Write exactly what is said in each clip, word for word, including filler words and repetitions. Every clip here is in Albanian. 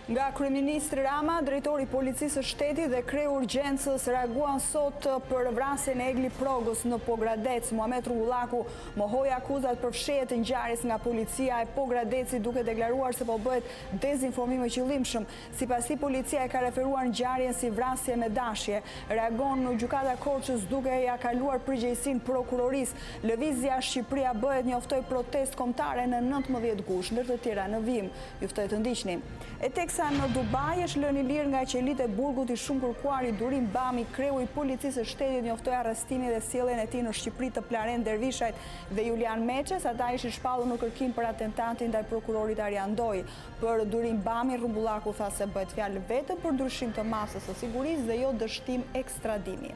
Nga kryeministri Rama, drejtori policisë së shtetit dhe kreu urgjencës reaguan sot për vrasjen e Egli Progës në Pogradec. Muhamet Rrughullaku mohoi akuzat për fshehje të ngjarjes nga policia e Pogradecit, duke deklaruar se po bëhet dezinformim i qëllimshëm. Sipas tij, policia e ka referuar ngjarjen si vrasje me dashje. Reagon në gjykata e Korçës duke ja kaluar përgjegjësinë prokurorisë. Lëvizja Shqipëria bëhet njoftoi protestë kombëtare në nëntëmbëdhjetë gusht, ndër të tjera në vijim. Ju ftoj të ndiqni. E teksa në Dubai është lënë i lirë nga qelit e burgut i shumë kërkuar i Durim Bami, kreu i policisë së shtetit njoftoi arrestimin dhe sjelljen e tij në Shqipëri të Plaren Dervishajt dhe Julian Meçes. Ata ishin shpallur në kërkim për atentatin ndaj prokurorit Arjan Doi. Për Durim Bami, Rrughullaku tha se bëhet fjalë vetëm për ndryshim të masës së sigurisë dhe jo dështim ekstradimi.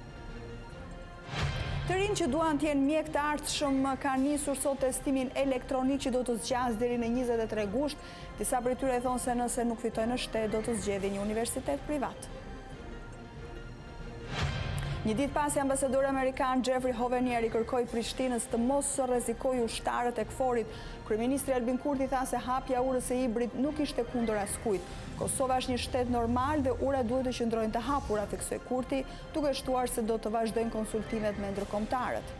Të rinj që duan të jenë mjek të ardhshëm kanë nisur sot testimin elektronik që do të zgjasë deri në njëzet e tre gusht. Disa prej tyre thonë se nëse nuk fitojnë në shtet do të zgjedhin një universitet privat. Një ditë pas, ambasadori amerikan Jeffrey Hovenier i kërkoi Prishtinës të mos rrezikojë ushtarët e Kforit. Kryeministri Albin Kurti tha se hapja urës së Ibrit nuk ishte kundër askujt. Kosova është një shtet normal dhe urat duhet të qëndrojnë të hapura, theksoi Kurti, duke shtuar se do të vazhdojnë konsultimet me ndërkombëtarët.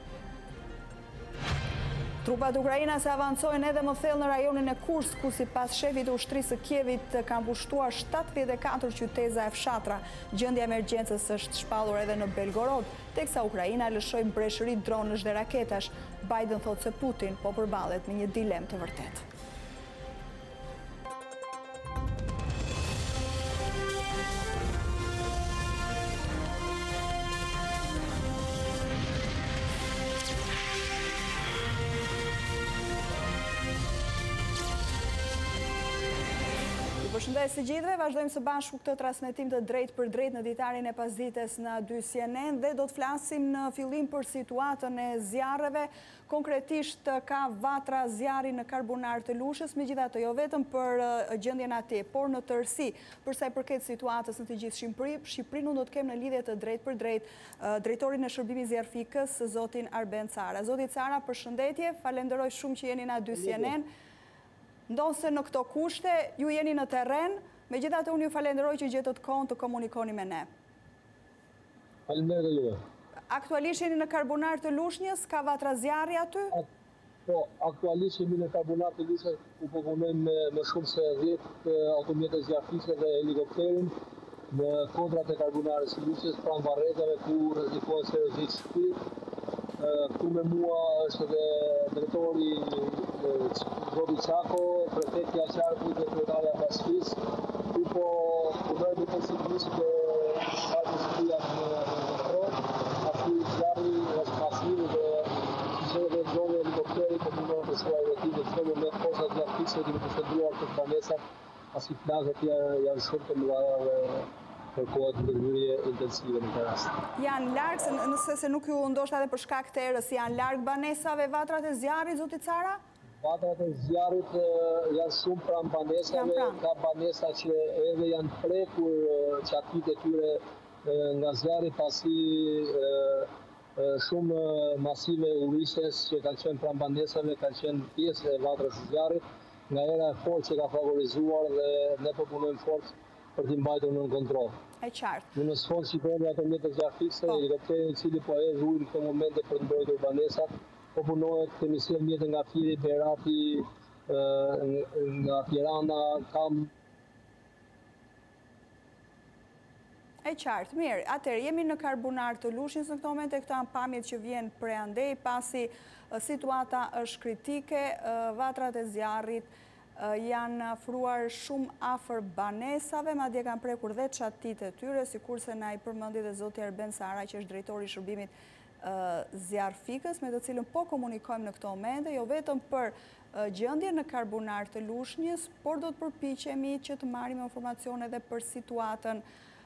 Trupat ukrainase avancojnë edhe më thellë në rajonin e Kursk, ku sipas shefit të ushtrisë së Kievit kanë pushtuar shtatëdhjetë e katër qyteza e fshatra. Gjendja e emergjencës është shpallur edhe në Belgorod, teksa Ukraina lëshoi breshëri dronësh dhe raketash. Biden thotë se Putin po përballet me një dilemë të vërtetë. Përshëndes të gjithëve, vazhdojmë së bashku këtë transmetim të drejt për drejt në ditarin e pasdites në dy C N N dhe do të flasim në fillim për situatën e zjarreve. Konkretisht ka vatra zjarri në Karbunar të Lushës, megjithatë jo vetëm për gjendjen atje, por në tërësi, për sa i përket situatës në të gjithë Shqipëri, Shqipërinë unë do të kem në lidhje të drejt për drejt drejtorin e shërbimit zjarfikës, zotin Arben Cara. Zoti Cara, përshëndetje, falenderoj shumë që jeni në dy C N N. Ndonë se në këto kushte, ju jeni në terren, megjithatë unë ju falenderoj që gjetët kohën të komunikoni me ne. Falenderoj juve. Aktualisht jeni në Karbunar të Lushnjës, ka vatra zjarri aty? Po, aktualisht jemi në Karbunar të Lushnjës, ku po punojmë me shumë se dhjetë automjete zjarfike dhe helikopterin në kodrat e Karbunarës të Lushnjës, pranë barretave ku rrezikohet se rrezik shpirt. Këtu me mua është edhe drejtori Zoti Çako, prefekti Aqarkut dhe kryetari i bashkisë. Ku po punojmë me sigurisht që hapet shtëpia në kontroll. Aty zjarri është masiv dhe që dhe droni helikopteri po punon të shkruaj vetin në këtë moment forcat zjarfike që kemi përshëndruar të banesat, pasi plazhet janë shumë të mëdha dhe kërkohet ndërhyrje intensive në këtë rast. Janë larg, nëse se nuk ju ndoshta edhe për shkak të erës, janë larg banesave vatrat e zjarrit, zoti Cara? Vatrat e zjarrit janë shumë pranë banesave, ka banesa që edhe janë prekur qatit e tyre nga zjarri, pasi shumë masive uristes që kanë qenë pranë banesave, kanë qenë pjesë e vatrës e zjarrit, nga era e fortë që ka favorizuar dhe ne po punojmë fort për t'i mbajtur në kontroll. E qartë. Në nësë fond shikojmë ato mjetët zjarfikse, helikopterin cili po e rrujnë në këto momente për të mbrojtur banesat, po punohet të mision mjetën nga Firi, Berati, nga Tirana, Kam. E qartë, mirë. Atëherë, jemi në Karbunar të Lushnjës në këto momente, këto janë pamjet që vjen prej andej, pasi situata është kritike, vatrat e zjarrit janë afruar shumë afër banesave, madje kanë prekur dhe çatit e tyre, sikurse na i përmendi dhe zoti Arben Cara, që është drejtori i shërbimit zjarfikës, me të cilën po komunikojmë në këto momente, jo vetëm për gjendjen në Karbunar të Lushnjës, por do të përpiqemi që të marrim informacione edhe për situatën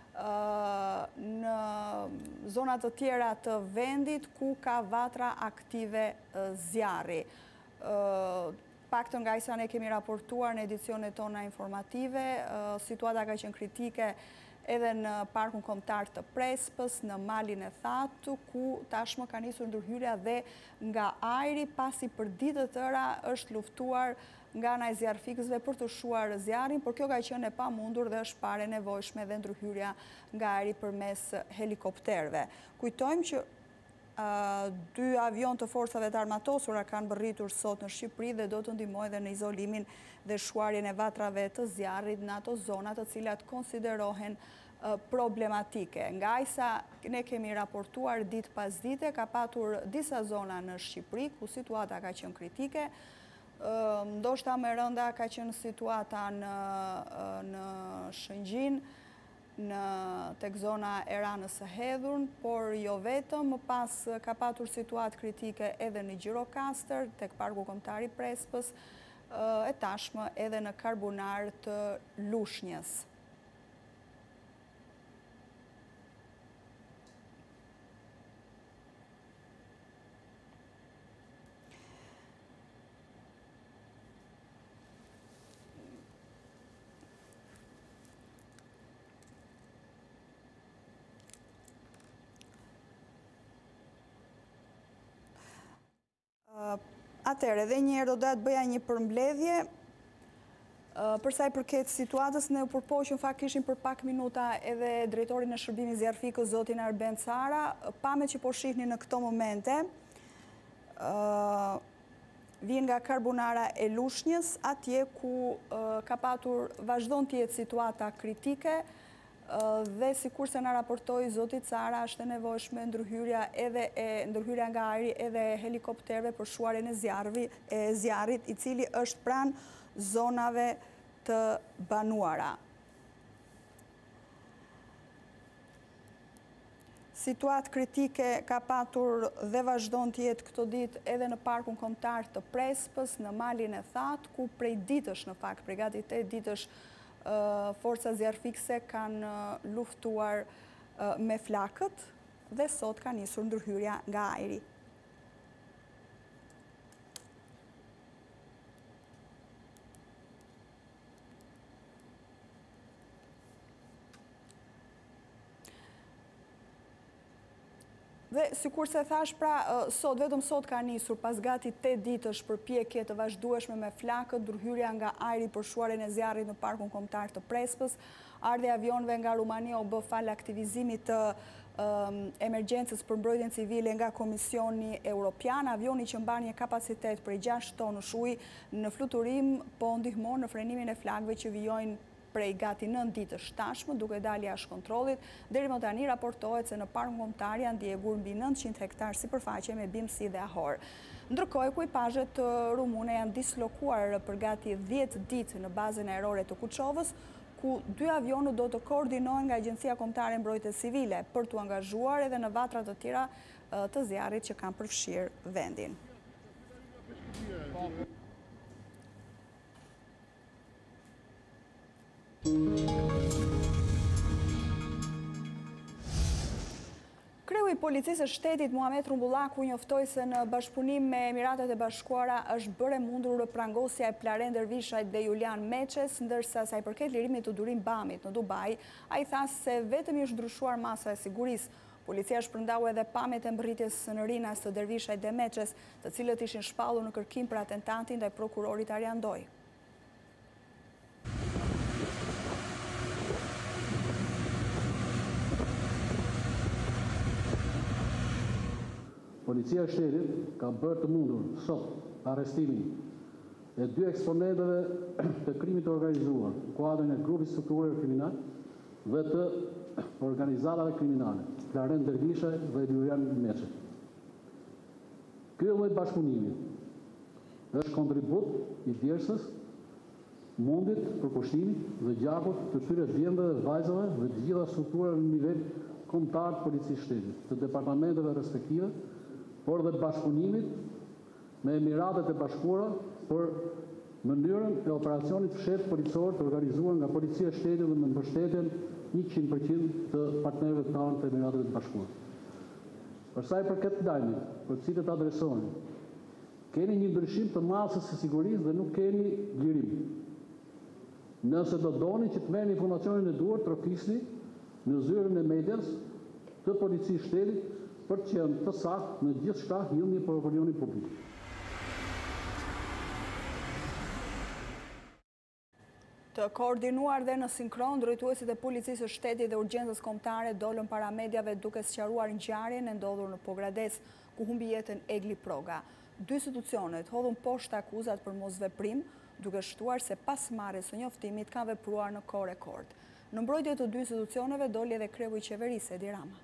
në zonat të tjera të vendit ku ka vatra aktive zjarri. Paktën nga sa ne kemi raportuar në edicionet tona informative, situata ka qenë kritike edhe në parkun kombëtar të Prespës, në malin e Thatë, ku tashmë ka nisur ndërhyrja dhe nga ajri, pasi për ditë të tëra është luftuar nga ana e zjarfikësve për të shuar zjarrin, por kjo ka qenë e pamundur dhe është parë e nevojshme dhe ndërhyrja nga ajri përmes helikopterëve. Kujtojmë që Uh, dy avion të forcave të armatosura kanë bërritur sot në Shqipëri dhe do të ndihmojnë dhe në izolimin dhe shuarjen e vatrave të zjarrit në ato zona të cilat konsiderohen uh, problematike. Nga aq sa ne kemi raportuar ditë pas dite, ka patur disa zona në Shqipëri ku situata ka qenë kritike. Uh, ndoshta më e rënda ka qenë situata në, uh, në Shëngjin, në tek zona e Ranës së Hedhur, por jo vetëm, më pas ka patur situatë kritike edhe në Gjirokastër, tek parku kombëtar i Prespës, e tashmë edhe në Karbunar të Lushnjës. Atëherë, edhe një herë do të bëja një përmbledhje. Përsa i përket situatës, ne u përpoqëm fakt kishin për pak minuta edhe drejtorin e shërbimit zjarfikës, zotin Arben Cara, pamet që po shihni në këto momente, vjen nga Karbunara e Lushnjës, atje ku ka patur vazhdon të jetë situata kritike, dhe sikur se na raportoi zoti Cara, është e nevojshme ndërhyrja edhe e ndërhyrja nga ajri edhe helikopterëve për shuarjen e zjarrit, e zjarrit i cili është pranë zonave të banuara. Situatë kritike ka patur dhe vazhdon të jetë këto ditë edhe në parkun kombëtar të Prespës, në malin e Thatë, ku prej ditësh në fakt, prej gati tetë ditësh forca zjarfikëse kanë luftuar me flakët dhe sot ka nisur ndërhyrja nga ajri. Dhe sikur se thash, pra, sot, vetëm sot ka nisur pas gati tetë ditësh përpjekje të vazhdueshme me flakët, ndërhyrja nga ajri për shuarjen e zjarrit në parkun kombëtar të Prespës, ardhja e avionëve nga Rumania u bë fal aktivizimit të um, emergjencës për mbrojtjen civile nga Komisioni Evropian. Avioni që mban një kapacitet prej gjashtë tonësh ujë në fluturim po ndihmon në frenimin e flakëve që vijojnë prej gati nëntë ditësh tashmë, duke dalë jashtë kontrollit. Deri më tani raportohet se në parkun kombëtar janë djegur mbi nëntëqind hektar sipërfaqe me bimësi dhe ahor. Ndërkohë, ekipazhet rumune janë dislokuar për gati dhjetë ditë në bazën aerore të Kuçovës, ku dy avionët do të koordinohen nga Agjencia Kombëtare e Mbrojtjes Civile për t'u angazhuar edhe në vatra të tjera të zjarrit që kanë përfshirë vendin. Kreu i Policisë së Shtetit Muhamet Rumbullaku njoftoi se në bashkëpunim me Emiratet e Bashkuara është bërë mundur prangosja e Plaren Dervishajt dhe Julian Meçes, ndërsa sa i përket lirimit të Durim Bamit në Dubai, ai tha se vetëm i është ndryshuar masa e sigurisë. Policia shpërndau edhe pamjet e mbërritjes në rinas të Dervishajt dhe Meçes, të cilët ishin shpallur në kërkim për atentatin ndaj prokurorit Arjan Doj. Policia e Shtetit ka bërë të mundur sot arrestimin e dy eksponentëve të krimit të organizuar, kuadrin e grupit strukturor kriminal dhe të organizatave kriminale, Plaren Dervishaj dhe Julian Meçes. Ky lloj bashkëpunimi është kontribut i djersës, mundit, përkushtimit dhe gjakut të këtyre djemve dhe vajzave dhe të gjitha strukturave në nivel kombëtar të Policisë së Shtetit, të departamenteve respektive, por dhe bashkëpunimit me Emiratet e Bashkuara për mënyrën e operacionit fshet policor të organizuar nga Policia e Shtetit dhe me mbështetjen njëqind përqind të partnerëve tanë të Emiratet e Bashkuara. Për sa i përket ndajmit, për cilët adresohen, keni një ndryshim të masës së sigurisë dhe nuk keni lirim. Nëse do doni që të merrni informacionin e duhur, trokisni në zyrën e medias të policisë shtetit për të qenë të saktë në gjithçka hillni për opinionin publik. Të koordinuar dhe në sinkron, drejtuesit e policisë së shtetit dhe urgjencës kombëtare dolën para mediave duke sqaruar ngjarjen e ndodhur në Pogradec, ku humbi jetën Egli Proga. Dy institucionet hodhën poshtë akuzat për mosveprim, duke shtuar se pas marrjes së njoftimit kanë vepruar në kohë rekord. Në mbrojtje të dy institucioneve doli edhe kreu i qeverisë Edi Rama.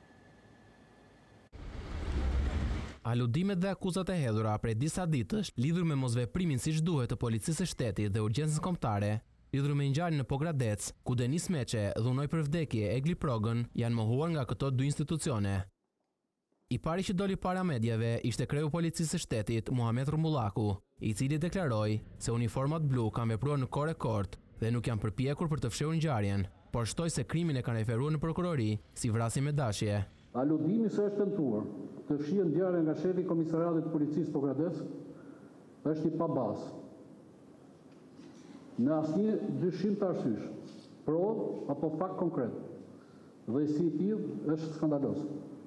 Aludimet dhe akuzat e hedhura prej disa ditësh lidhur me mosveprimin siç duhet të policisë së shtetit dhe urgjencës kombëtare, lidhur me ngjarjen në Pogradec, ku Denis Meçe dhunoi për vdekje Egli Progën, janë mohuar nga këto dy institucione. I pari që doli para mediave ishte kreu i policisë së shtetit Muhamet Rumullaku, i cili deklaroi se uniformat blu kanë vepruar në kohë rekord dhe nuk janë përpjekur për të fshehur ngjarjen, por shtoi se krimin e kanë referuar në prokurori si vrasje me dashje. Aludimi se është tentuar të fshihet ngjarja nga shefi i komisariatit të policisë Pogradec është i pabazë. Në asnjë dyshim të arsysh, provë apo fakt konkret, dhe si i tillë është skandalos.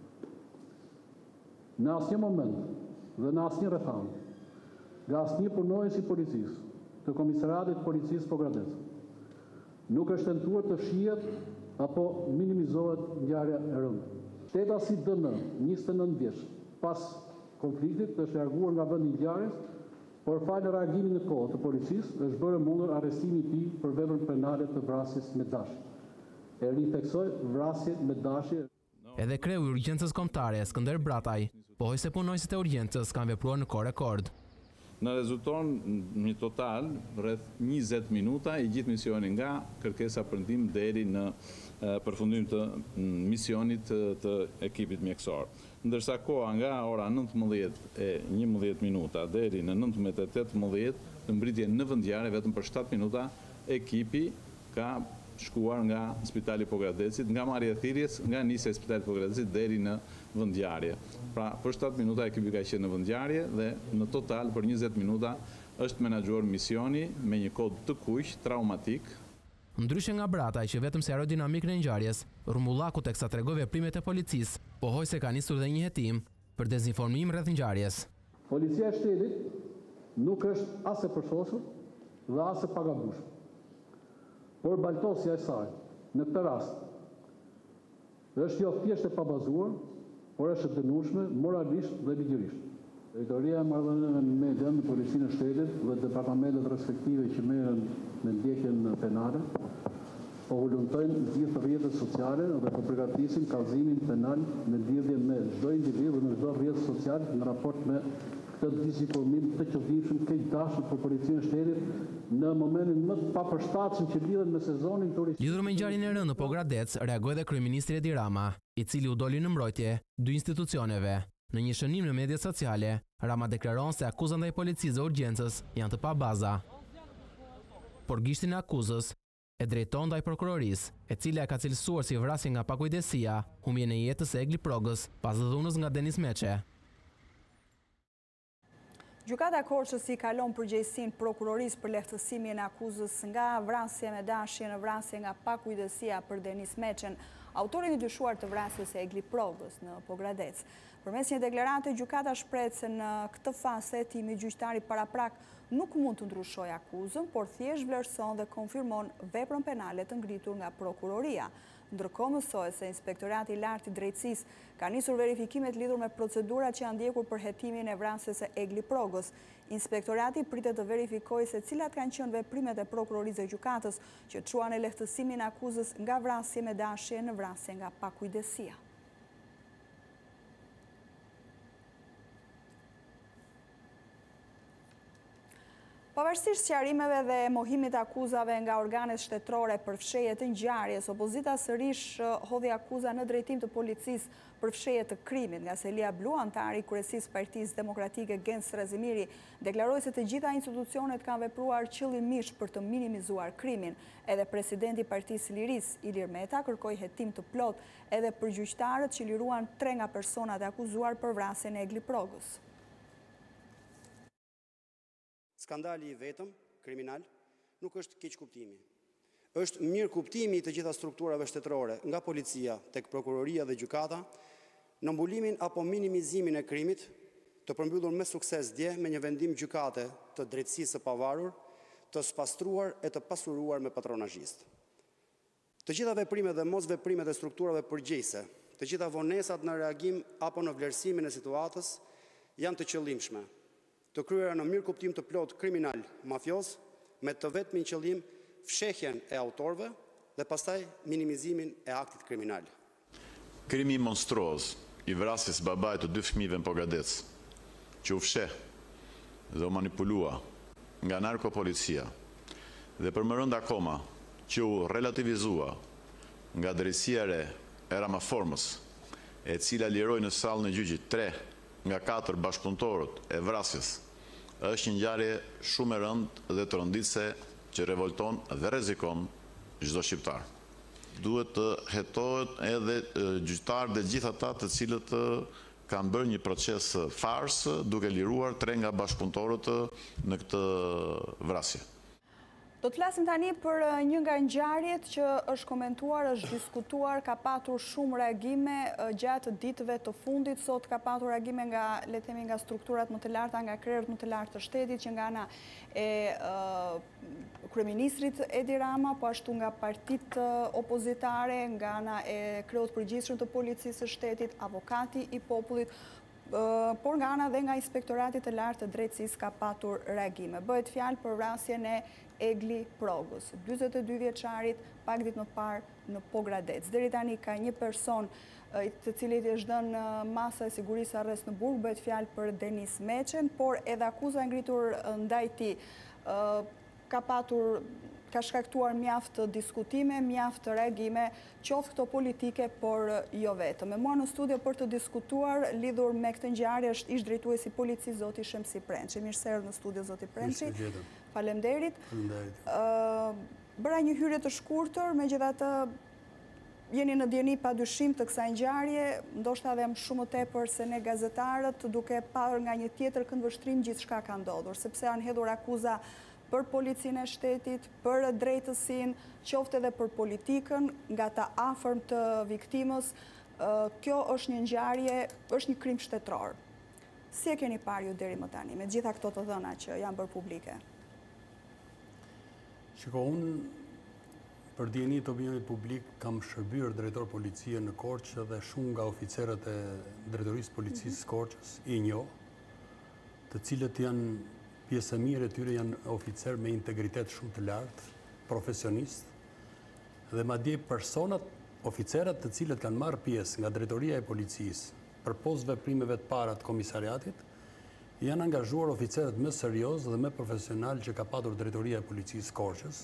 Në asnjë moment dhe në asnjë rretham, nga asnjë punonjës i policisë të komisariatit të policisë Pogradec, nuk është tentuar të fshihet apo minimizohet ngjarja e rëndë. Shtetasi D N, njëzet e nëntë vjeç, pas konfliktit është larguar nga vendi i ngjarjes, por falë reagimin në kohë të policisë është bërë mundur arrestimi i tij për veprën penale të vrasjes me dashje. E ritheksoj, vrasje me dashje. Edhe kreu i urgjencës kombëtare Skënder Brataj pohoi se punonjësit e urgjencës kanë vepruar në kohë rekord. Në rezulton një total rreth njëzet minuta i gjithë misioni nga kërkesa për ndihmë deri në përfundim të misionit të ekipit mjekësor. Ndërsa koha nga ora nëntëmbëdhjetë e njëmbëdhjetë minuta deri në nëntëmbëdhjetë e tetëmbëdhjetë, të mbritje në vendngjarje vetëm për shtatë minuta, ekipi ka shkuar nga Spitali Pogradecit, nga marrja e thirrjes, nga nisja e Spitalit Pogradecit deri në vendngjarje. Pra, për shtatë minuta ekipi ka qenë në vendngjarje dhe në total për njëzet minuta është menaxhuar misioni me një kod të kuq, traumatik. Ndryshe nga Brataj që vetëm se aerodinamik në ngjarjes, Rumullaku teksa tregoi veprimet e policisë, pohoi se ka nisur dhe një hetim për dezinformim rreth ngjarjes. Policia e shtetit nuk është as e përshosur dhe as e pagabueshme. Por baltosja e saj në këtë rast është jo thjesht e pabazuar, por është e dënueshme moralisht dhe ligjërisht. Drejtoria e marrëdhënieve me median në policinë e shtetit dhe departamentet respektive që merren me ndjekjen penale po volontojnë gjithë rrjetet sociale dhe po përgatisin kallëzimin penal në lidhje me çdo individ dhe në çdo rrjet social në raport me këtë disinformim të qëllimshëm keq dashur për policinë e shtetit në momentin më të papërshtatshëm që lidhet me sezonin turistik. Lidhur me ngjarjen e rëndë në Pogradec, reagoi dhe kryeministri Edi Rama, i cili u doli në mbrojtje dy institucioneve. Në një shënim në mediat sociale, Rama deklaron se akuzat ndaj policisë dhe urgjencës janë të pabaza. Por gishtin e akuzës e drejton ndaj prokurorisë, e cila e ka cilësuar si vrasje nga pakujdesia humbjen e jetës së Egli Progës pas dhunës nga Denis Meçe. Gjykata e Korçës i kalon përgjegjësinë prokurorisë për lehtësimin e akuzës nga vrasje me dashje në vrasje nga pakujdesia për Denis Meçen, autorin i dyshuar të vrasjes së Egli Progës në Pogradec. Përmes një deklarate, gjykata shpreh se në këtë fazë hetimi gjyqtari paraprak nuk mund të ndryshojë akuzën, por thjesht vlerëson dhe konfirmon veprën penale të ngritur nga prokuroria. Ndërkohë mësohet se Inspektorati i Lartë i Drejtësisë ka nisur verifikimet lidhur me procedurat që janë ndjekur për hetimin e vrasjes së Egli Progës. Inspektorati pritet të verifikojë se cilat kanë qenë veprimet e prokurorisë dhe gjykatës që çuan në lehtësimin e akuzës nga vrasje me dashje në vrasje nga pakujdesia. Pavarësisht sqarimeve dhe mohimit akuzave nga organet shtetërore për fshehje të ngjarjes, opozita sërish hodhi akuza në drejtim të policisë për fshehje të krimit, nga Selia Blu, antari i kryesisë Partisë Demokratike Gens Razimiri, deklaroi se të gjitha institucionet kanë vepruar qëllimisht për të minimizuar krimin. Edhe presidenti i Partisë Lirisë, Ilir Meta, kërkoi hetim të plot edhe për gjyqtarët që liruan tre nga personat e akuzuar për vrasjen e Egli Progës. Skandali i vetëm, kriminal, nuk është keq kuptimi. është mirë kuptimi i të gjitha strukturave shtetërore, nga policia, tek prokuroria dhe gjykata, në mbulimin apo minimizimin e krimit, të përmbyllur me sukses dje me një vendim gjykate të drejtësisë së pavarur, të spastruar e të pasuruar me patronazhist. Të gjitha veprimet dhe mos veprimet e strukturave përgjegjëse, të gjitha vonesat në reagim apo në vlerësimin e situatës janë të qëllimshme, të kryera në mirë kuptim të plot kriminal mafios, me të vetmin qëllim fshehjen e autorëve dhe pastaj minimizimin e aktit kriminal. Krimi monstruoz i vrasjes babait të dy fëmijëve në Pogradec, që u fsheh dhe u manipulua nga narkopolicia dhe për më rënd akoma që u relativizua nga drejtësia e re e Ramaformës, e cila liroi në sallën e gjyqit tre nga katër bashkëpunëtorët e vrasjes, është një ngjarje shumë e rëndë dhe të rënditse që revolton dhe rrezikon çdo shqiptar. Duhet të hetohet edhe gjyqtarë dhe gjithë ata të cilët kanë bërë një proces farsë duke liruar tre nga bashkëpunëtorët në këtë vrasje. Do të flasim tani për një nga ngjarjet që është komentuar, është diskutuar, ka patur shumë reagime gjatë ditëve të fundit. Sot ka patur reagime nga, le të themi, nga strukturat më të larta, nga krerët më të lartë të shtetit, që nga ana e uh, kryeministrit Edi Rama, po ashtu nga partitë opozitare, nga ana e kreut përgjithshëm të policisë së shtetit, avokati i popullit, por nga ana dhe nga inspektoratit të lartë të drejtësisë ka patur reagime. Bëhet fjalë për vrasjen e Egli Progos, dyzet e dy vjeçarit, pak ditë më parë në Pogradec. Deri tani ka një person të cilit është dhënë masa e sigurisë arrest në burg, bëhet fjalë për Denis Meçen, por edhe akuza e ngritur ndaj tij ka patur ka shkaktuar mjaft diskutime, mjaft reagime, qoftë këto politike, por jo vetëm. Me mua në studio për të diskutuar lidhur me këtë ngjarje është ish drejtuesi i policisë zoti Shemsi Prençi. Mirë se erdhët në studio zoti Prençi. Faleminderit. Bëra një hyrje të shkurtër, megjithatë jeni në dieni padyshim të kësaj ngjarje, ndoshta edhe më shumë tepër se ne gazetarët, duke parë nga një tjetër këndvështrim gjithçka ka ndodhur, sepse janë hedhur akuza për policinë e shtetit, për drejtësinë, qoftë edhe për politikën, nga ta afërm të viktimës. Kjo është një ngjarje, është një krim shtetëror. Si e keni parë ju deri më tani, me gjitha këto të dhëna që janë bërë publike? Shiko, unë për dieni të opinionit publik kam shërbyer drejtor policie në Korçë dhe shumë nga oficerët e drejtorisë policisë Korçës i njoh, të cilët janë pjesë e mirë e tyre janë oficer me integritet shumë të lartë, profesionist, dhe madje personat, oficerët të cilët kanë marrë pjesë nga drejtoria e policisë për post veprimeve të para të komisariatit, janë angazhuar oficerët më serioz dhe më profesional që ka patur drejtoria e policisë Korçës.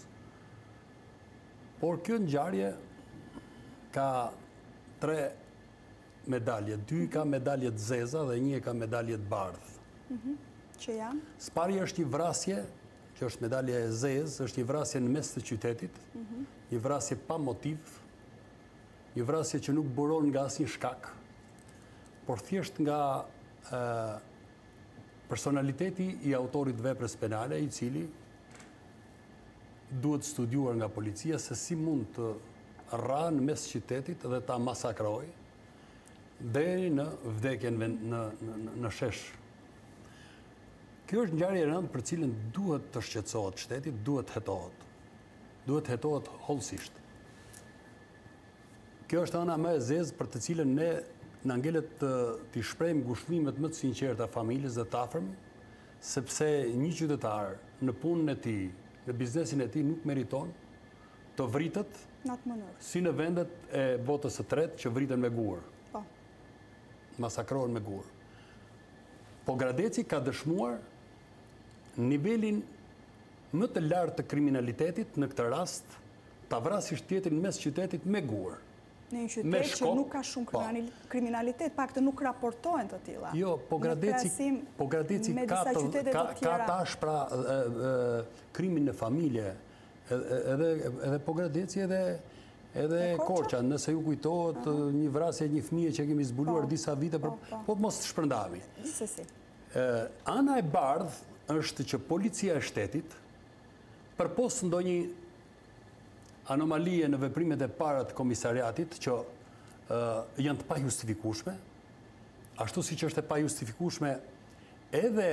Por kjo ngjarje ka tre medalje, dy ka medalje të zeza dhe një ka medalje të bardhë. Mhm. Që janë? Spari është një vrasje, që është medalja e zezë, është një vrasje në mes të qytetit, një vrasje pa motiv, një vrasje që nuk buron nga asnjë shkak, por thjesht nga e, personaliteti i autorit veprës penale, i cili duhet studiuar nga policia se si mund të rranë në mes qytetit dhe ta masakroj deri në vdekjen në, në, në, në shesh. Kjo është ngjarje e rëndë për cilën duhet të shqetësohet shteti, duhet hetohet. Duhet hetohet hollësisht. Kjo është ana më e zezë për të cilën ne na ngelet të t'i shprehim ngushëllimet më të sinqerta familjes dhe të afërm, sepse një qytetar në punën e tij, në biznesin e tij nuk meriton të vritet në atë mënyrë. Si në vendet e botës së tretë që vriten me gur. Po. Masakrohen me gur. Pogradeci ka dëshmuar nivelin më të lartë të kriminalitetit në këtë rast, ta vrasë shtetin mes qytetit me gur. Në një qytet që nuk ka shumë kriminalitet, pak të nuk raportohen të tilla. Jo, Pogradeci Pogradeci ka ka tash pra krimin në familje, edhe edhe Pogradeci edhe edhe Korça, nëse ju kujtohet një vrasje një fëmije që kemi zbuluar disa vite, po mos të shpërndahemi. Gjithsesi. Ana e bardhë është që policia e shtetit, përpos ndonjë anomalie në veprimet e para të komisariatit që uh, janë të pa justifikueshme, ashtu si që është e pa justifikueshme edhe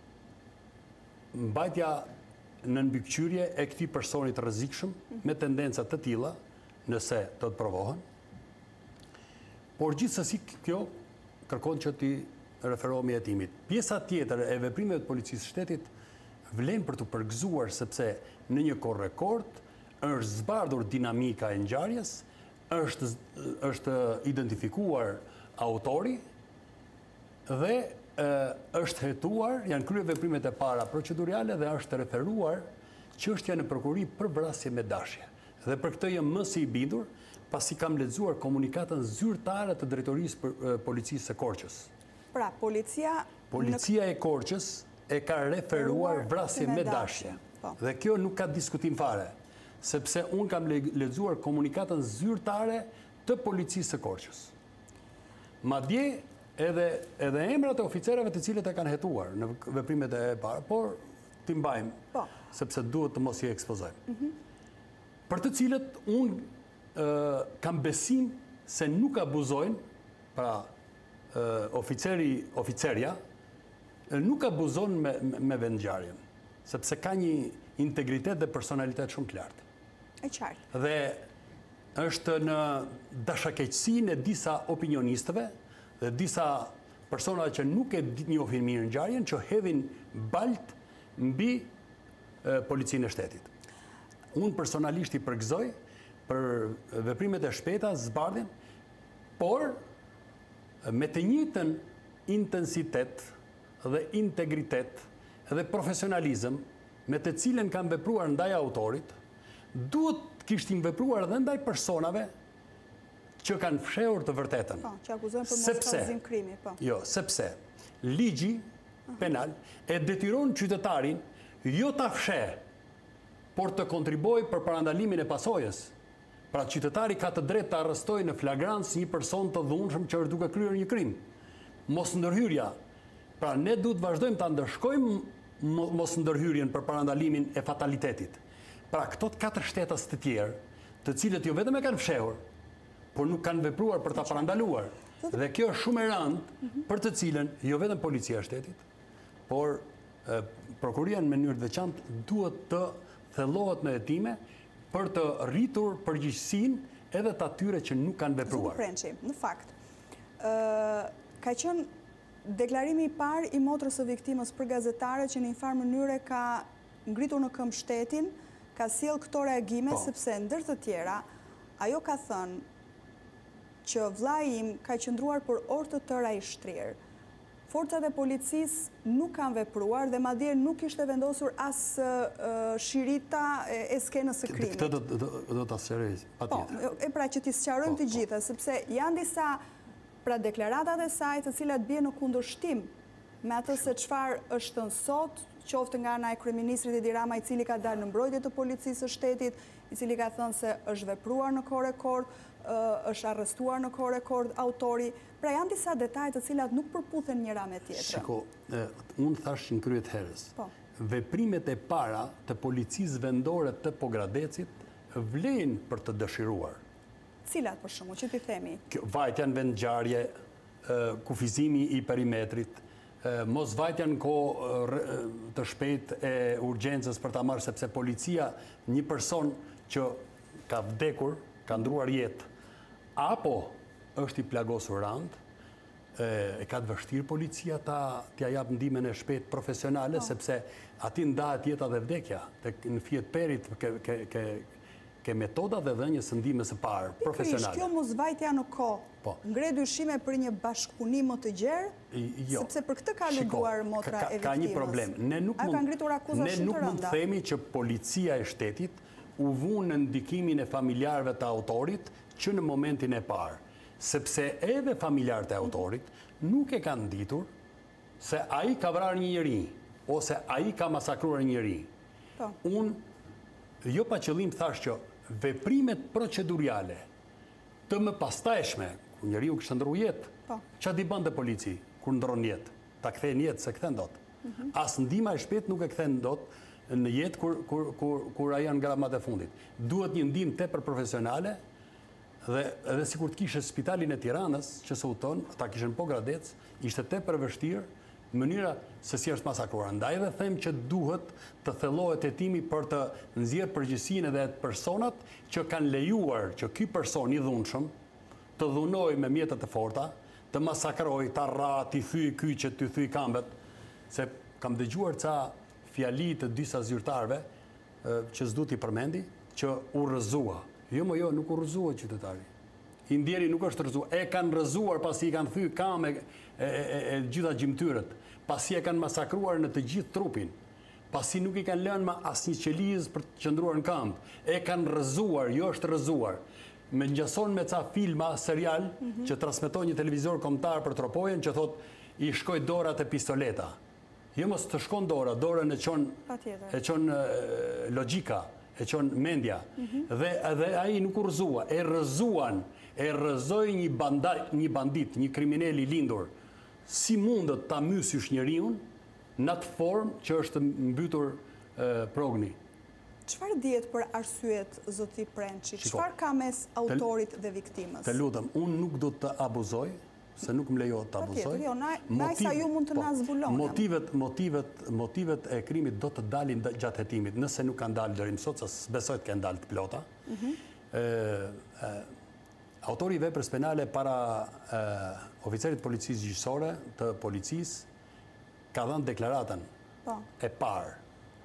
mbajtja në mbikëqyrje e këtij personit rrezikshëm me tendenca të tilla, nëse do të provohen. Por gjithsesi kjo kërkon që ti referohemi hetimit. Pjesa tjetër e veprimeve të policisë shtetit vlen për të përgëzuar sepse në një kohë rekord është zbardhur dinamika e ngjarjes, është është identifikuar autori dhe e, është hetuar, janë kryer veprimet e para procedurale dhe është referuar çështja në prokurori për vrasje me dashje. Dhe për këtë jam më si i bindur, pasi kam lexuar komunikatën zyrtare të drejtorisë për policisë së Korçës. Pra, policia... Policia e Korçës e ka referuar vrasje me dashje. Dhe kjo nuk ka diskutim fare, sepse unë kam lexuar komunikatën zyrtare të policisë së Korçës. Madje edhe, edhe emrat e oficerëve të cilët e kanë hetuar në veprimet e para, por t'i mbajmë, sepse duhet të mos i ekspozojmë. Mm -hmm. Për të cilët unë uh, kam besim se nuk abuzojnë, pra uh, oficeri, oficerja, nuk abuzon me, me vendngjarjen, sepse ka një integritet dhe personalitet shumë të lartë. E qartë. Dhe është në dashakeqësinë e disa opinionistëve dhe disa persona që nuk e njohin mirë ngjarjen që hedhin balt mbi e, policinë e shtetit. Unë personalisht i përgëzoj për veprimet e shpejta, zbardhjen, por me të njëjtën intensitet dhe integritet dhe profesionalizëm me të cilën kanë vepruar ndaj autorit, duhet kishtin vepruar edhe ndaj personave që kanë fshehur të vërtetën. Po, që akuzojnë për mos kazim krimi, po. Jo, sepse ligji penal e detyron qytetarin jo ta fsheh, por të kontribuojë për parandalimin e pasojës. Pra qytetari ka të drejtë të arrestojë në flagrancë një person të dhunshëm që është duke kryer një krim. Mos ndërhyrja. Pra ne duhet vazhdojmë ta ndërshkojmë mos ndërhyrjen për parandalimin e fatalitetit. Pra këto të katër shtetës të tjerë, të cilët jo vetëm e kanë fshehur, por nuk kanë vepruar për ta parandaluar. Dhe kjo është shumë e rëndë për të cilën jo vetëm policia e shtetit, por e, prokuria në mënyrë të veçantë duhet të thellohet në hetime për të rritur përgjegjësinë edhe të atyre që nuk kanë vepruar. Zotë Prençi, në fakt, ë, ka qenë deklarimi i parë i motrës së viktimës për gazetare që në një farë mënyre ka ngritur në këmbë shtetin, ka sjell këto reagime, po. Sepse ndër të tjera, ajo ka thënë që vllai im ka qëndruar për orë të tëra i shtrirë. Forcat e policisë nuk kanë vepruar dhe madje nuk ishte vendosur as uh, shirita e, e skenës së krimit. Këtë do, do, do të sqaroj patjetër. Po, e pra që t'i sqarojmë të gjitha, sepse janë disa pra deklaratat e saj të cilat bie në kundërshtim me atë se çfarë është thënë sot, qoftë nga ana e kryeministrit Edi Rama, i cili ka dalë në mbrojtje të policisë së shtetit, i cili ka thënë se është vepruar në kohë rekord, është arrestuar në kohë rekord autori. Pra janë disa detaje të cilat nuk përputhen njëra me tjetrën. Shiko, unë thash në kryet herës. Po. Veprimet e para të policisë vendore të Pogradecit vlen për të dëshiruar. Cilat për shkakun që ti themi? Vajtja në vendngjarje, kufizimi i perimetrit, mos vajtja në kohë të shpejt e urgjencës për ta marrë, sepse policia, një person që ka vdekur, ka ndruar jetë, apo është i plagosur rand, e ka të vështirë policia t'ja japë ndimen e shpejt profesionale, oh. Sepse ati ndahet jeta dhe vdekja. Në fjet perit ke, ke, ke, ke metoda dhe dhënjes së ndihmës së parë, profesionale. Kjo mos vajtja në kohë, po. Ngre dyshime për një bashkëpunim më të gjerë, jo. Sepse për këtë ka luduar motra ka, e viktimës. Ka një problem. Ne nuk A mund, ka ngritur akuza ne shumë nuk të mund rënda. të themi që policia e shtetit u vunë në ndikimin e familjarëve të autorit që në momentin e parë, sepse edhe familjarët e autorit nuk e kanë ditur se ai ka vrarë një njeri ose ai ka masakruar një njeri. Po. Unë jo pa qëllim thash që veprimet procedurale të më pastajshme, ku njeriu kishte ndruar jetë, po. Çfarë di bën te polici kur ndron jetë? Ta kthejnë jetë se kthen dot. Mm -hmm. As ndihma e shpejt nuk e kthen dot në jetë kur, kur, kur, kur a janë gramat e fundit. Duhet një ndihmë tepër profesionale dhe edhe sikur të kishe spitalin e Tiranës, që së uton, ata kishen po Gradec, ishte tepër vështirë mënyra se si është masakruar. Ndaj dhe them që duhet të thellohet hetimi për të nxjerrë përgjegjësinë edhe të personat që kanë lejuar që ky person i dhunshëm të dhunojë me mjete të forta, të masakrojë, të rrah, t'i thyj kyçet, t'i thyj këmbët, se kam dëgjuar ca fjali të disa zyrtarëve që s'du t'i përmendi, që u rrëzua. Jo, më jo, nuk u rrëzua qytetari. I ndjeri nuk është rrëzuar. E kanë rrëzuar pasi i kanë thyj kamë e, e, e, e gjitha gjymtyrët, pasi e kanë masakruar në të gjithë trupin, pasi nuk i kanë lënë ma asnjë qelizë për të qëndruar në këmbë. E kanë rrëzuar, jo është rrëzuar. Me ngjason me ca filma, serial, mm -hmm. që transmeton një televizor kombëtar për Tropojen, që thot i shkoj dorat e pistoleta. Jo mos të shkon dora, dorën e çon e çon logjika, e çon mendja. Mm -hmm. Dhe edhe ai nuk u rrëzua, e rrëzuan, e rrëzoi një bandit, një bandit, një kriminal i lindur. Si mundet ta mysysh njeriu në atë formë që është mbytur e, Progni? Çfarë dihet për arsyet, zoti Prençi? Çfarë ka mes autorit dhe viktimës? Të lutem, unë nuk do të abuzoj, se nuk më lejohet të abuzoj. Jo, na sa ju mund të na zbuloni. Motivet, motivet, motivet e krimit do të dalin gjatë hetimit, nëse nuk kanë dalë deri më sot, se besoj të kanë dalë të plota. Mm -hmm. e, e, autori i veprës penale para e, oficerit policisë gjyqësore të policisë ka dhënë deklaratën po. e parë.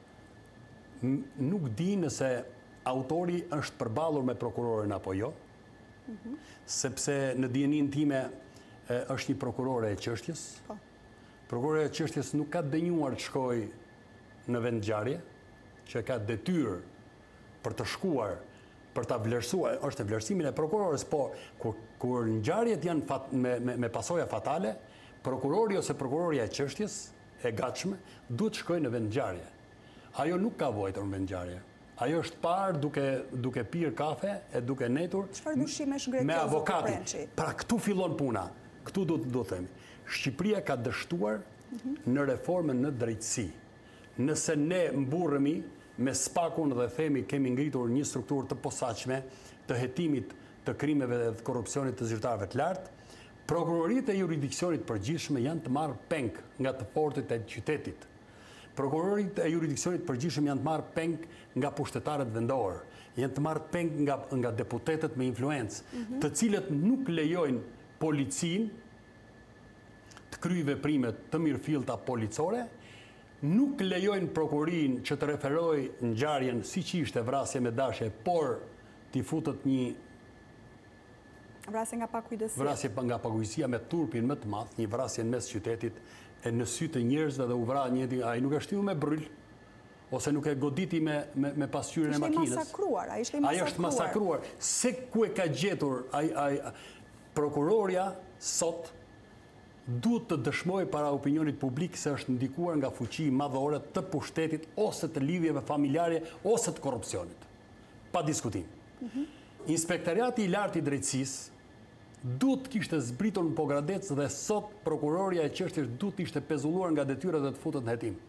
Nuk di nëse autori është përballur me prokurorin apo jo, mm -hmm. sepse në dijenin time e, është një prokurore e çështjes. Po. Prokurore e çështjes nuk ka dënjuar të shkojë në vendngjarje, që ka detyrë për të shkuar, për ta vlerësuar, është e vlerësimin e prokurores, po kur, kur ngjarjet janë fat, me, me, me pasoja fatale, prokurori ose prokuroria e çështjes e gatshme duhet të shkojë në vendngjarje. Ajo nuk ka vojtur në vendngjarje. Ajo është parë duke, duke pirë kafe e duke netur me avokati. Pra këtu fillon puna. Këtu do të themi. Shqipëria ka dështuar mm -hmm. në reformën në drejtësi. Nëse ne mburremi me spakun dhe themi kemi ngritur një strukturë të posaçme të hetimit të krimeve dhe të korrupsionit të zyrtarëve të lartë, prokuroritë e jurisdiksionit përgjithshme janë të marrë peng nga të fortit e qytetit. Prokurorit e jurisdiksionit përgjithshëm janë të marrë peng nga pushtetarët vendor, janë të marrë peng nga, nga deputetët me influencë, mm -hmm. të cilët nuk lejojnë policin të kryejë veprime të mirëfillta policore, nuk lejojnë prokurin që të referojë ngjarjen siç ishte vrasje me dashje, por t'i futët një vrasje nga pakujdesia. Vrasje nga pakujdesia me turpin më të madh, një vrasje në mes qytetit, e në sy të njerëzve dhe u vra njëti, ai nuk e shtiu me bryl, ose nuk e goditi me, me, me pasqyrën e makinës. Ishte masakruar, ai ishte masakruar. Ai është masakruar. Se ku e ka gjetur ai, ai, prokuroria sot duhet të dëshmojë para opinionit publik se është ndikuar nga fuqi madhore të pushtetit ose të lidhjeve familjare ose të korrupsionit. Pa diskutim. Mm-hmm. Inspektoriati i lartë i drejtësisë duhet kishte zbritur në Pogradec dhe sot prokuroria e çështjes duhet ishte pezulluar nga detyrat dhe të futet në hetim.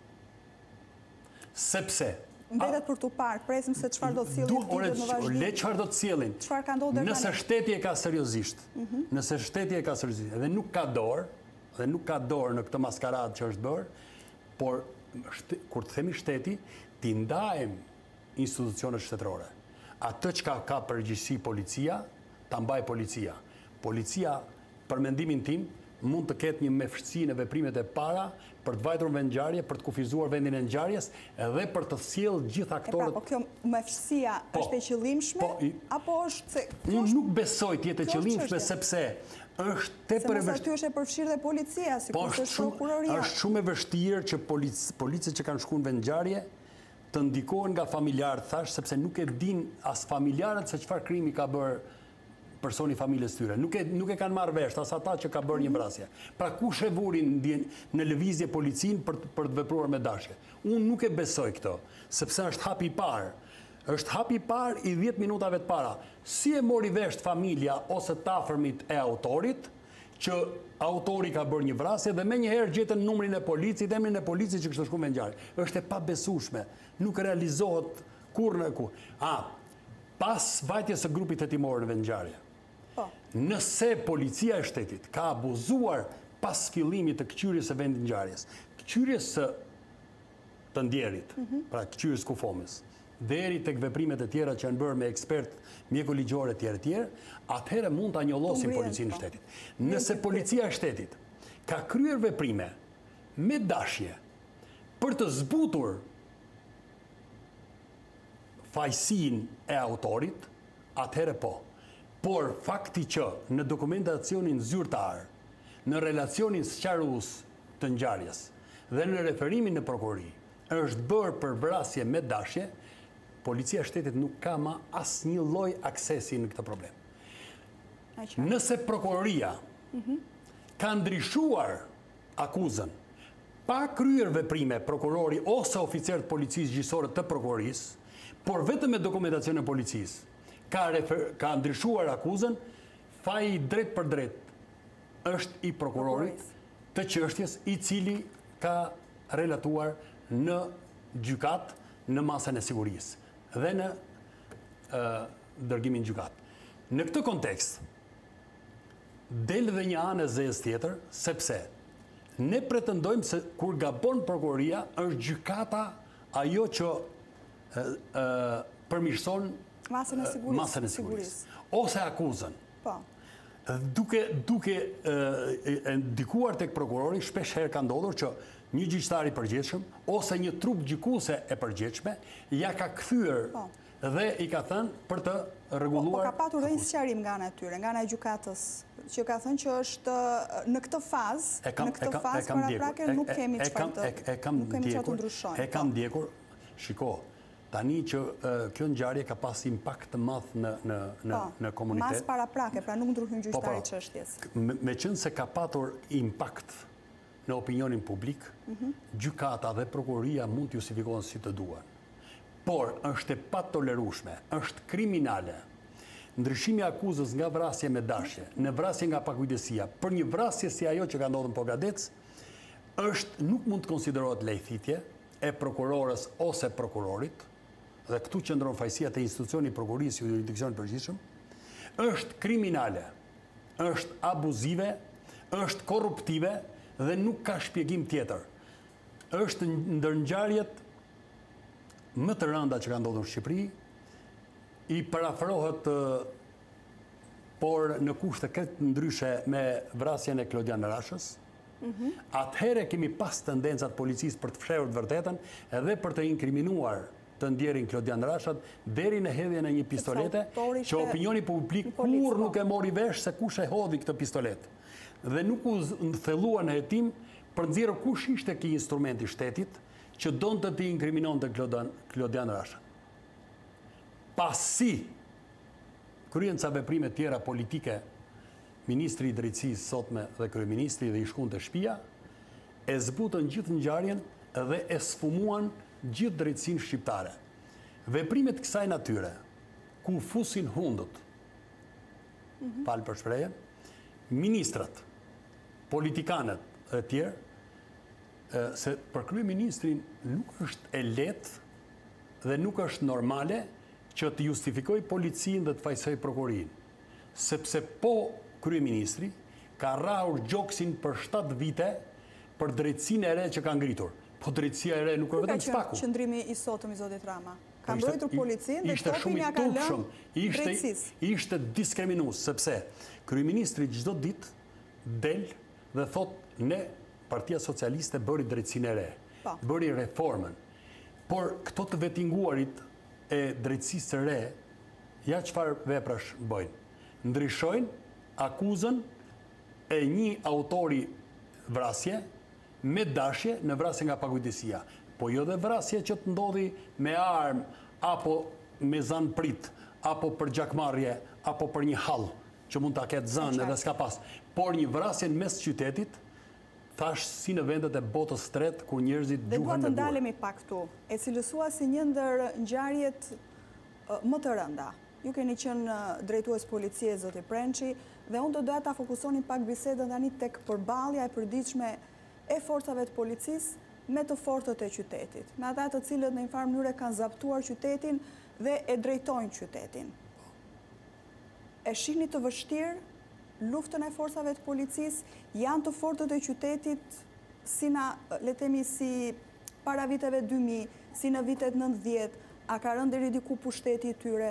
Sepse mbetet për tu parë, presim se çfarë do të sjellin ditët në vazhdim. Le çfarë do të sjellin. Çfarë ka ndodhur tani? Nëse shteti e ka seriozisht, mm -hmm. nëse shteti e ka seriozisht dhe nuk ka dorë, dhe nuk ka dorë në këtë maskaradë që është bërë, por kur të themi shteti, t'i ndajmë institucionet shtetërore. Atë që ka, ka përgjegjësi policia, ta mbaj policia. Policia, për mendimin tim, mund të ketë një mefshtësi në veprimet e para për të vajtur në ngjarje, për të kufizuar vendin e ngjarjes edhe për të sjellë gjithë aktorët. E pra, po kjo mefshtësia po, është e qëllimshme po, i, apo është se unë nuk besoj të jetë e qëllimshme sepse është tepër e vështirë. Se mos aty është e përfshirë dhe policia, sikur është prokuroria. Është shumë e vështirë që policët që kanë shkuar në vendngjarje të ndikohen nga familjarët, thash, sepse nuk e din as familjarët se çfarë krimi ka bërë personi familjes tyre. Nuk e, nuk e kanë marrë vesh, as ata që ka bërë një vrasje. Pra kush e vurin në lëvizje policin për, për të vepruar me dashje? Unë nuk e besoj këto, sepse është hapi i parë. Është hapi i parë i dhjetë minutave të para. Si e mori vesh familja ose të afërmit e autorit që autori ka bërë një vrasje dhe me njëherë gjetën numrin e policit, emrin e policit që kështë shku me ngjarje. Është e pabesueshme, nuk realizohet kur në kur. A, pas vajtjes së grupit hetimor në ngjarje, nëse policia e shtetit ka abuzuar pas fillimit të këqyrjes së vendit ngjarjes, këqyrjes së të ndjerit, pra këqyrjes kufomës, deri tek veprimet e tjera që janë bërë me ekspert mjeku ligjor e tjerë tjerë, atëherë mund ta njollosin policinë e shtetit. Nëse policia e shtetit ka kryer veprime me dashje për të zbutur fajsin e autorit, atëherë po. Por fakti që në dokumentacionin zyrtar, në relacionin sqarues të ngjarjes dhe në referimin në prokurori është bërë për vrasje me dashje, policia e shtetit nuk ka ma asnjë lloj aksesi në këtë problem. Nëse prokuroria ka ndryshuar akuzën pa kryer veprime prokurori ose oficer të policisë gjyqësore të prokurorisë, por vetëm me dokumentacion e policisë ka, refer, ka ndryshuar akuzën, faji drejt për drejt është i prokurorit të çështjes i cili ka relatuar në gjykat në masën e sigurisë dhe në uh, dërgimin gjykat. Në këtë kontekst, del dhe një anë e zezë tjetër, sepse ne pretendojmë se kur gabon prokuroria, është gjykata ajo që uh, uh, përmirëson masën e sigurisë. Masën e sigurisë. Ose akuzën. Po. Duke, duke uh, e ndikuar tek prokurori, shpesh herë ka ndodhur që një gjyqtar i përgjithshëm ose një trup gjykuse e përgjithshme ja ka kthyer dhe i ka thënë për të rregulluar. Po ka patur dhe një sqarim nga ana e tyre, nga ana e gjykatës, që ka thënë që është në këtë fazë, në këtë fazë paraprake nuk kemi çfarë të nuk kemi çfarë të ndryshojmë. E kam ndjekur. Shiko, tani që kjo ngjarje ka pas impakt të madh në në në në komunitet. Mas paraprake, pra nuk ndryhim gjyqtari çështjes. Meqense ka patur impakt në opinionin publik, gjykata dhe prokuroria mund të justifikohen si të duan. Por është e patolerueshme, është kriminale. Ndryshimi i akuzës nga vrasje me dashje në vrasje nga pakujdesia për një vrasje si ajo që ka ndodhur në Pogadec, është nuk mund të konsiderohet lejthitje e prokurorës ose prokurorit, dhe këtu qëndron fajësia të institucionit prokurorisë dhe jurisdiksionit përgjithshëm, është kriminale, është abuzive, është korruptive dhe nuk ka shpjegim tjetër. Është ndër ngjarjet më të rënda që ka ndodhur në Shqipëri, i parafrohet por në kushte këtë ndryshe me vrasjen e Klodian Rashës. Mm-hmm. Atëherë kemi pas tendencat policisë për të fshehur të vërtetën edhe për të inkriminuar të ndjerin Klodian Rashat deri në hedhjen e një pistolete që opinioni publik kur nuk e mori vesh se kush e hodhi këtë pistolet. Dhe nuk u thellua në hetim për nxjerrë kush ishte ky instrument i shtetit që donte të inkriminon të Klodian, Klodian Rasha. Pasi kryen ca veprime tjera politike, Ministri i Drejtësisë sotme dhe Kryeministri dhe i shkuan te shtëpia, e zbutën gjithë ngjarjen dhe e sfumuan gjithë drejtësinë shqiptare. Veprimet kësaj natyre, ku fusin hundët, mm-hmm. fal për shprehjen, ministrat, politikanët e tjerë, se për kryeministrin nuk është e lehtë dhe nuk është normale që të justifikoj policinë dhe të fajsoj prokurorinë. Sepse po kryeministri ka rrahur gjoksin për shtatë vite për drejtësinë e re që ka ngritur. Po drejtësia e re nuk është vetëm spaku. Qëndrimi i sotëm i zotit Rama. Ka mbrojtur policinë dhe topin ja ka lënë drejtësisë. Ishte diskriminues sepse kryeministri çdo ditë del dhe thot ne Partia Socialiste bëri drejtësinë e re, bëri reformën. Por këto të vettinguarit e drejtësisë së re, ja çfarë veprash bëjnë? Ndryshojnë akuzën e një autori vrasje me dashje në vrasje nga pakujdesia. Po jo dhe vrasje që të ndodhi me armë, apo me zanë prit, apo për gjakmarrje, apo për një hall që mund ta ketë zanë edhe s'ka pas. Por një vrasje në mes qytetit, thash si në vendet e botës tretë ku njerëzit gjuhen në burë. Dhe duhet të ndalemi pak këtu, e cilësua si një ndër ngjarjet më të rënda Ju keni qenë drejtues policie, zoti Prençi, dhe unë do doja ta fokusoni pak bisedën tani tek përballja e përditshme e forcave të policisë me të fortët e qytetit, me ata të cilët në një farë mënyrë kanë zaptuar qytetin dhe e drejtojnë qytetin. E shihni të vështirë luftën e forcave të policisë, janë të fortët e qytetit si na, le të themi, si para viteve dy mijë, si në vitet nëntëdhjetë, a ka rënë deri diku pushteti i tyre?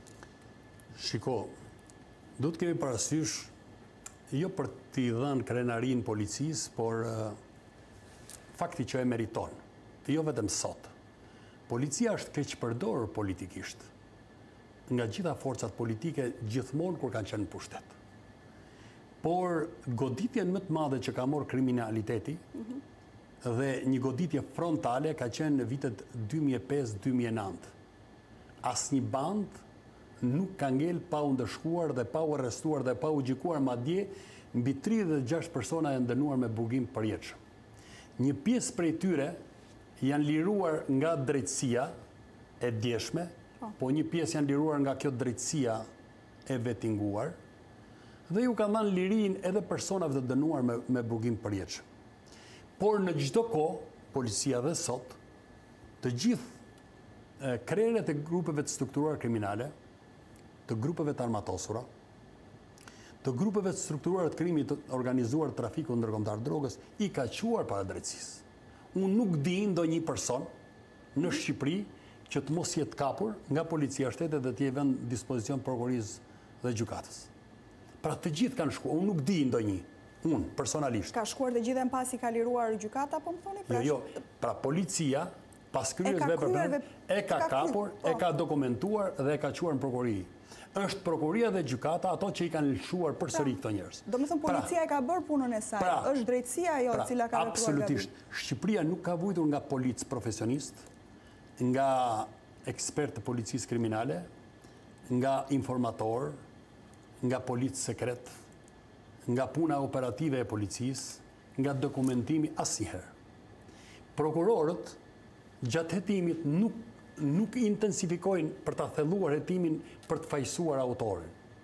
Shiko, do të kemi parasysh jo për t'i dhënë krenarin policisë, por uh, fakti që e meriton, jo vetëm sot. Policia është keqpërdorur politikisht nga gjitha forcat politike gjithmonë kur kanë qenë në pushtet. Por goditjen më të madhe që ka marrë kriminaliteti mm-hmm. dhe një goditje frontale ka qenë në vitet dy mijë e pesë dy mijë e nëntë. Asnjë band nuk ka ngel pa u ndëshkuar dhe pa u arrestuar dhe pa u gjykuar, madje mbi tridhjetë dhe gjashtë persona janë dënuar me burgim përjetshëm. Një pjesë prej tyre janë liruar nga drejtësia e djeshme, oh. po një pjesë janë liruar nga kjo drejtësia e vettinguar, dhe ju kanë dhënë lirin edhe personave të dënuar me, me burgim përjetshëm. Por në çdo kohë, policia dhe sot, të gjithë e, krerët e grupeve të strukturuar kriminale, të grupeve të armatosura, të grupeve të strukturuar të krimit të organizuar trafiku ndërkombëtar drogës, i ka quar para drejtësisë. Unë nuk di ndonjë person në Shqipëri që të mos jetë kapur nga policia shtetit dhe të jetë vënë dispozicion prokurorisë dhe gjykatës. Pra të gjithë kanë shkuar, unë nuk di ndonjë, unë personalisht. Ka shkuar dhe gjithë pasi ka liruar gjykata, po më thoni? Jo, jo, pra policia pas kryerjes veprave e ka kapur, e ka dokumentuar dhe e ka quar në prokurori. Është prokuria dhe gjykata ato që i kanë lëshuar përsëri këto njerëz. Do të thonë policia e ka bërë punën e saj, është drejtësia ajo e cila ka vepruar. Absolutisht. Shqipëria nuk ka vujtur nga polic profesionist, nga ekspert të policisë kriminale, nga informator, nga policë sekret, nga puna operative e policisë, nga dokumentimi asnjëherë. Prokurorët gjatë hetimit nuk nuk intensifikojnë për ta thelluar hetimin për të fajsuar autorin.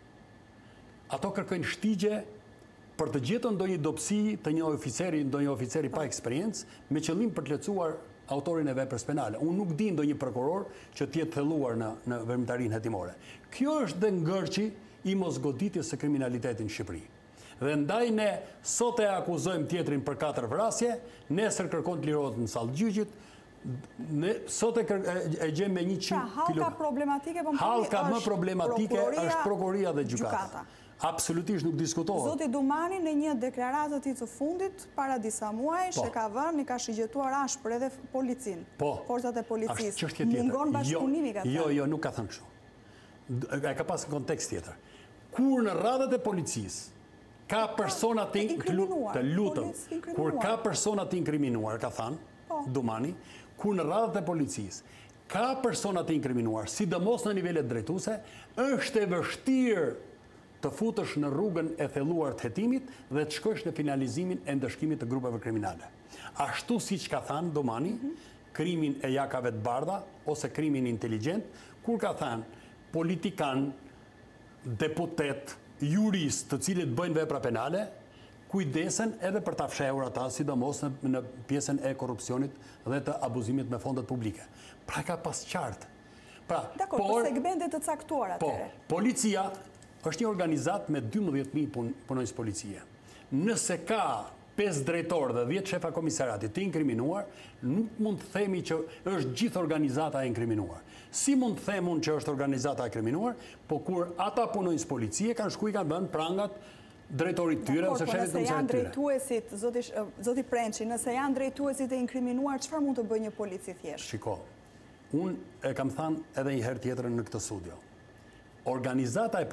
Ato kërkojnë shtigje për të gjetur ndonjë dobësi të një oficeri, ndonjë oficeri pa eksperiencë, me qëllim për të lecuar autorin e veprës penale. Unë nuk di ndonjë prokuror që të jetë thelluar në në veprimtarinë hetimore. Kjo është dhe ngërçi i mosgoditjes së kriminalitetit në Shqipëri. Dhe ndaj ne sot e akuzojmë tjetrin për katër vrasje, nesër kërkon të lirohet në sallë gjyqit. Ne sot e, e gjem me një qind pra, halka problematike, po halka më problematike është prokuroria dhe gjykata. Absolutisht nuk diskutohet. Zoti Dumani në një deklaratë të tij të fundit para disa muajsh po. e ka vënë, i ka shigjetuar ashpër edhe policin, po. forcat e policisë. Mungon bashkëpunimi ka thënë. Jo, jo, nuk ka thënë kështu. E ka pas në kontekst tjetër. Kur në radhët e policisë ka persona të, të lutëm, kur ka persona të inkriminuar, ka thënë Dumani, kur në radhët e policisë ka persona të inkriminuar, sidomos në nivelet drejtuese, është e vështirë të futësh në rrugën e thelluar të hetimit dhe të shkosh në finalizimin e ndëshkimit të grupeve kriminale. Ashtu siç ka thënë Dumani, krimin e jakave të bardha ose krimin inteligjent, kur ka thënë politikan, deputet, jurist të cilët bëjnë vepra penale, kujdesen edhe për ta fshehur ata, sidomos në, në pjesën e korrupsionit dhe të abuzimit me fondet publike. Pra ka pas qartë. Pra, Dakor, por segmente të caktuara atëre. Po, policia është një organizat me dymbëdhjetë mijë pun, punonjës policie. Nëse ka pesë drejtorë dhe dhjetë shefa komisariati të inkriminuar, nuk mund të themi që është gjithë organizata e inkriminuar. Si mund të them unë që është organizata e inkriminuar, po kur ata punonjës policie kanë shkuar kanë vënë prangat drejtorit tyre ose shefit të komisarit tyre. Drejtuesit, zoti, zoti Prençi, nëse janë drejtuesit e inkriminuar, çfarë mund të bëjë një polici thjesht? Shiko, unë e kam thënë edhe një herë tjetër në këtë studio. Organizata e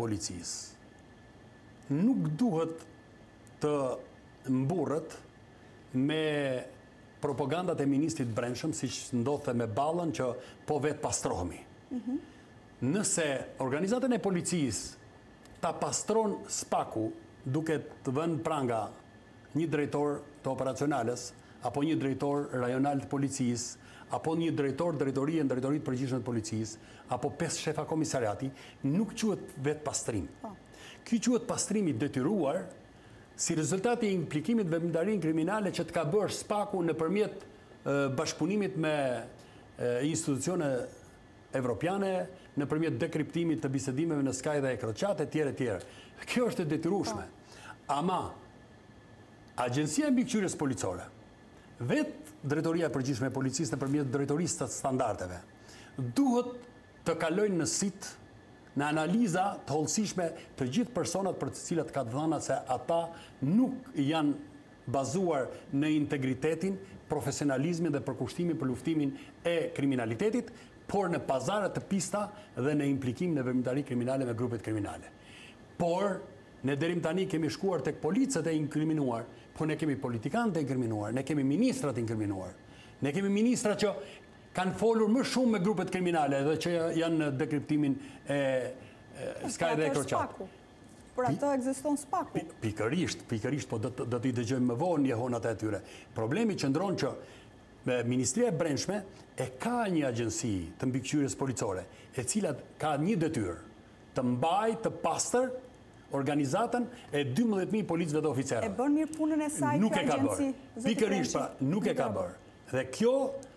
policisë nuk duhet të mburret me propagandat e ministrit brendshëm, siç ndodhte me ballën që po vetë pastrohemi. Mm-hmm. Nëse organizatën e policisë ta pastron spaku duke të vënë pranga një drejtor të operacionales apo një drejtor rajonal të policisë, apo një drejtor drejtorie në drejtoritë përgjithshme të policisë, apo pesë shefa komisariati, nuk quhet vetë pastrim. Ky quhet pastrimi detyruar si rezultati i implikimit në veprimtarinë kriminale që të ka bërë SPAK-u nëpërmjet bashkëpunimit me institucione evropiane, nëpërmjet dekriptimit të bisedimeve në Skype dhe Crochat e tjerë e tjerë. Kjo është e detyrueshme. Ama Agjencia e Mbikëqyrjes Policore, vetë Drejtoria e Përgjithshme e Policisë nëpërmjet drejtorisë të standardeve, duhet të kalojnë në sit në analiza të hollësishme të gjithë personat për të cilat ka të dhëna se ata nuk janë bazuar në integritetin, profesionalizmin dhe përkushtimin për luftimin e kriminalitetit, por në pazare të pista dhe në implikim në veprimtari kriminale me grupet kriminale. Por, ne deri tani kemi shkuar tek policët e inkriminuar, po ne kemi politikanët e inkriminuar, ne kemi ministrat e inkriminuar, ne kemi ministra që kanë folur më shumë me grupet kriminale dhe që janë në dekriptimin e Skype dhe Crochat. Por ato ekziston SPAK-u. Pikërisht, pikërisht, po do t'i dëgjojmë më vonë njehonat e tyre. Problemi qëndron që Ministria e Brendshme e ka një agjenci të mbikëqyrjes policore, e cila ka një detyrë të mbajë të pastër organizatën e dymbëdhjetë mijë policëve dhe oficerëve. E bën mirë punën e saj kjo agjenci? Pikërisht, pra, nuk e ka bërë. Dhe kjo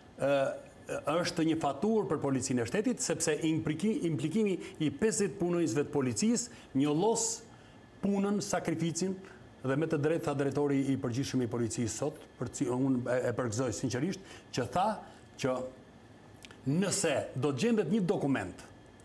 është një faturë për policinë e shtetit, sepse implikimi i pesëdhjetë punojësve të policisë njollos punën, sakrificin, dhe me të drejtë tha drejtori i përgjithshëm i policisë sot, unë e përgëzoj sinqerisht, që tha që nëse do gjendet një dokument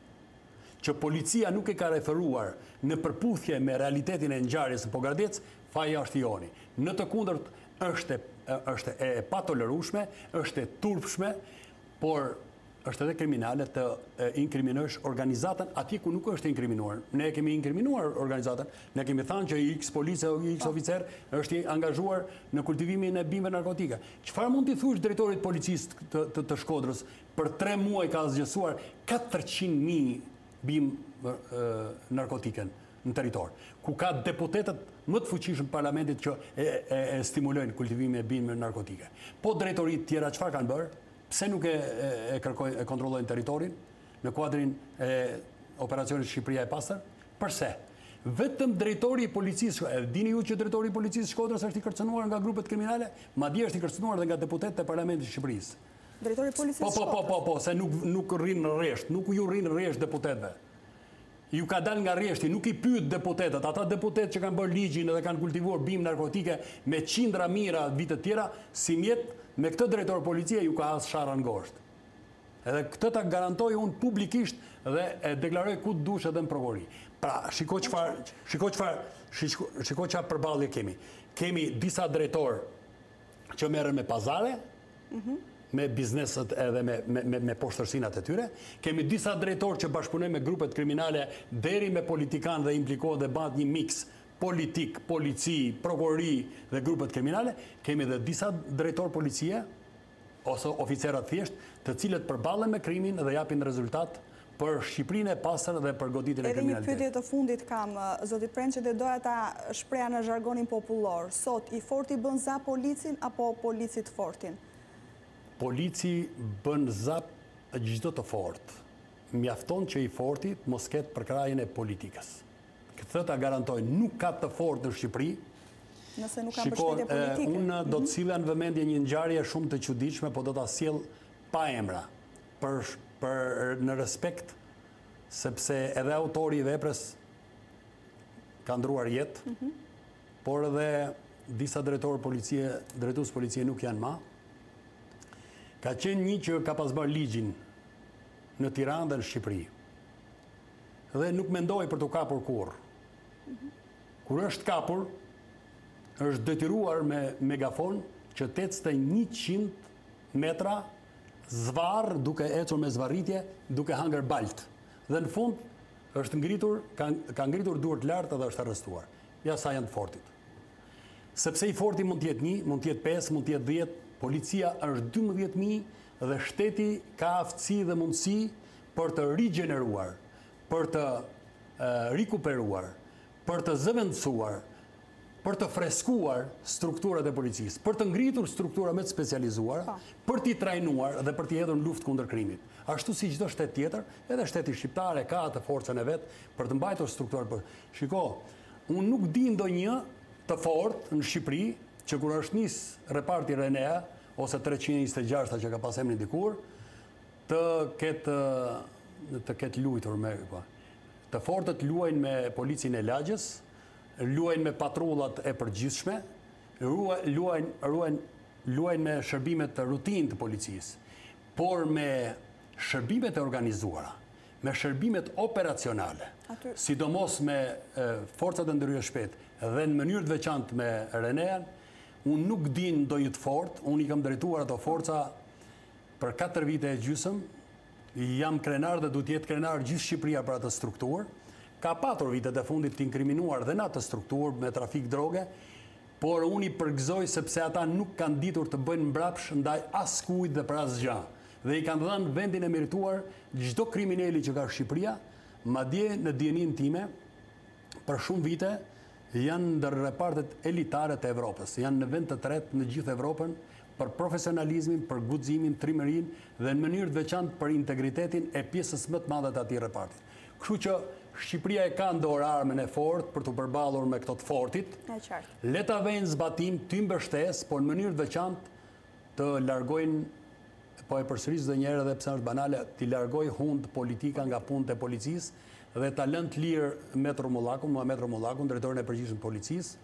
që policia nuk e ka referuar në përputhje me realitetin e ngjarjes në Pogradec, faja është i joni. Në të kundërt është është e patolerueshme, është e turpshme, por është edhe kriminale të inkriminuar organizatën atje ku nuk është inkriminuar. Ne kemi inkriminuar organizatën, ne kemi thënë që X policia o X oficer është angazhuar në kultivimin e bimëve narkotike. Çfarë mund t'i thuash drejtorit policisë të, të, të Shkodrës për tre muaj ka zgjesuar katërqind mijë bimë narkotike në territor, ku ka deputetët më të fuqishëm parlamentit që e, e, e stimulojnë kultivimin e bimëve narkotike. Po drejtoritë tjera çfarë kanë bërë? Pse nuk e, e, e, kërkoj, e kontrollojnë territorin në kuadrin e operacionit Shqipëria e Pastër? Përse? Vetëm drejtori i policisë, e dini ju që drejtori i policisë Shkodrës është i kërcënuar nga grupet kriminale, madje është i kërcënuar dhe nga deputetët e parlamentit të Shqipërisë. Drejtori i policisë po, po, po, po, po, se nuk, nuk rrinë në rresht, nuk ju rrinë në rresht deputetëve. Ju ka dal nga rreshti, nuk i pyet deputetët, ata deputetë që kanë bërë ligjin dhe kanë kultivuar bimë narkotike me qindra mijëra vite të tjera, si mjet me këtë drejtor policie ju ka has sharra ngosht. Edhe këtë ta garantoj unë publikisht dhe e deklaroj ku dush edhe në prokurori. Pra, shiko çfarë, shiko çfarë, shiko çfarë përballje kemi. Kemi disa drejtor që merren me pazare, mm-hmm. me bizneset edhe me, me, me, me poshtërsinat e tyre. Kemi disa drejtorë që bashkëpunojnë me grupet kriminale deri me politikan dhe implikohet dhe bëhet një mix politik, polici, prokurori dhe grupet kriminale. Kemi dhe disa drejtorë policie ose oficerat thjesht, të cilët përballen me krimin dhe japin rezultat për Shqipërinë e pastër dhe për goditjen e kriminalitetit. Edhe një pyetje të fundit kam, zoti Prençi, dhe doja ta shpreha në zhargonin popullor. Sot i forti bën za policin apo polici të fortin? Polici bën zap çdo të fort. Mjafton që i forti mos ketë përkrajjen e politikës. Këtë ta garantoj, nuk ka të fort në Shqipëri. Nëse nuk ka mbështetje politike. Unë do të silla në vëmendje një ngjarje shumë të çuditshme, po do ta sjell pa emra, për për në respekt, sepse edhe autori i veprës ka ndruar jetë, mm -hmm. por edhe disa drejtorë policie, drejtues policie nuk janë më. Ka qenë një që ka pas bërë ligjin në Tiranë dhe në Shqipëri. Dhe nuk mendoj për të kapur kurrë. Mm-hmm. Kur është kapur, është detyruar me megafon që të ecte njëqind metra zvarr duke ecur me zvarritje, duke hangër balt. Dhe në fund është ngritur, ka, ka ngritur duart lart dhe është arrestuar. Ja sa janë të fortit. Sepse i forti mund të jetë një, mund të jetë pesë, mund të jetë dhjetë, policia është dymbëdhjetë mijë dhe shteti ka aftësi dhe mundësi për të rigjeneruar, për të uh, rikuperuar, për të zëvendësuar, për për të freskuar strukturat e policisë, për të ngritur struktura më të specializuara, për t'i trajnuar dhe për t'i hedhur në luftë kundër krimit. Ashtu si çdo shtet tjetër, edhe shteti shqiptar e ka atë forcën e vet për të mbajtur strukturat. Shiko, unë nuk di ndonjë të fortë në Shqipëri që kur është nis reparti Renea ose treqind e njëzet e gjashta që ka pas emrin dikur, të ketë të ketë luajtur me të fortët luajnë me policinë e lagjës, luajnë me patrullat e përgjithshme, luajnë, luajnë, luajnë me shërbimet të rutinë të policisë, por me shërbimet e organizuara, me shërbimet operacionale, Aty... sidomos me e, forcat e ndërhyrjes shpejtë dhe në mënyrë të veçantë me Renean, unë nuk di ndonjë të fortë, unë i kam drejtuar ato forca për katër vite e gjysmë, jam krenar dhe du t'jetë krenar gjithë Shqipëria për atë strukturë. Ka patur vitet e fundit t'inkriminuar dhe në atë strukturë me trafik droge, por unë i përgëzoj sepse ata nuk kanë ditur të bëjnë mbrapsh ndaj askujt dhe për asgjë. Dhe i kanë dhënë vendin e merituar çdo kriminali që ka Shqipëria, madje në dijenin time, për shumë vite janë ndër repartet elitare të Evropës, janë në vend të tretë në gjithë Evropën, për profesionalizmin, për guximin, trimërin dhe në mënyrë të veçantë për integritetin e pjesës më të madhe të atij reparti. Kështu që Shqipëria e ka në dorë armën e fortë për të përballur me këto të fortit. Le ta vënë zbatim, ty mbështes, por në mënyrë të veçantë të largojnë, po e përsëris edhe një herë edhe pse është banale, të largojë hund politika nga punët e policisë dhe ta lënë të lirë Metro Mullakun, Muhamet Mullakun, drejtorin e përgjithshëm të policisë,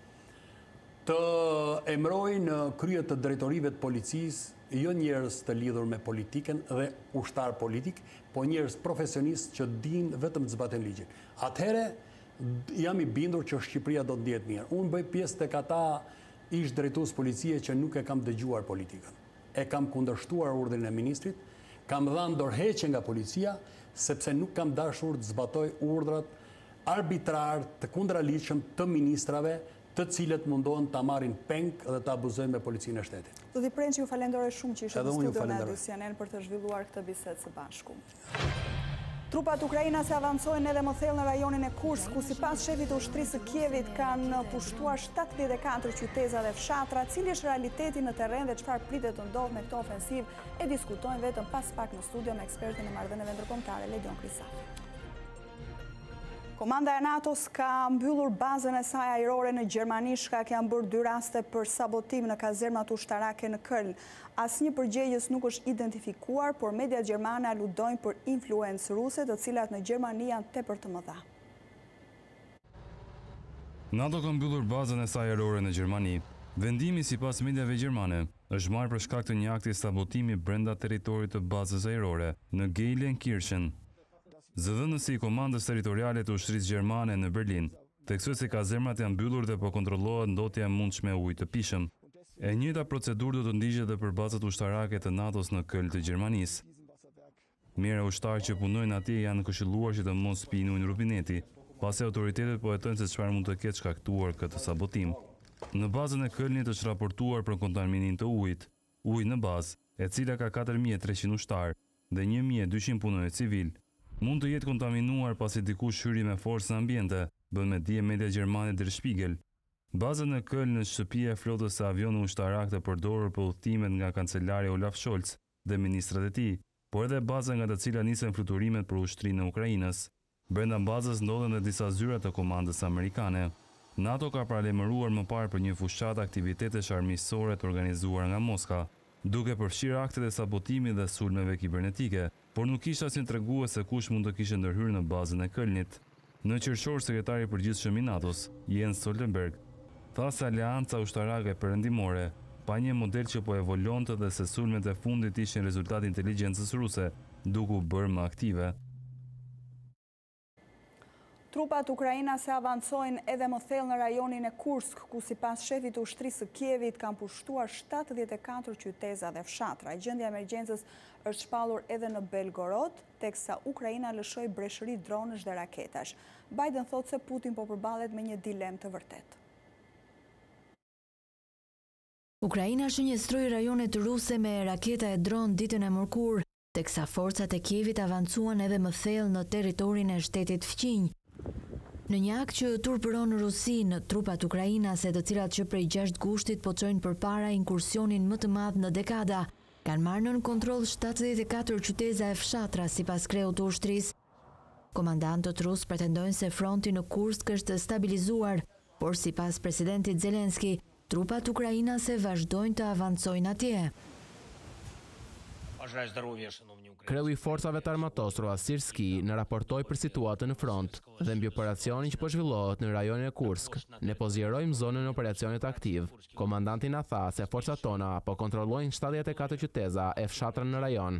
të emrojnë në krye të drejtorive të policisë jo njerëz të lidhur me politikën dhe ushtar politik, po njerëz profesionistë që dinë vetëm të zbatojnë ligjin. Atëherë jam i bindur që Shqipëria do të ndihet mirë. Unë bëj pjesë tek ata ish drejtues policie që nuk e kam dëgjuar politikën. E kam kundërshtuar urdhrin e ministrit, kam dhënë dorëheqje nga policia sepse nuk kam dashur të zbatoj urdhrat arbitrar të kundraligjshëm të ministrave, të cilët mundohen ta marrin peng dhe ta abuzojnë me policinë e shtetit. Zoti Prençi, ju falenderoj shumë që ishte në studion e Radio C N N për të zhvilluar këtë bisedë së bashku. Trupat ukrainase avancojnë edhe më thellë në rajonin e Kursk, ku sipas shefit të ushtrisë së Kievit kanë pushtuar shtatëdhjetë e katër qyteza dhe fshatra. Cili është realiteti në terren dhe çfarë pritet të ndodhë me këtë ofensivë, e diskutojnë vetëm pas pak në studio me ekspertin e marrëdhënieve ndërkombëtare Ledion Krisafi. Komanda e NATO-s ka mbyllur bazën e saj ajrore në Gjermani, shkak janë bërë dy raste për sabotim në kazermat ushtarake në Köln. Asnjë përgjegjës nuk është identifikuar, por mediat gjermane aludojnë për influencë ruse, të cilat në Gjermani janë tepër të mëdha. NATO ka mbyllur bazën e saj ajrore në Gjermani. Vendimi sipas mediave gjermane është marrë për shkak të një akti sabotimi brenda territorit të bazës ajrore në Gelsenkirchen. Zëdhënësi i komandës territoriale të ushtrisë gjermane në Berlin theksoi se kazermat janë mbyllur dhe po kontrollohet ndotja e mundshme e ujit të pishëm. E njëjta procedurë do të ndiqet edhe për bazat ushtarake të NATO-s në Köln të Gjermanisë. Mirë ushtarë që punojnë atje janë këshilluar që të mos pijnë ujin rubineti, pasi autoritetet po hetojnë se çfarë mund të ketë shkaktuar këtë sabotim. Në bazën e Kölnit është raportuar për kontaminimin të ujit, ujë në bazë, e cila ka katër mijë e treqind ushtarë dhe një mijë e dyqind punonjës civil. Mund të jetë kontaminuar pasi dikush hyri me forcë në ambiente, bën me dije media gjermane Der Spiegel. Baza në Köln është shtëpia e flotës së avionëve ushtarak të përdorur për udhëtimet nga kancelari Olaf Scholz dhe ministrat e tij, por edhe baza nga të cilat nisen fluturimet për ushtrinë e Ukrainës. Brenda bazës ndodhen edhe disa zyra të komandës amerikane. NATO ka paralajmëruar më parë për një fushatë aktivitetesh armiqësore të organizuar nga Moska, duke përfshirë aktet e sabotimit dhe sulmeve kibernetike, por nuk ishte asnjë tregues se kush mund të kishte ndërhyrë në bazën e Kölnit. Në qershor, sekretari i përgjithshëm i NATO-s, Jens Stoltenberg, tha se aleanca ushtarake perëndimore pa një model që po evolonte dhe se sulmet e fundit ishin rezultat inteligjencës ruse, duke u bërë më aktive. Trupat ukrainase avancojnë edhe më thellë në rajonin e Kursk, ku sipas shefit të ushtrisë së Kievit kanë pushtuar shtatëdhjetë e katër qyteza dhe fshatra. Gjendja e emergjencës është shpallur edhe në Belgorod, teksa Ukraina lëshoi breshëri dronësh dhe raketash. Biden thotë se Putin po përballet me një dilemë të vërtetë. Ukraina shënjestroi rajonet ruse me raketa e dron ditën e mërkurë, teksa forcat e Kievit avancuan edhe më thellë në territorin e shtetit fqinj. Në një akt që turpëron Rusinë, trupat ukrainase të cilat që prej gjashtë gushtit po çojnë përpara inkursionin më të madh në dekada, kanë marrë nën kontroll shtatëdhjetë e katër qyteza e fshatra sipas kreut të ushtrisë. Komandantët rus pretendojnë se fronti në Kursk është stabilizuar, por sipas presidentit Zelenski, trupat ukrainase vazhdojnë të avancojnë atje. Kreu i forcave të armatosura Sirski në raportoj për situatën në front dhe mbi operacionin që po zhvillohet në rajonin e Kursk. Ne po zgjerojmë zonën e operacionit aktiv. Komandanti na tha se forcat tona po kontrollojnë shtatëdhjetë e katër qyteza e fshatra në rajon.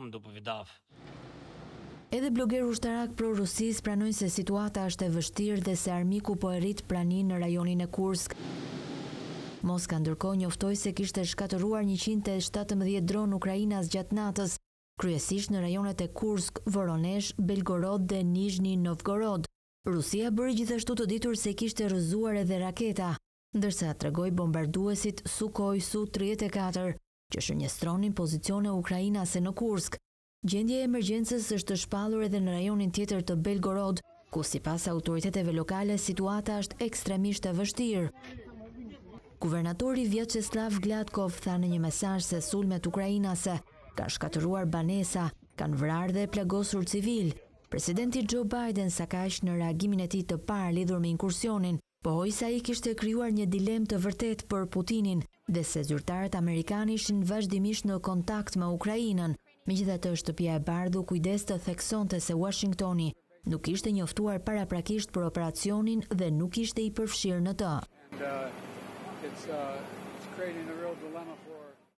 Edhe bloger ushtarak pro-rusis pranojnë se situata është e vështirë dhe se armiku po e rrit praninë në rajonin e Kursk. Moska ndërkohë njoftoi se kishte shkatëruar njëqind e shtatëmbëdhjetë dronë ukrainas gjatë natës, kryesisht në rajonet e Kursk, Voronesh, Belgorod dhe Nizhny Novgorod. Rusia bëri gjithashtu të ditur se kishte rrëzuar edhe raketa, ndërsa tregoi bombarduesit Sukhoi Su tridhjetë e katër, që shënjestronin pozicione ukrainase në Kursk. Gjendja e emergjencës është shpallur edhe në rajonin tjetër të Belgorod, ku sipas autoriteteve lokale situata është ekstremisht e vështirë. Guvernatori Vyacheslav Gladkov tha në një mesazh se sulmet ukrainase kanë shkatëruar banesa, kanë vrarë dhe plagosur civil. Presidenti Joe Biden sa kaq në reagimin e tij të parë lidhur me inkursionin, pohoi se ai kishte krijuar një dilemë të vërtetë për Putinin dhe se zyrtarët amerikanë ishin vazhdimisht në kontakt me Ukrainën. Megjithatë, shtëpia e bardhë kujdes të theksonte se Washingtoni nuk ishte njoftuar paraprakisht për operacionin dhe nuk ishte i përfshirë në të. It's, uh, it's creating a real dilemma for...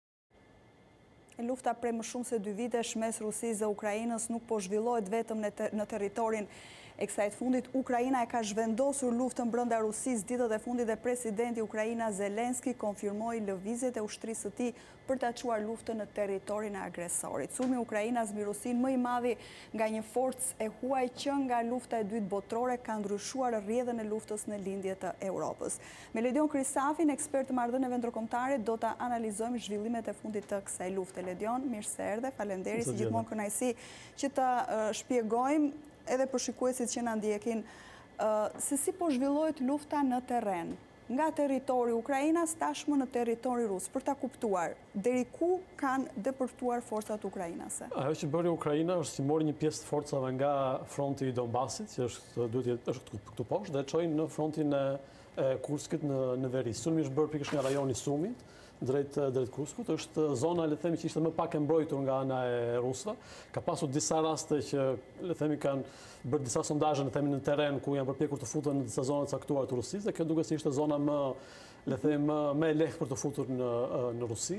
Lufta prej më shumë se dy vitesh mes Rusisë dhe Ukrainës nuk po zhvillohet vetëm në, ter në territorin e kësaj të fundit. Ukraina e ka zhvendosur luftën brenda Rusisë ditët e fundit dhe presidenti Ukraina Zelenski konfirmoi lëvizjet e ushtrisë së tij për ta çuar luftën në territorin e agresorit. Sulmi i Ukrainës mbi Rusinë më i madhi nga një forcë e huaj që nga lufta e dytë botërore ka ndryshuar rrjedhën e luftës në lindje të Europës. Me Ledion Krisafin, ekspert të marrëdhënieve ndërkombëtare, do ta analizojmë zhvillimet e fundit të kësaj lufte. Ledion, mirë se erdhe, faleminderit, si gjithmonë kënaqësi që ta uh, shpjegojmë edhe për shikuesit që na ndjekin, uh, se si po zhvillohet lufta në terren, nga territori Ukrainas tashmë në territori rus, për ta kuptuar deri ku kanë depërtuar forcat ukrainase. Ajo që bëri Ukraina është që mori një pjesë të forcave nga fronti i Donbasit, që është duhet është këtu poshtë, dhe çoi në frontin e, e Kurskit në në veri. Sulmi është bërë pikërisht nga rajoni Sumit, drejt drejt Kurskut, është zona le të themi që ishte më pak e mbrojtur nga ana e rusëve. Ka pasur disa raste që le të themi kanë bërë disa sondazhe në themi në terren ku janë përpjekur të futen në disa zona të caktuara të Rusisë, dhe kjo duket se ishte zona më le të themi më, më e lehtë për të futur në në Rusi.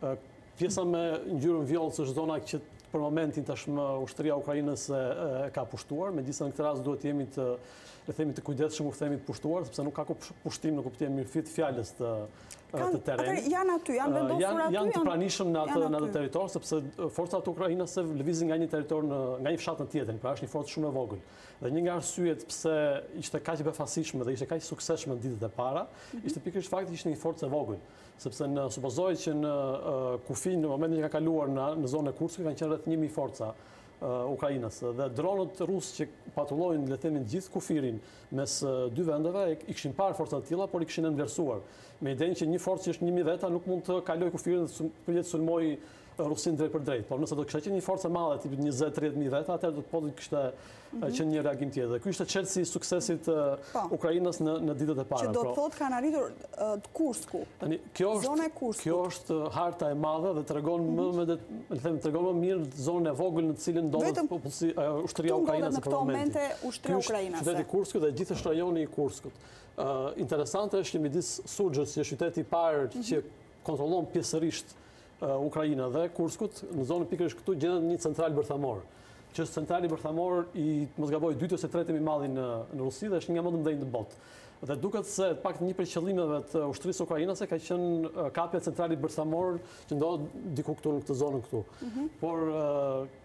Pjesa me ngjyrën vjollcë është zona që për momentin tashmë ushtria e Ukrainës e, e ka pushtuar, megjithëse në këtë rast duhet jemi të le të themi të kujdesshëm kur themi të pushtuar, sepse nuk ka pushtim në kuptimin mirëfit fjalës të të terrenit. Janë aty, janë vendosur aty. Janë, janë të pranishëm në atë në atë territor, sepse forcat ukrainase lëvizin nga një territor në nga një fshat në tjetrin, pra është një forcë shumë e vogël. Dhe një nga arsyet pse ishte kaq e befasishme dhe ishte kaq suksesshme ditët e para, ishte pikërisht fakti që ishte një forcë e vogël, sepse në supozohet që në uh, kufi në momentin që ka kaluar në, në zonën e Kurskut kanë qenë rreth një mijë forca Ukrainës, dhe dronët rusë që patrullojnë le të themi gjithë kufirin mes dy vendeve i kishin parë forcat të tilla, por i kishin enversuar. Me idenë që një forcë që është një mijë veta nuk mund të kalojë kufirin dhe të jetë sulmoj Rusin drejt për drejt. Por nëse do të kishte qenë një forcë e madhe, tipi njëzet deri tridhjetë mijë veta, atëherë do të po të kishte qenë një reagim tjetër. Ky ishte çelësi i suksesit të Ukrainës në në ditët e para. Që do të thotë kanë arritur Kursku. Tani kjo është kjo është harta e madhe dhe tregon më me le të them tregon më mirë zonën e vogël në të cilën ndodhet ushtria ukrainase në këto momente, ushtria ukrainase. Qyteti Kurskut dhe gjithë rajoni i Kurskut. Interesante është që midis Suxhës, që është qyteti i parë që kontrollon pjesërisht Ukraina dhe Kurskut, në zonën pikërisht këtu gjendet një central bërthamor, që është centrali bërthamor i, mos gaboj, dytë ose tretë më i madhi në, në Rusi dhe është një nga më të mëdhenj në botë. Dhe duket se pak një prej qëllimeve të ushtrisë ukrainase ka qenë kapja e centralit bërthamor që ndodhet diku këtu në këtë zonë këtu. Mm -hmm. Por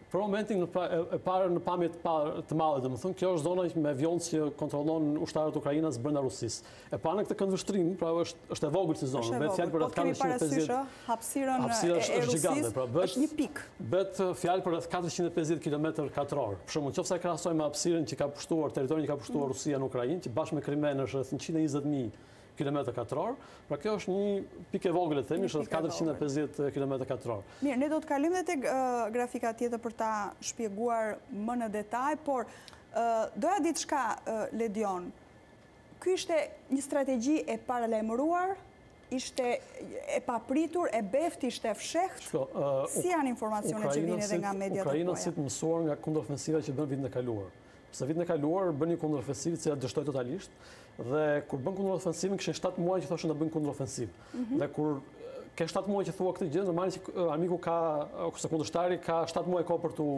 Për momentin e parë në pamje të madhe, dhe më thënë, kjo është zona me vjoncë që kontrolon ushtarët Ukrajinas brenda Rusisë. E pa në këtë këndvështrim, pra është e vogël si zonë. Është e vogël, po kemi parasysh hapësirën e Rusisë, është një pikë. Bet fjalë për rreth katërqind e pesëdhjetë kilometër katror. Për shembull, nëse krahasojmë me hapësirën që ka pushtuar, teritorin që ka pushtuar Rusia në Ukrainë, që bashkë me Krimen është rreth njëqind e njëzet mijë kilometër katror, pra kjo është një pikë e vogël e themi, është rreth katërqind e pesëdhjetë kilometër katror. Mirë, ne do të kalim dhe tek grafika tjetër për ta shpjeguar më në detaj, por doja ditë shka, Ledion, ky ishte një strategji e paralajmëruar, ishte e papritur, e beft, ishte fsheht, si janë informacionet që vinë edhe nga mediat të Ukraina poja? si të mësuar nga kundërofensiva që bën vitin e kaluar. Pse vitin e kaluar bën një kundërofensivë që dështoi totalisht, dhe kur bën kundërofensivën kishin shtatë muaj që thoshën të bëjnë kundërofensivë. Dhe kur ke shtatë muaj që thua këtë gjë, normalisht që armiku ka, ose kundërshtari ka shtatë muaj kohë për tu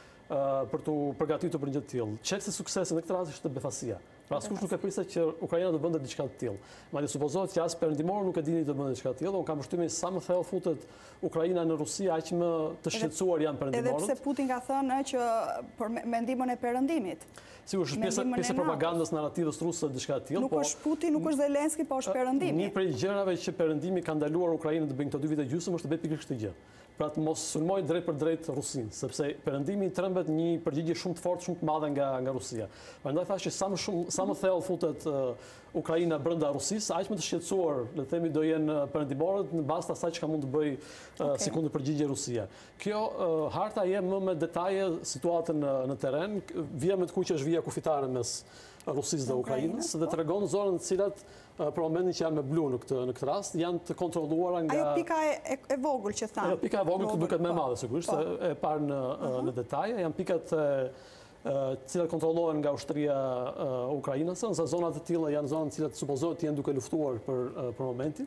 për tu përgatitur për një gjë të tillë. Çelësi suksesi në këtë rast ishte befasia. Pra askush nuk e priste që Ukraina do bënte diçka të tillë. Madje supozohet që as perëndimor nuk e dini të bënte diçka të tillë, unë kam përshtypjen sa më thellë futet Ukraina në Rusi, aq më të shqetësuar janë perëndimorët. Edhe pse Putin ka thënë që për mendimin e perëndimit. Sigurisht është pjesë pjesë e propagandës narrativës ruse diçka të tillë, po nuk është Putin, nuk është Zelenski, po është perëndimi. Një prej gjërave që perëndimi ka ndaluar Ukrainën të bëjë këto dy vite gjysmë është të bëjë pikërisht këtë gjë. Pra të mos sulmojë drejt për drejt Rusinë, sepse perëndimi i trembet një përgjigje shumë të fortë, shumë të madhe nga nga Rusia. Prandaj thashë që sa më shumë, sa më thellë futet Ukraina brenda Rusisë, aq më të shqetësuar, le të themi, do jenë perëndimorët në bazë të asaj që ka mund të bëjë si kundërpërgjigje Rusia. Kjo harta je më me detaje situatën në teren, vija me të kuq është vija kufitare mes Rusisë dhe Ukrainës, dhe tregon zonën të cilat për momentin që janë me blu në këtë në këtë rast janë të kontrolluara nga Ajo pika e, e vogël që thanë. Ajo pika e vogël që duket më e madhe sigurisht, e parë në në detaje, janë pikat e të cilat kontrollohen nga ushtria ukrainase, nëse zonat e tilla janë zona të cilat supozohet të jenë duke luftuar për për momentin.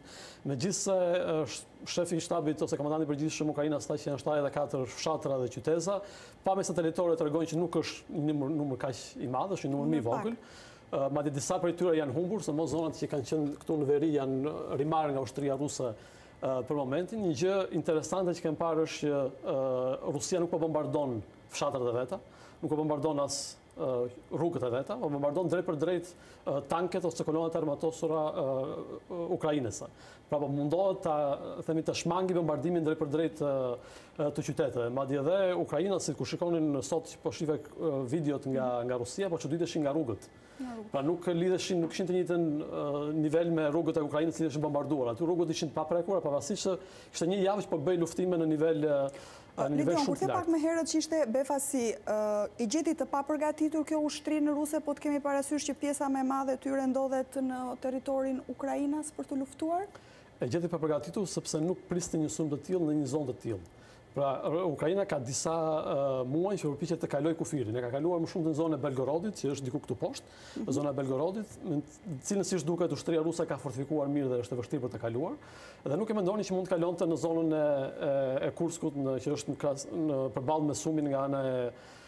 Megjithëse shefi i shtabit ose komandanti i përgjithshëm Ukrainës tha që janë shtatë e katër fshatra dhe qyteza, pamjes satelitore tregojnë që nuk është një numër, numër kaq i madh, është një numër më i vogël. Madje disa prej tyre janë humbur, se mos zonat që kanë qenë këtu në veri janë rimarrë nga ushtria ruse për momentin. Një gjë interesante që kem parë është që Rusia nuk po bombardon fshatrat e veta, nuk po bombardon as rrugët e veta, po bombardon drejt për drejt tanket ose kolonat armatosura ukrainase. Pra po mundohet ta themi të shmangi bombardimin drejt për drejt të qyteteve. Madje edhe Ukraina, si ku shikonin sot po shive videot nga nga Rusia, po çuditeshin nga rrugët. Pra nuk lidheshin, nuk kishin të njëjtën nivel me rrugët e Ukrainës që ishin bombarduar. Aty rrugët ishin të paprekura, pavarësisht se ishte një javë që po bëj luftime në nivel në nivel shumë të lartë. Pak më herët që ishte befasi, i gjeti të papërgatitur kjo ushtri në Ruse, po të kemi parasysh që pjesa më e madhe e tyre ndodhet në territorin Ukrainas për të luftuar? E gjeti papërgatitur sepse nuk priste një sulm të tillë në një zonë të tillë. Pra, Ukraina ka disa muaj që përpiqet të kalojë kufirin. E ka kaluar më shumë në zonën e Belgorodit, që është diku këtu poshtë, zona e Belgorodit, në cilën siç duket ushtria ruse ka fortifikuar mirë dhe është e vështirë për të kaluar. Dhe nuk e mendoni që mund të kalonte në zonën e, e Kurskut, në, që është në, në përballë me Sumin nga ana e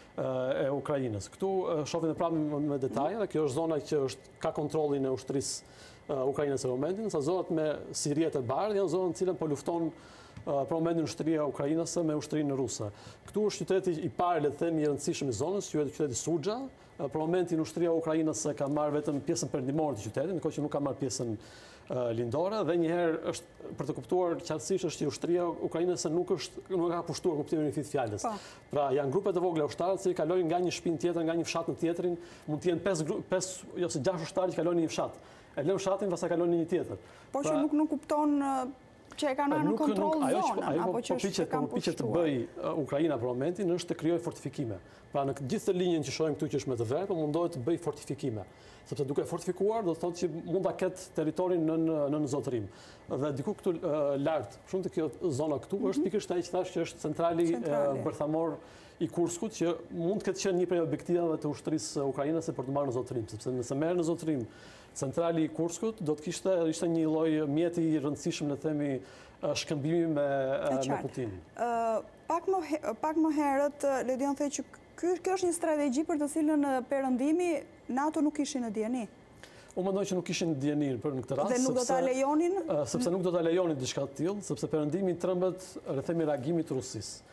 e Ukrainës. Këtu shohim edhe prapë me detaje, dhe kjo është zona që është ka kontrollin e ushtrisë Ukrainës në momentin, sa zonat me Siriet e bardhë janë zonat në cilën po lufton për momentin ushtria ukrainase me ushtrinë ruse. Këtu është qyteti i parë, le të themi, i rëndësishëm i zonës, quhet qyteti Suxha. Për momentin ushtria ukrainase ka marrë vetëm pjesën perëndimore të qytetit, ndërkohë që nuk ka marrë pjesën lindore, dhe njëherë është për të kuptuar qartësisht është që ushtria ukrainase nuk është nuk ka pushtuar kuptimin e këtij fjalës. Pra janë grupe të vogla ushtarë që kalojnë nga një shtëpi tjetër, nga një fshat në tjetrin, mund të jenë pesë ose gjashtë ushtarë që kalojnë në një fshat. E lën fshatin pastaj kalojnë në një tjetër. Po që nuk nuk kupton që e kanë në kontroll zonën, apo që është kanë pushtuar. Të bëj Ukraina për momentin është të krijojë fortifikime. Pra në gjithë të linjën që shohim këtu që është me të verë, po mundohet të bëj fortifikime. Sepse duke fortifikuar do të thotë që mund ta ketë territorin në në zotërim. Dhe diku këtu lart, shumë të kjo zona këtu është pikërisht ai që thash që është centrali bërthamor i Kurskut, që mund të ketë qenë një prej objektivave të ushtrisë ukrainase për të marrë në zotërim, sepse nëse merr në zotërim centrali i Kurskut, do të kishte ishte një lloj mjeti i rëndësishëm, le të themi, shkëmbimi me me Putinin. Pak më pak më herët Ledion thej që ky kjo është një strategji për të cilën perëndimi NATO nuk kishin në dieni. Unë mendoj që nuk kishin dieni për në këtë rast. Dhe nuk do ta lejonin? Sepse nuk do ta lejonin diçka të tillë, sepse perëndimi trembet, le të themi, reagimit të Rusisë.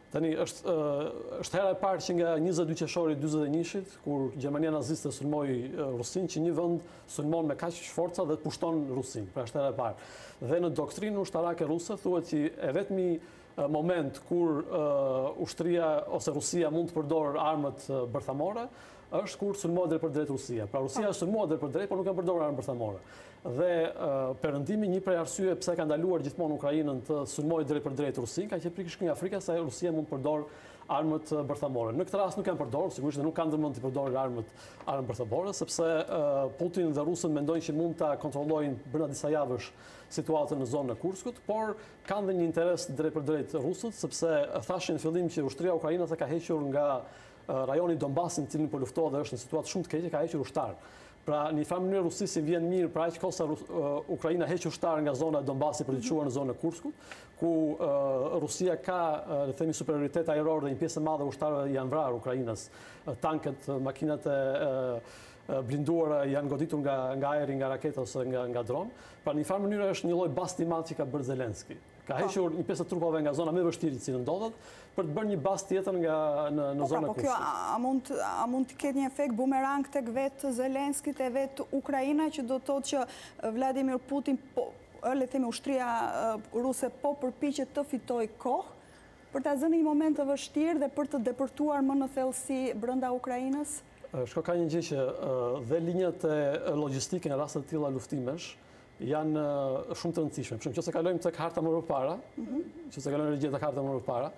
Tani, është, është hera e parë që nga njëzet e dy qershori dyzet e njëit, kur Gjermania naziste sulmoi Rusinë, që një vend sulmon me kaq forca dhe pushton Rusinë. Pra është hera e parë. Dhe në doktrinën ushtarake ruse thuhet që e vetmi moment kur ushtria ose Rusia mund të përdor armët bërthamore është kur sulmohet drejt për drejt Rusia. Pra Rusia sulmohet drejt për drejt, por nuk kanë përdorur armë bërthamore. Dhe perëndimi një prej arsyeve pse ka ndaluar gjithmonë Ukrainën të sulmojë drejt për drejt Rusinë, ka qenë pikërisht nga Afrika, se Rusia mund të përdor armët bërthamore. Në këtë rast nuk kanë përdorur, sigurisht nuk kanë ndërmend të përdorin armët armë bërthamore, sepse Putin dhe rusët mendojnë që mund ta kontrollojnë brenda disa javësh situatën në zonën e Kurskut, por kanë dhe një interes drejt për drejt rusët, sepse thashin në fillim që ushtria ukrainase ka hequr nga rajoni Donbasin, në cilin po luftohet dhe është në situatë shumë të keqe, ka hequr ushtar. Pra, në një farë mënyrë Rusisi vjen mirë për aq kohë sa Ukraina heq ushtar nga zona e Donbasit për të çuar në zonën e Kurskut, ku Rusia ka, le të themi, superioritet ajror dhe një pjesë e madhe ushtarëve janë vrarë Ukrainës. Tanket, makinat e blinduara janë goditur nga nga ajri, nga raketa ose nga nga dron. Pra, në një farë mënyrë është një lloj bastimat që ka bërë Zelenski. Ka hequr një pjesë të trupave nga zona më e vështirë që ndodhet për të bërë një bazë tjetër nga në në zonën e Kurskut. Po kjo a mund a mund të ketë një efekt bumerang tek vetë Zelenski te vetë Ukraina, që do të thotë që Vladimir Putin po le të themi ushtria ruse po përpiqet të fitojë kohë për ta zënë një moment të vështirë dhe për të depërtuar më në thellësi brenda Ukrainës? Shko ka një gjë që dhe linjat e logjistike në raste të tilla luftimesh janë shumë të rëndësishme. Për shembull, nëse kalojmë tek harta më përpara, nëse kalojmë rregjet tek harta më përpara,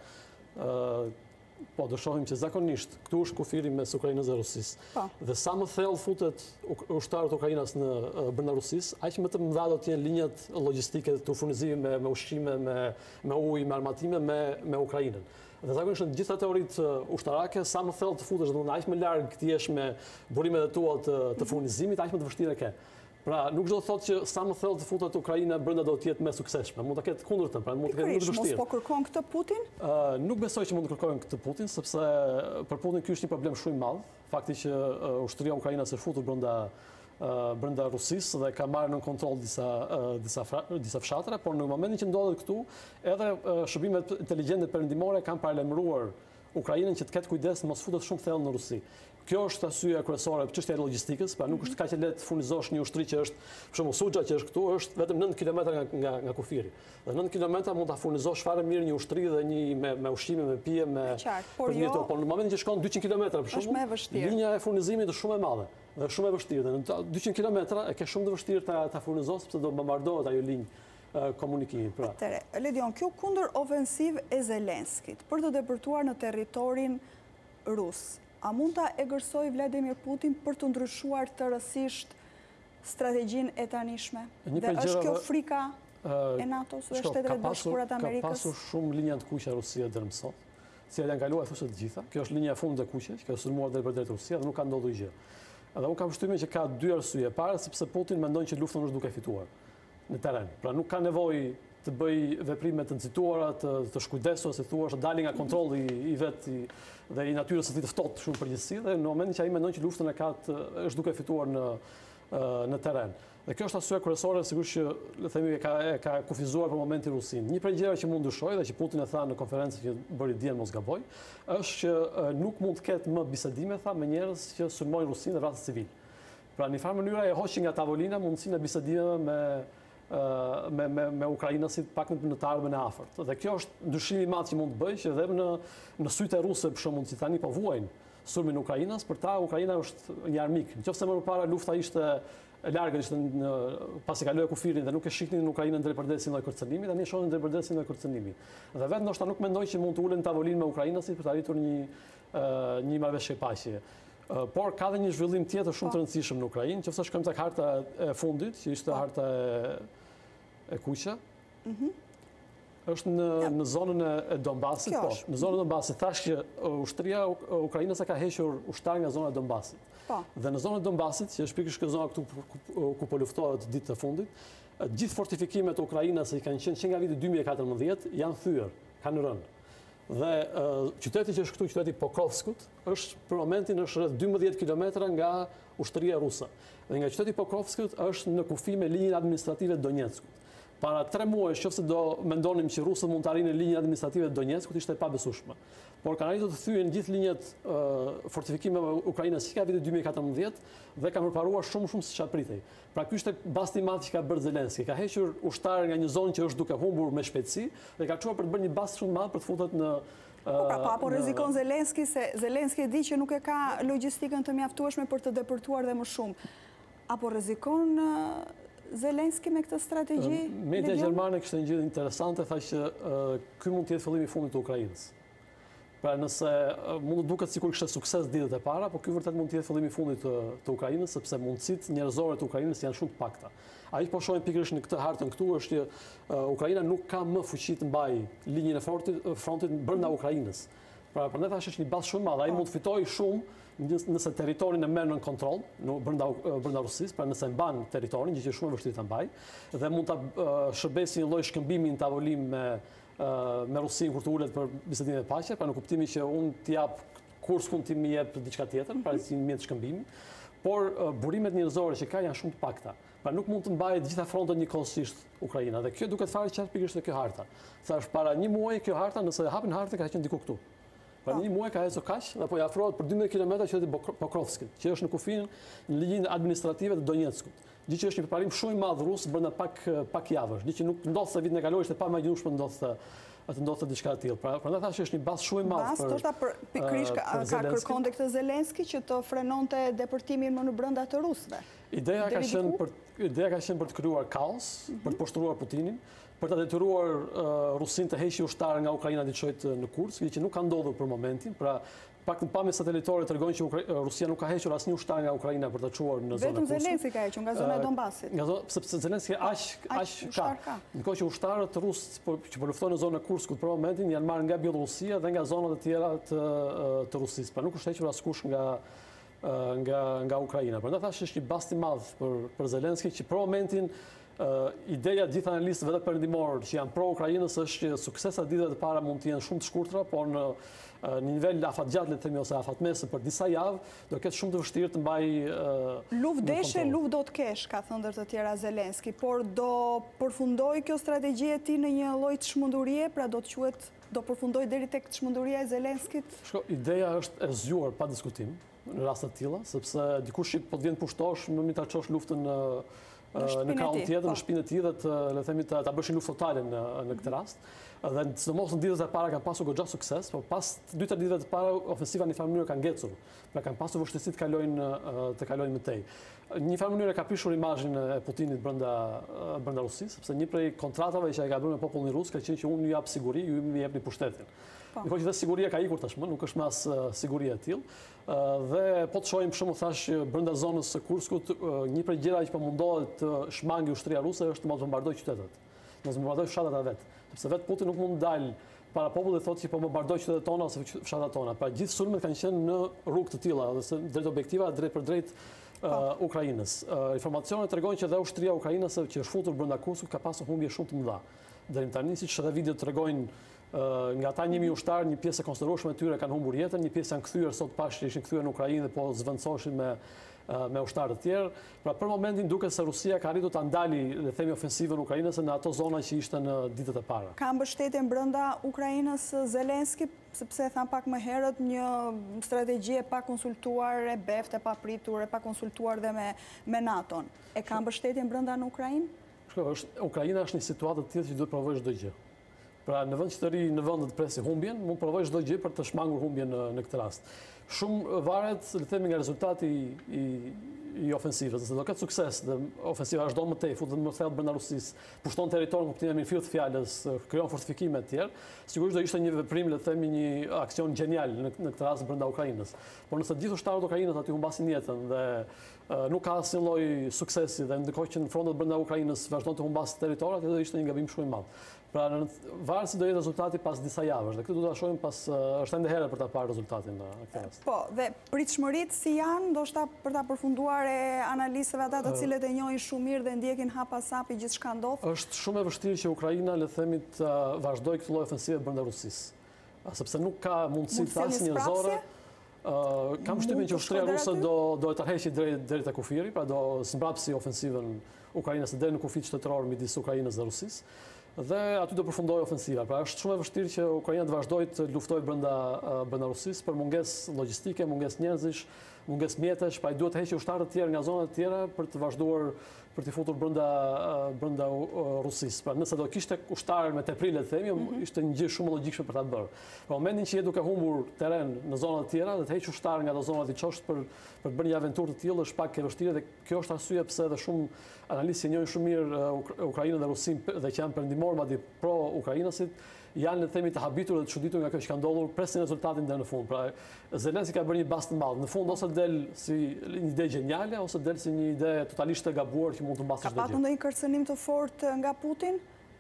po do shohim që zakonisht këtu është kufiri mes Ukrainës dhe Rusisë. Dhe sa më thellë futet ushtarët e Ukrainës në brenda Rusisë, aq më të mëdha do të jenë linjat logjistike të furnizimit me me ushqime, me me ujë, me armatime me me Ukrainën. Dhe zakonisht në gjitha teoritë ushtarake, sa më thellë të futesh, domethënë aq më larg ti jesh me burimet e tua të, të furnizimit, aq më të vështirë ke. Pra, nuk do të thotë që sa më thellë të futet Ukraina brenda do të jetë më suksesshme. Mund të ketë kundërtën, pra mund të ketë më të vështirë. Mos po kërkon këtë Putin? Uh, nuk besoj që mund të kërkojnë këtë Putin, sepse për Putin ky është një problem shumë i madh. Fakti që uh, ushtria ukrainase është futur brenda uh, brenda Rusisë dhe ka marrë në kontroll disa uh, disa fra, disa fshatra, por në momentin që ndodhet këtu, edhe uh, shërbimet inteligjente perëndimore kanë paralajmëruar Ukrainën që të ketë kujdes mos futet shumë thellë në Rusi. Kjo është arsyeja kryesore për çështjen e logjistikës, pra nuk është kaq e lehtë furnizosh një ushtri që është, për shembull, Suxha që është këtu, është vetëm nëntë kilometra nga nga nga kufiri. Dhe nëntë kilometra mund ta furnizosh fare mirë një ushtri dhe një me me ushqime, me pije, me për një jetë, por në momentin që shkon dyqind kilometra për shembull, linja e furnizimit është shumë e madhe dhe shumë e vështirë. Dhe në dyqind kilometra e ke shumë të vështirë ta ta furnizosh sepse do bombardohet ajo linjë komunikimi. Pra. Atëre, Ledion, kjo kundër ofensivë e Zelenskit për të depërtuar në territorin rus, a mund ta egërsoj Vladimir Putin për të ndryshuar tërësisht strategjinë e tanishme? Dhe është kjo frika e NATO-s dhe Shteteve të Bashkuara të Amerikës? Ka pasur shumë linja të kuqe Rusia deri më sot, që janë kaluar thosë të gjitha. Kjo është linja e fundit e kuqe, që ka sulmuar drejt për drejt Rusia dhe nuk ka ndodhur gjë. Edhe unë kam përshtypjen që ka dy arsye. Para, sepse Putin mendon që luftën është duke fituar në terren. Pra nuk ka nevojë të bëj veprime të nxituara, të, të shkujdesur, si thua, të dalin nga kontrolli i vet i, dhe i natyrës së tij të ftohtë shumë përgjithësi, dhe në momentin që ai mendon që luftën e ka të, është duke fituar në në terren. Dhe kjo është arsye kryesore, sigurisht që le të themi e ka e ka kufizuar për momentin Rusin. Një prej gjërave që mund ndryshojë dhe që Putin e tha në konferencën që bëri dje mos gaboj, është që nuk mund të ketë më bisedime tha me njerëz që sulmojnë Rusinë në rast civil. Pra në një farë mënyrë e hoqi nga tavolina mundësinë e bisedimeve me me me me ukrainasit pak në të ardhmen e afërt. Dhe kjo është ndryshimi i madh që mund të bëjë, që edhe në në sytë e rusë për shembull, si tani po vuajnë sulmin e Ukrainës, për ta Ukraina është një armik. Nëse më parë lufta ishte e largët, ishte në pasi kaloi kufirin dhe nuk e shihnin në Ukrainën drejt përdet si lloj kërcënimi, tani shohin drejt përdet si lloj kërcënimi. Dhe vetë ndoshta nuk mendojnë që mund të ulen në tavolinë me ukrainasit për të arritur një një marrëveshje paqeje. Por ka dhe një zhvillim tjetër shumë të rëndësishëm në Ukrainë, nëse shkojmë tek harta e fundit, që ishte harta e e kuqe, është në në zonën e Donbasit, po, në zonën e Donbasit thash që ushtria ukrainase ka hequr ushtar nga zona e Donbasit. Po. Dhe në zonën e Donbasit, që është pikërisht kjo zona këtu ku po luftohet ditët e fundit, gjithë fortifikimet e Ukrainës që kanë qenë që nga viti dy mijë e katërmbëdhjetë janë thyer, kanë rënë. Dhe uh, qyteti që është këtu, qyteti Pokrovskut, është për momentin është rreth dymbëdhjetë kilometra nga ushtria ruse. Dhe nga qyteti Pokrovskut është në kufi me linjën administrative të Donetskut. Para tre muaj, nëse do mendonim që rusët mund të arrinë linjën administrative të Donetskut, ishte e pabesueshme. Por kanë arritur të thyen gjithë linjat fortifikimeve ukrainase që ka vitin dy mijë e katërmbëdhjetë dhe kanë përparuar shumë shumë siç pritej. Pra ky ishte basti i madh që ka bërë Zelenski. Ka hequr ushtarë nga një zonë që është duke humbur me shpejtësi dhe ka çuar për të bërë një bast shumë të madh për të futur në Po pra, po apo rrezikon Zelenski se Zelenski e di që nuk e ka logjistikën të mjaftueshme për të depërtuar dhe më shumë. Apo rrezikon Zelenski me këtë strategji? Media gjermane kishte një gjë interesante, tha që ky mund të jetë fillimi i fundit të Ukrainës. Pra nëse mund të duket sikur kishte sukses ditët e para, po ky vërtet mund të jetë fillimi i fundit të, të Ukrainës, sepse mundësitë njerëzore të Ukrainës janë shumë të pakta. Ai po shohim pikërisht në këtë hartën këtu është që uh, Ukraina nuk ka më fuqi të mbajë linjën e frontit, frontit brenda Ukrainës. Pra prandaj thash është një bazë shumë e madhe. Ai mund të fitojë shumë nëse territorin e merr në kontroll, në brenda brenda Rusisë, pra nëse mban territorin, gjë që është shumë e vështirë ta mbajë, dhe mund ta uh, shërbesë një lloj shkëmbimi në tavolim me uh, me Rusinë kur të ulet për bisedimin e paqe, pra në kuptimin që unë t'i jap Kurskun ti më jep diçka tjetër, pra si një mjet shkëmbimi, por uh, burimet njerëzore që ka janë shumë të pakta. Pra nuk mund të mbajë të gjitha frontet njëkohësisht Ukraina. Dhe kjo duket fare qartë pikërisht te kjo harta. Thash para një muaji kjo harta, nëse hapin hartën ka qenë diku këtu. Pra një muaj ka ecur kaq dhe po i afrohet për dymbëdhjetë kilometra që është Pokrovskit, që është në kufinë në linjën administrative të Donetskut. Gjë që është një përparim shumë i madh rus brenda pak pak javësh. Gjë që nuk ndodh se vitin e kaluar ishte pa imagjinueshme ndodh të ndodhte diçka e tillë. Pra prandaj thashë është një bazë shumë e madhe për. Basta për pikërisht ka kërkonte këtë Zelenski që të frenonte depërtimin më në brenda të rusëve. Ideja ka qenë për ideja ka qenë për të krijuar kaos, për të poshtruar Putinin, për të detyruar Rusinë të heqë ushtarë nga Ukraina të çojë në Kursk, që nuk ka ndodhur për momentin. Pra pak në pamje satelitore tregojnë që Rusia nuk ka hequr asnjë ushtar nga Ukraina për të çuar në zonën e Kurskut. Vetëm Zelenski ka hequr nga zona e Donbasit. Nga zona, sepse Zelenski aq aq ka. Ndërkohë që ushtarët rusë që po luftojnë në zonën e Kurskut për momentin janë marrë nga Bielorusia dhe nga zonat e tjera të të Rusisë. Pra nuk është hequr askush nga nga nga Ukraina. Prandaj thash është një bast i madh për për Zelenski që për momentin Uh, ideja gjithë analistëve dhe perëndimorë që janë pro-Ukrainës është që suksesat ditëve të para mund të jenë shumë të shkurtra, por në uh, një nivel afatgjatë, le të themi, ose afatmesë për disa javë, do ketë shumë të vështirë të mbaj uh, luftë deshe, luftë do të kesh, ka thënë ndër të tjera Zelenski, por do përfundoj kjo strategji e tij në një lloj çmendurie, pra do të quhet do përfundoj deri tek çmenduria e Zelenskit? Shko, ideja është e zgjuar pa diskutim në raste të tilla, sepse dikush po të vjen pushtosh, më mirë ta çosh luftën në në krahun tjetër, në shpinën e tij dhe të le të themi ta bëshin luftë totale në në këtë rast. Dhe sidomos në ditët e para kanë pasur goxha sukses, por pas dy tre ditëve të para ofensiva në një farë mënyrë ka ngecur. Pra kanë pasur vështirësi të kalojnë të kalojnë më tej. Në një farë mënyrë ka prishur imazhin e Putinit brenda brenda Rusisë, sepse një prej kontratave që ai ka bërë me popullin rus ka qenë që unë ju jap siguri, ju më jepni pushtetin. Ndërkohë që dhe siguria ka ikur tashmë, nuk është më as siguria e tillë. Dhe po të shohim për shembull thash brenda zonës së Kurskut, një prej gjërave që po mundohet të shmangi ushtria ruse është të mos bombardojë qytetet. Mos bombardojë fshatat e vet. Sepse vet Putin nuk mund të dalë para popullit dhe thotë që po bombardoj qytetet tona ose fshatat tona. Pra gjithë sulmet kanë qenë në rrugë të tilla, ose drejt objektiva, drejt për drejt uh, Ukrainës. Uh, informacionet tregojnë që dhe ushtria ukrainase që është futur brenda Kurskut ka pasur humbje shumë të mëdha. Deri tani siç edhe videot tregojnë, nga ata një mijë ushtarë, një pjesë e konsiderueshme e tyre kanë humbur jetën, një pjesë janë kthyer sot pash që ishin kthyer në Ukrainë dhe po zvendçoshin me me ushtarë të tjerë. Pra për momentin duket se Rusia ka arritur ta ndali, le të themi, ofensivën ukrainase në ato zona që ishte në ditët e para. Ka mbështetje brenda Ukrainës Zelenski, sepse thamë pak më herët një strategji e pa konsultuar, e beftë, e pa pritur, e pa konsultuar dhe me me NATO-n. E ka mbështetje brenda në Ukrainë? Shko, është Ukraina është një situatë të tillë që duhet provojë çdo gjë. Pra në vend që të ri në vend të presi humbjen, mund provoj çdo gjë për të shmangur humbjen në, në këtë rast. Shumë varet, le të themi, nga rezultati i, i ofensivës. Nëse do ketë sukses dhe ofensiva është do më tej, futet më thellë brenda Rusisë, pushton territorin kuptimin e mirëfillt të fjalës, krijon fortifikime të tjerë, sigurisht do ishte një veprim, le të themi, një aksion gjenial në, në këtë rast brenda Ukrainës. Por nëse gjithë ushtarët e Ukrainës aty humbasin jetën dhe uh, nuk ka asnjë lloj suksesi dhe ndërkohë që në frontet brenda Ukrainës vazhdon të humbasë territor, atë do ishte një gabim shumë i madh. Pra në varë si do jetë rezultati pas disa javësh, dhe këtë do ta shohim pas është ende herë për ta parë rezultatin në këtë rast. Po, dhe pritshmëritë si janë, ndoshta për ta përfunduar e analistëve ata të cilët e njohin shumë mirë dhe ndjekin hap pas hapi gjithçka ndodh. Është shumë e vështirë që Ukraina, le të themi, të vazhdojë këtë lloj ofensive brenda Rusisë. Sepse nuk ka mundësi të asnjë njerëzore. Kam shtypin që ushtria ruse do e tërheqi deri te kufiri, pra do smbrapsi ofensivën Ukrainës deri në kufit shtetëror midis Ukrainës dhe Rusisë. Dhe aty do përfundoj ofensiva. Pra është shumë e vështirë që Ukraina të vazhdojë të luftojë brenda brenda Rusisë për mungesë logjistike, mungesë njerëzish, mungesë mjetesh, pra i duhet të heqë ushtarë të tjerë nga zonat e tjera për të vazhduar për të futur brenda brenda Rusisë. Pra nëse do kishte ushtarë me tepri le të themi, ishte një gjë shumë logjikshme për ta bërë. Në momentin që je duke humbur terren në zonat e tjera, dhe të heqë ushtarë nga ato zonat i çosht për për të bërë një aventurë të tillë është pak e vështirë dhe kjo është arsyeja pse edhe shumë analistë që njohin shumë mirë Ukrainën dhe Rusinë dhe që janë perëndimor madje pro ukrainasit janë le të themi të habitur dhe të çuditur nga kjo që ka ndodhur, presin rezultatin deri në fund. Pra Zelenski ka bërë një bast të madh. Në fund ose del si një ide geniale ose del si një ide totalisht e gabuar që mund të mbasë çdo gjë. Ka patur ndonjë kërcënim të fortë nga Putin?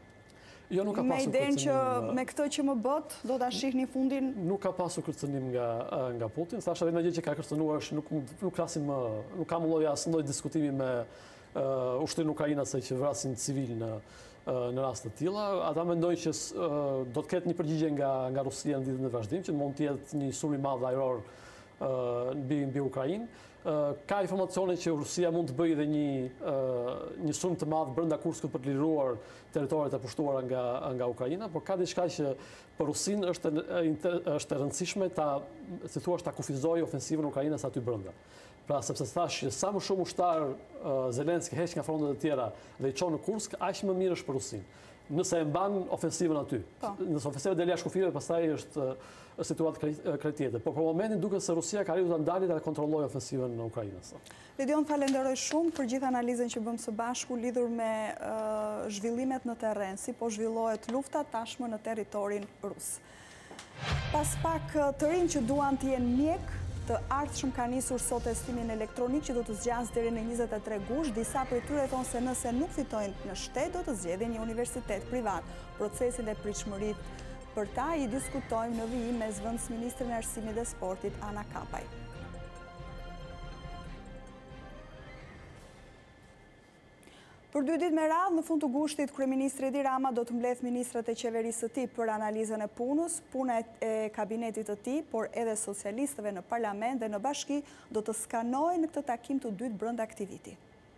Jo, nuk ka pasur kërcënim. Me idenë që me këtë që më bët, do ta shihni fundin? Nuk ka pasur kërcënim nga nga Putin. Thashë vetëm gjë që ka kërcënuar është nuk nuk flasim më, nuk kam lloj as lloj diskutimi me ushtrinë ukrainase që vrasin civil në në rast të tilla. Ata mendojnë që do të ketë një përgjigje nga nga Rusia në ditën e vazhdim, që mund të jetë një sulm i madh ajror mbi mbi Ukrainë. Ka informacione që Rusia mund të bëjë edhe një një sulm të madh brenda Kurskut për të liruar territoret e pushtuara nga nga Ukraina, por ka diçka që për Rusinë është është e rëndësishme ta, si thua, ta kufizojë ofensivën ukrainase aty brenda. Pra sepse thash që sa më shumë ushtar Zelenski heq nga frontet e tjera dhe i çon në Kursk, aq më mirë është për Rusinë. Nëse e mban ofensivën aty. Nëse ofensiva del jashtë kufijve, pastaj është situatë krejt tjetër. Por për momentin duket se Rusia ka arritur ta ndalë dhe ta kontrollojë ofensivën në Ukrainës. Lidion, falenderoj shumë për gjithë analizën që bëm së bashku lidhur me zhvillimet në terren, si po zhvillohet lufta tashmë në territorin rus. Pas pak të rinj që duan të jenë mjek të ardhshëm ka nisur sot testimin elektronik që do të zgjas deri në njëzet e tre gusht. Disa prej tyre thonë se nëse nuk fitojnë në shtet do të zgjedhin një universitet privat. Procesin e pritshmërisë për ta i diskutojmë në vijim me zëvendësministrin e Arsimit dhe Sportit Ana Kapaj. Për dy ditë me radhë, në fund të gushtit, Kryeministri Edi Rama do të mbledh ministrat e qeverisë së tij për analizën e punës, puna e kabinetit të tij, por edhe socialistëve në parlament dhe në bashki do të skanojnë në këtë takim të dytë brenda aktiviti.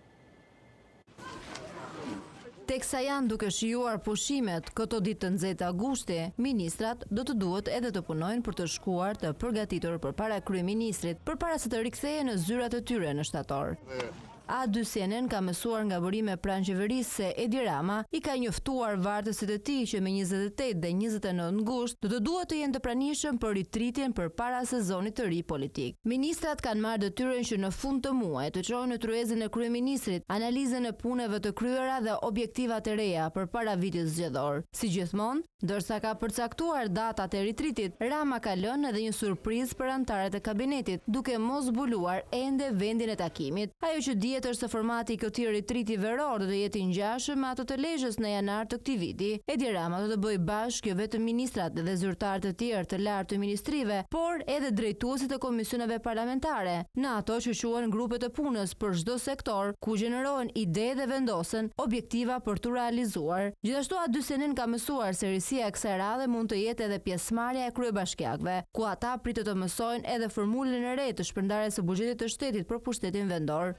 Teksa janë duke shijuar pushimet këto ditë të nxehta gushti, ministrat do të duhet edhe të punojnë për të shkuar të përgatitur përpara kryeministrit, përpara se të rikthehen në zyrat e tyre në shtator. A dy C N N ka mësuar nga burime pranë qeverisë se Edi Rama i ka njoftuar vartësit e tij që me njëzet e tetë dhe njëzet e nëntë gusht do të duhet të jenë të pranishëm për ritritjen përpara sezonit të ri politik. Ministrat kanë marrë detyrën që në fund të muajit të çojnë në tryezën e kryeministrit analizën e punëve të kryera dhe objektivat e reja përpara vitit zgjedhor. Si gjithmonë, ndërsa ka përcaktuar datat e ritritit, Rama ka lënë edhe një surprizë për anëtarët e kabinetit, duke mos zbuluar ende vendin e takimit. Ajo që dihet është se formati i këtij ritriti veror do të jetë i ngjashëm me ato të Lezhës në janar të këtij viti. Edi Rama do të bëjë bashkë jo vetëm ministrat dhe zyrtarët e tjerë të lartë të ministrive, por edhe drejtuesit e komisioneve parlamentare, në ato që quhen grupe të punës për çdo sektor, ku gjenerohen ide dhe vendosen objektiva për të realizuar. Gjithashtu A dy C N N ka mësuar se risia e kësaj radhe mund të jetë edhe pjesëmarrja e kryebashkiakëve, ku ata pritet të mësojnë edhe formulën e re të shpërndarjes së buxhetit të shtetit për pushtetin vendor.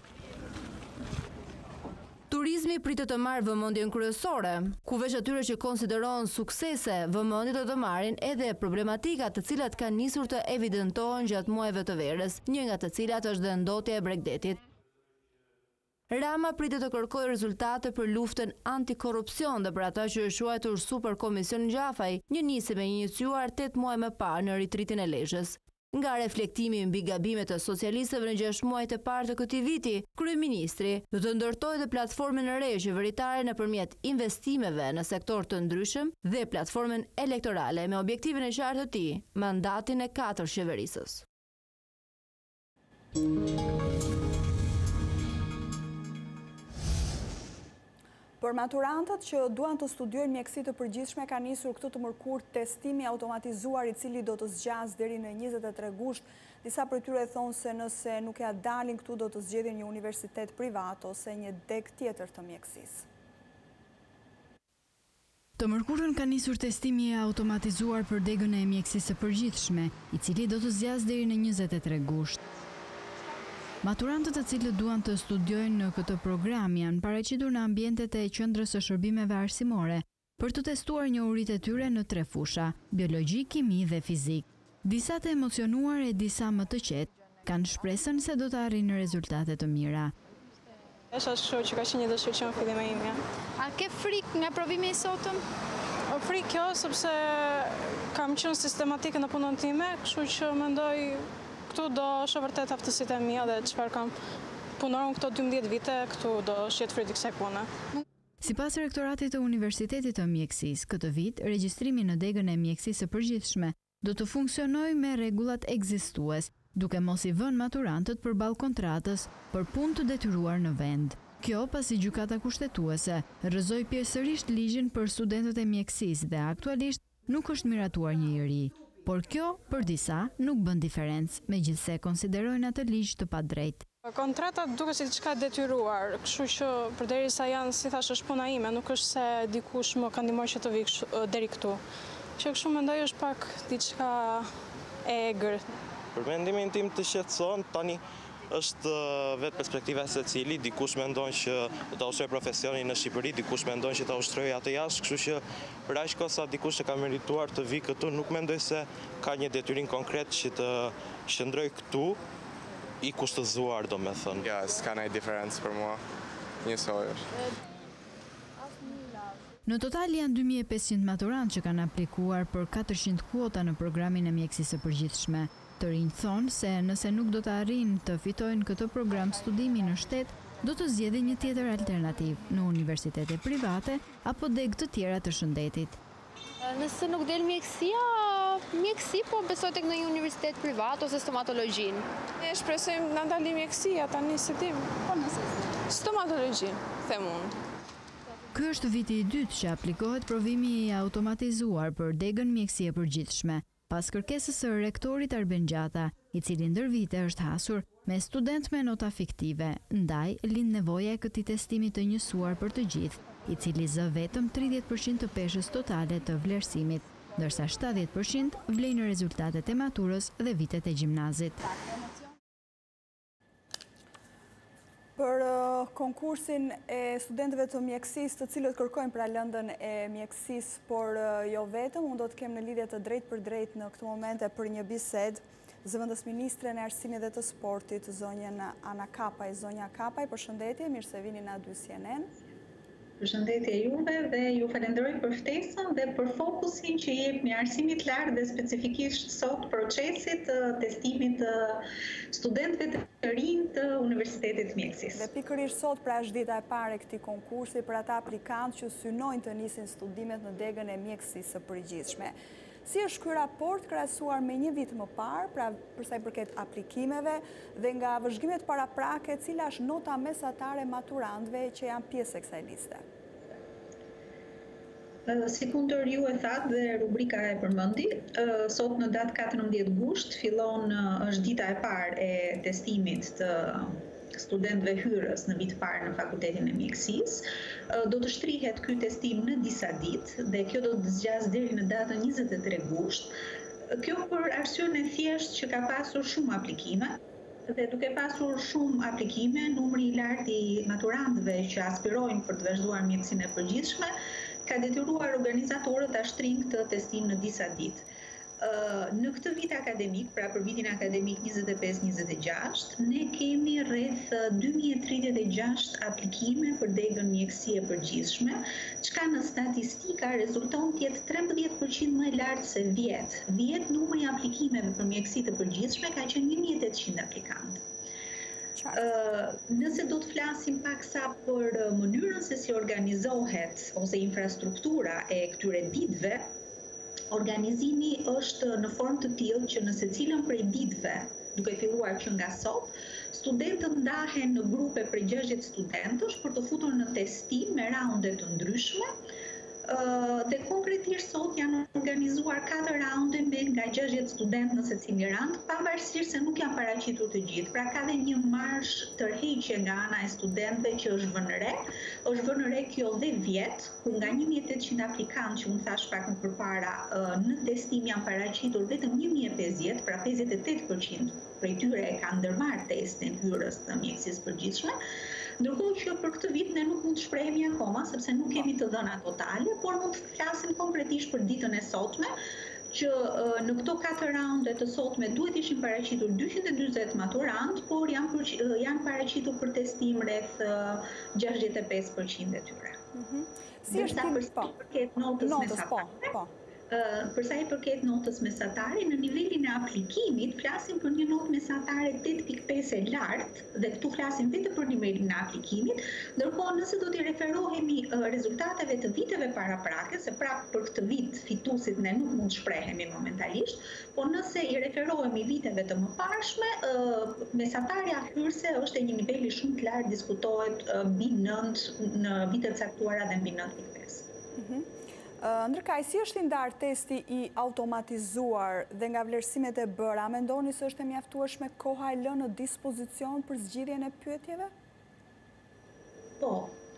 Turizmi pritet të marrë vëmendjen kryesore, ku veç atyre që konsiderohen suksese, vëmendje do të marrin edhe problematikat të cilat kanë nisur të evidentohen gjatë muajve të verës, një nga të cilat është dhe ndotja e Bregdetit. Rama pritet të kërkojë rezultate për luftën antikorrupsion dhe për ata që është quajtur Super Komision Gjafaj, një nisje me iniciuar tetë muaj më parë në ritritin e Lezhës. Nga reflektimi mbi gabimet e socialistëve në gjashtë muajt e parë të këtij viti, kryeministri do të ndërtojë dhe platformën e re qeveritare nëpërmjet investimeve në sektor të ndryshëm dhe platformën elektorale me objektivin e qartë të tij, mandatin e katër qeverisës. Për maturantët që duan të studiojnë mjekësi të përgjithshme ka nisur këtë të mërkurë testimi automatizuar i cili do të zgjas deri në njëzet e tre gusht. Disa prej tyre thonë se nëse nuk ja dalin këtu do të zgjedhin një universitet privat ose një deg tjetër të mjekësisë. Të mërkurën ka nisur testimi e automatizuar për degën e mjekësisë së përgjithshme, i cili do të zgjasë deri në njëzet e tre gusht. Maturantët të cilët duan të studiojnë në këtë program janë paraqitur në ambientet e qendrës së shërbimeve arsimore për të testuar njohuritë e tyre në tre fusha: biologji, kimi dhe fizik. Disa të emocionuar e disa më të qetë kanë shpresën se do të arrinë rezultate të mira. Është kështu që ka qenë një dëshirë që në fillim e imja. A ke frikë nga provimi i sotëm? O frikë kjo, sepse kam qenë sistematike në punën time, kështu që mendoj këtu do është vërtet aftësitë e mia dhe çfarë kam punuar këto dymbëdhjetë vite, këtu do është jetë frikë kësaj pune. Sipas rektoratit të Universitetit të Mjekësisë, këtë vit regjistrimi në degën e mjekësisë së përgjithshme do të funksionojë me rregullat ekzistues, duke mos i vënë maturantët përballë kontratës për punë të detyruar në vend. Kjo pasi gjykata kushtetuese rrëzoi pjesërisht ligjin për studentët e mjekësisë dhe aktualisht nuk është miratuar një i ri. Por kjo, për disa, nuk bën diferencë, megjithse konsiderojnë atë ligj të padrejtë. Kontratat duket si diçka detyruar, kështu që përderisa janë, si thash, është puna ime, nuk është se dikush më ka ndihmuar që të vi deri këtu. Që kështu mendoj është pak diçka e egër. Për mendimin tim të shqetëson, tani është vetë perspektiva se cili, dikush mendon që do ta ushtrojë profesionin në Shqipëri, dikush mendon që ta ushtrojë atë jashtë, kështu që për aq kohë sa dikush e ka merituar të vi këtu, nuk mendoj se ka një detyrim konkret që të qëndroj këtu i kushtëzuar, domethënë. Ja, s'ka ndonjë diferencë për mua. Njësoj është. Në total janë dy mijë e pesëqind maturantë që kanë aplikuar për katërqind kuota në programin e mjekësisë së përgjithshme. Të rinj thonë se nëse nuk do të arrijnë të fitojnë këtë program studimi në shtet, do të zgjedhin një tjetër alternativ në universitete private apo degë të tjera të shëndetit. Nëse nuk del mjekësia, mjekësi po besoj tek në një universitet privat ose stomatologjin. Ne shpresojmë na dalë mjekësia tani se dim. Po nëse stomatologjin, them unë. Ky është viti i dytë që aplikohet provimi i automatizuar për degën mjekësie përgjithshme, pas kërkesës së rektorit Arben Gjata, i cili ndër vite është hasur me student me nota fiktive, ndaj lind nevoja e këtij testimi të njësuar për të gjithë, i cili zë vetëm tridhjetë përqind të peshës totale të vlerësimit, ndërsa shtatëdhjetë përqind vlejnë rezultatet e maturës dhe vitet e gjimnazit. Për konkursin e studentëve të mjekësisë, të cilët kërkojnë pra lëndën e mjekësisë, por jo vetëm, unë do të kem në lidhje të drejt për drejt në këtë momente për një bisedë zëvendës ministren e arsimit dhe të sportit, zonjën Ana Kapaj. Zonja Kapaj, përshëndetje, mirë se vini na dy C N N. Përshëndetje juve dhe ju falenderoj për ftesën dhe për fokusin që jep një arsimit lartë dhe specifikisht sot procesit të testimit të studentëve të rinj të Universitetit Mjekësisë. Dhe pikërisht sot pra është dita e parë e këtij konkursi për ata aplikantë që synojnë të nisin studimet në degën e mjekësisë së përgjithshme. Si është ky raport krahasuar me një vit më parë, pra për sa i përket aplikimeve dhe nga vëzhgimet paraprake, cila është nota mesatare maturantëve që janë pjesë e kësaj liste? Si kundër ju e thatë dhe rubrika e përmendi, sot në datë katërmbëdhjetë gusht fillon është dita e parë e testimit të studentëve hyrës në vit parë në Fakultetin e Mjekësisë. Do të shtrihet ky testim në disa ditë dhe kjo do të zgjas deri në datën njëzet e tre gusht. Kjo për arsyen e thjeshtë që ka pasur shumë aplikime dhe duke pasur shumë aplikime, numri i lartë i maturantëve që aspirojnë për të vazhduar mjekësinë e përgjithshme ka detyruar organizatorët ta shtrinë këtë testim në disa ditë. Në këtë vit akademik, pra për vitin akademik njëzet e pesë njëzet e gjashtë, ne kemi rreth dy mijë e tridhjetë e gjashtë aplikime për degën mjekësie përgjithshme, çka në statistika rezulton të jetë trembëdhjetë përqind më e lartë se vjet. Vjet numri i aplikimeve për mjekësi të përgjithshme ka qenë një mijë e tetëqind aplikantë. Nëse do të flasim pak sa për mënyrën se si organizohet ose infrastruktura e këtyre ditëve, organizimi është në formë të tillë që në secilën prej ditëve, duke filluar që nga sot, studentët ndahen në grupe prej gjashtëdhjetë studentësh për të futur në testim me raunde të ndryshme, Dhe konkretisht sot janë organizuar katër raunde me nga gjashtëdhjetë student në secili rand, pavarësisht se nuk janë paraqitur të gjithë. Pra ka dhe një marsh tërheqje nga ana e studentëve që është vënë re, është vënë re kjo dhe vjet, ku nga një mijë e tetëqind aplikantë që unë thash pak më përpara në testim janë paraqitur vetëm një mijë e pesëdhjetë, pra pesëdhjetë e tetë përqind prej tyre e kanë ndërmarrë testin hyrës të mjekësisë përgjithshme. Ndërkohë që për këtë vit ne nuk mund të shprehemi akoma, sepse nuk kemi të dhëna totale, por mund të flasim konkretisht për ditën e sotme, që në këto katër raunde të sotme duhet ishin paraqitur dyqind e dyzet maturant, por janë, janë paraqitur për testim rreth gjashtëdhjetë e pesë përqind e tyre. Si është për sa i përket notës mesatare? Përsa i përket notës mesatare, në nivelin e aplikimit, flasim për një notë mesatare tetë pikë pesë e lartë, dhe këtu flasim vetëm për nivelin e aplikimit, ndërkohë nëse do t'i referohemi rezultateve të viteve paraprake, se prapë për këtë vit fituesit ne nuk mund shprehemi momentalisht, por nëse i referohemi viteve të mëparshme, mesatarja hyrëse është e një niveli shumë të lartë, diskutohet mbi nëntë në vitet caktuara dhe mbi nëntë pikë pesë. Ndërkaj, si është i ndarë testi i automatizuar dhe nga vlerësimet e bëra, mendoni se është e mjaftueshme koha e lënë në dispozicion për zgjidhjen e pyetjeve? Po,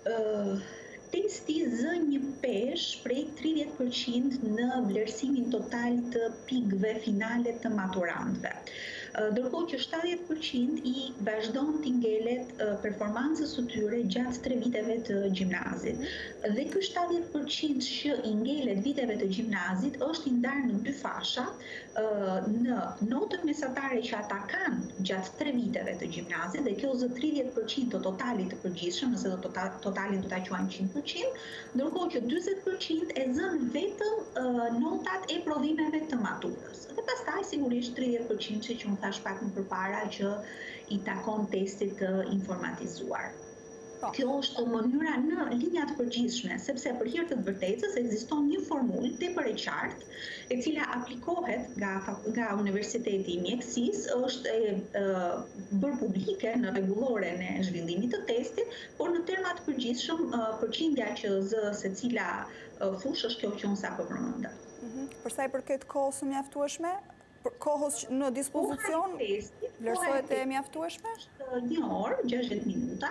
testi zë një pesh prej tridhjetë përqind në vlerësimin total të pikëve finale të maturantëve. Ndërkohë që shtatëdhjetë përqind i vazhdon t'i ngelet performancës së tyre gjatë tre viteve të gjimnazit. Dhe ky shtatëdhjetë përqind që i ngelet viteve të gjimnazit është i ndarë në dy fasha, në notën mesatare që ata kanë gjatë tre viteve të gjimnazit, dhe kjo zë tridhjetë përqind të totalit të përgjithshëm, nëse do totalin do ta quajmë qind përqind, ndërkohë që dyzet përqind e zën vetëm notat e prodhimeve të maturës. Dhe pastaj sigurisht tridhjetë përqind që unë thash pak më përpara që i takon testit të informatizuar. Kjo është mënyra në linjat përgjithshme, sepse për hir të vërtetës ekziston një formulë tepër e qartë, e cila aplikohet nga, nga Universiteti i Mjekësisë, është e, e bërë publike në rregulloren e zhvillimit të testit, por në terma të përgjithshëm përqindja që zë secila fushë është kjo që unë sapo përmenda. Për sa i përket kohës së mjaftueshme, kohës në dispozicion, vlerësohet e mjaftueshme? Një orë, gjashtëdhjetë minuta.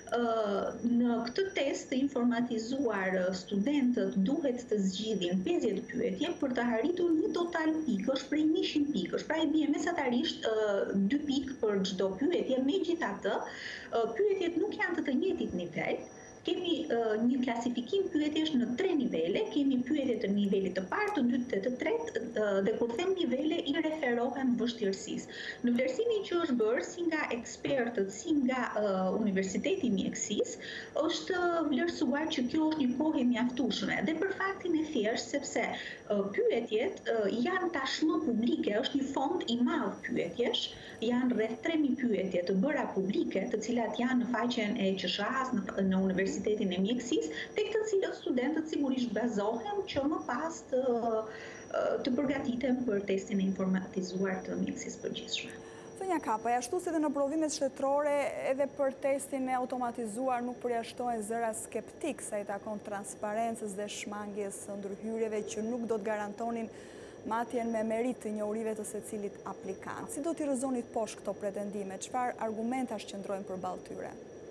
Në këtë test të informatizuar, studentët duhet të zgjidhin pesëdhjetë pyetje për të arritur një total pikësh prej njëqind pikësh. Pra i bie mesatarisht dy pikë për çdo pyetje, megjithatë, pyetjet nuk janë të të njëjtit nivel. Kemi uh, një klasifikim pyetjesh në tre nivele, kemi pyetje të nivelit të parë, të dytë dhe të tretë, uh, dhe kur them nivele i referohem vështirësisë. Në vlerësimin që është bërë si nga ekspertët, si nga uh, Universiteti i Mjekësisë, është vlerësuar që kjo është një kohë e mjaftueshme, dhe për faktin e thjeshtë sepse uh, pyetjet uh, janë tashmë publike, është një fond i madh pyetjesh, janë rreth tre mijë pyetje të bëra publike, të cilat janë në faqen e Q S H-s në, në Universitetin e Mjekësisë, tek të cilët studentët sigurisht bazohen që më pas të, të përgatiten për testin e informatizuar të mjekësisë përgjithshme. Zonja Kapa, ashtu si dhe në provimet shtetërore, edhe për testin e automatizuar nuk përjashtohen zëra skeptik sa i takon transparencës dhe shmangjes ndërhyrjeve që nuk do të garantonin matjen me merit të njohurive të secilit aplikant. Si do t'i rrëzonit poshtë këto pretendime? Çfarë argumenta shqendrojnë përballë tyre?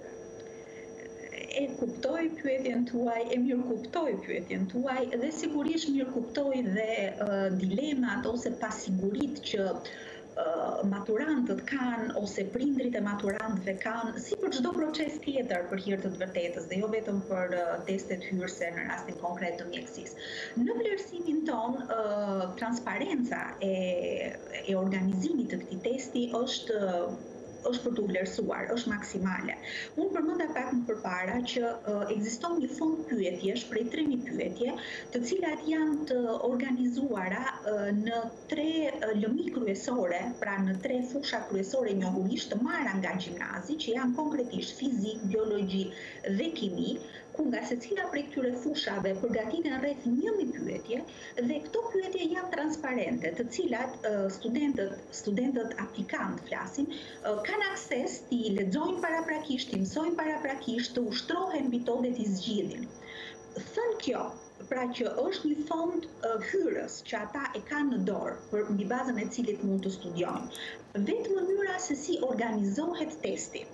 E kuptoj pyetjen tuaj, e mirë kuptoj pyetjen tuaj, dhe sigurisht mirë kuptoj dhe uh, dilemat ose pasiguritë që uh, maturantët kanë ose prindrit e maturantëve kanë, si për çdo proces tjetër për hir të të vërtetës, dhe jo vetëm për uh, testet hyrëse në rastin konkret të mjekësisë. Në vlerësimin ton, uh, transparenca e, e organizimit të këtij testi është uh, është për të vlerësuar, është maksimale. Unë përmenda pak më përpara që uh, ekziston një fond pyetjesh prej tre mijë pyetje, të cilat janë të organizuara uh, në tre uh, lëmi kryesore, pra në tre fusha kryesore njohurish të marra nga gjimnazi, që janë konkretisht fizik, biologji dhe kimi, ku nga secila prej këtyre fushave përgatiten rreth një mijë pyetje, dhe këto pyetje janë transparente, të cilat uh, studentët, studentët aplikant flasin, uh, kanë akses t'i lexojnë paraprakisht, t'i mësojnë paraprakisht, të ushtrohen mbi to dhe t'i zgjidhin. Thënë kjo, pra që është një fond hyrës që ata e kanë në dorë për mbi bazën e cilit mund të studiojnë. Vetë mënyra se si organizohet testi.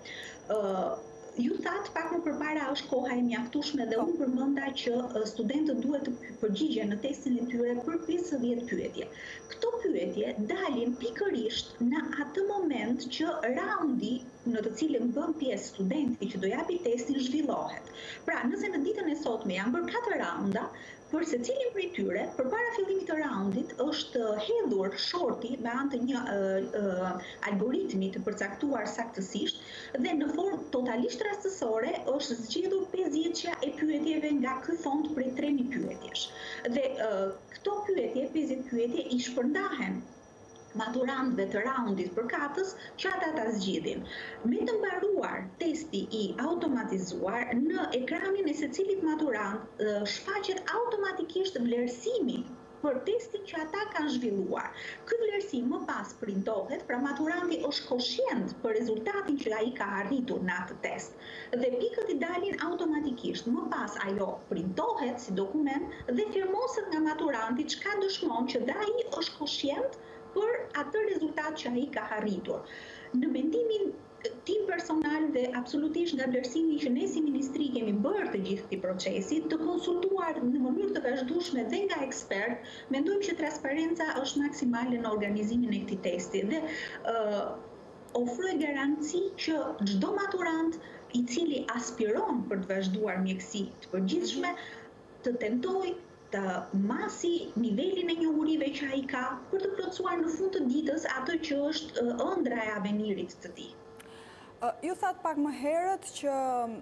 Ju thatë pak më përpara është koha e mjaftueshme dhe unë përmenda që studentët duhet të përgjigjen në testin e tyre për pesëdhjetë pyetje. Këto pyetje dalin pikërisht në atë moment që raundi në të cilën bën pjesë studenti që do japi testin zhvillohet. Pra, nëse në ditën e sotme janë bërë katër raunda, për secilin prej tyre, përpara fillimit të raundit është hedhur shorti me anë të një algoritmi të përcaktuar saktësisht dhe në formë totalisht rastësore është zgjedhur pesëdhjetë e pyetjeve nga ky fond prej tre mijë pyetjesh. Dhe këto pyetje, pesëdhjetë pyetje i shpërndahen maturantëve të raundit për katës që ata ta zgjidhin. Me të mbaruar testi i automatizuar, në ekranin e secilit maturant shfaqet automatikisht vlerësimi për testin që ata kanë zhvilluar. Ky vlerësim më pas printohet, pra maturanti është koshient për rezultatin që ai ka arritur në atë test. Dhe pikët i dalin automatikisht. Më pas ajo printohet si dokument dhe firmoset nga maturanti, çka dëshmon që dhe ai është koshient për atë rezultat që ai ka arritur. Në mendimin tim personal dhe absolutisht nga vlerësimi që ne si ministri kemi bërë të gjithë këtij procesi, të konsultuar në mënyrë të vazhdueshme dhe nga ekspert, mendojmë që transparenca është maksimale në organizimin e këtij testi dhe uh, ofroj garanci që çdo maturant i cili aspiron për të vazhduar mjeksi të përgjithshme të tentojë të masi nivelin e njohurive që ai ka për të plotësuar në fund të ditës atë që është ëndra e avenirit të tij. Ju thatë pak më herët që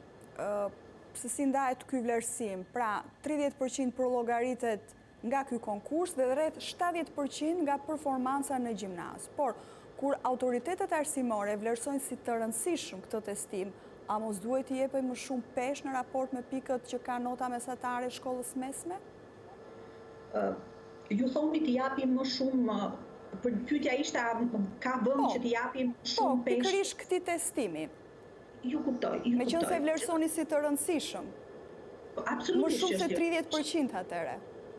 se si ndahet ky vlerësim, pra tridhjetë përqind për llogaritet nga ky konkurs dhe rreth shtatëdhjetë përqind nga performanca në gjimnaz. Por kur autoritetet arsimore vlerësojnë si të rëndësishëm këtë testim, a mos duhet i jepej më shumë pesh në raport me pikët që ka nota mesatare shkollës mesme? Uh, ju thoni të japim më shumë, për pyetja ishte ka vënd po, që të japim shumë po, pesh. Po, pikërisht këtij testimi. Ju kuptoj, ju Me kuptoj. qenë se vlerësoni si të rëndësishëm. Absolutisht. Më shumë se tridhjetë përqind atëre.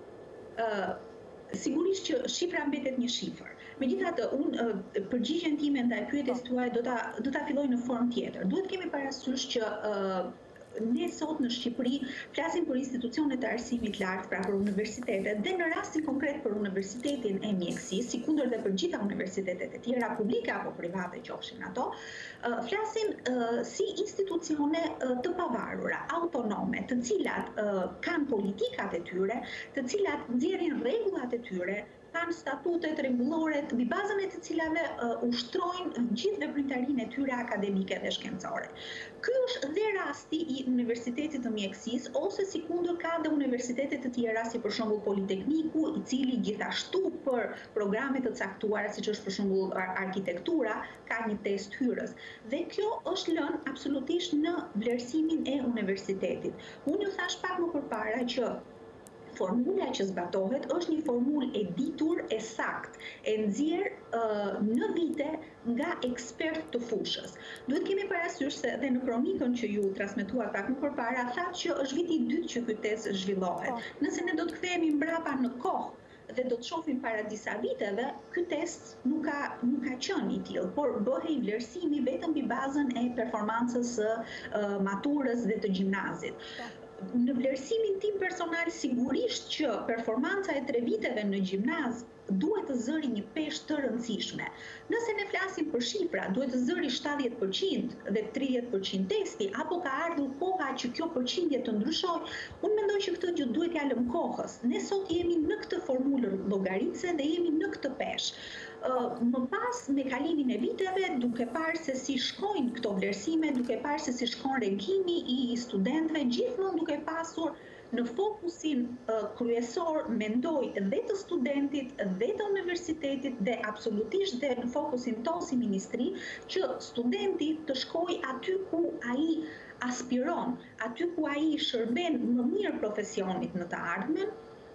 Uh, sigurisht që shifra mbetet një shifër. Megjithatë, unë uh, përgjigjen time ndaj pyetjes tuaja do ta do ta filloj në formë tjetër. Duhet kemi parasysh që uh, ne sot në Shqipëri flasim për institucionet e arsimit lartë, pra për universitetet, dhe në rastin konkret për universitetin e mjekësisë, si kundër dhe për gjitha universitetet e tjera, publike apo private qofshin ato, flasim si institucione të pavarura, autonome, të cilat kanë politikat e tyre, të cilat nxjerrin rregullat e tyre, kanë statutet rregullore mbi bazën e të cilave uh, ushtrojnë gjithë veprimtarinë e tyre akademike dhe shkencore. Ky është dhe rasti i Universitetit të Mjekësisë, ose si kundër ka dhe universitete të tjera, si për shembull Politekniku, i cili gjithashtu për programe të caktuara, siç është për shembull arkitektura, ka një test hyrës. Dhe kjo është lënë absolutisht në vlerësimin e universitetit. Unë ju thash pak më përpara që formula që zbatohet është një formulë e ditur, e sakt, e nxjerr uh, në vite nga ekspert të fushës. Duhet kemi parasysh se dhe në kronikën që ju transmetuat pak më përpara, thatë që është viti i dytë që ky test zhvillohet. Nëse ne do të kthehemi mbrapa në kohë dhe do të shohim para disa viteve, ky test nuk ka nuk ka qenë i tillë, por bëhej vlerësimi vetëm mbi bazën e performancës së uh, maturës dhe të gjimnazit. Në vlerësimin tim personal, sigurisht që performanca e tre viteve në gjimnaz duhet të zëri një peshë të rëndësishme. Nëse ne flasim për shifra, duhet të zëri shtatëdhjetë përqind dhe tridhjetë përqind testi, apo ka ardhur koha që kjo përqindje të ndryshojë, unë mendoj që këtë gjë duhet ja lëm kohës. Ne sot jemi në këtë formulë llogaritse dhe jemi në këtë peshë. Uh, më pas me kalimin e viteve, duke parë se si shkojnë këto vlerësime, duke parë se si shkon reagimi i studentëve, gjithmonë duke pasur në fokusin uh, kryesor, mendoj, dhe të studentit, dhe të universitetit, dhe absolutisht dhe në fokusin tonë si ministri, që studenti të shkojë aty ku ai aspiron, aty ku ai shërben më mirë profesionit në të ardhmen,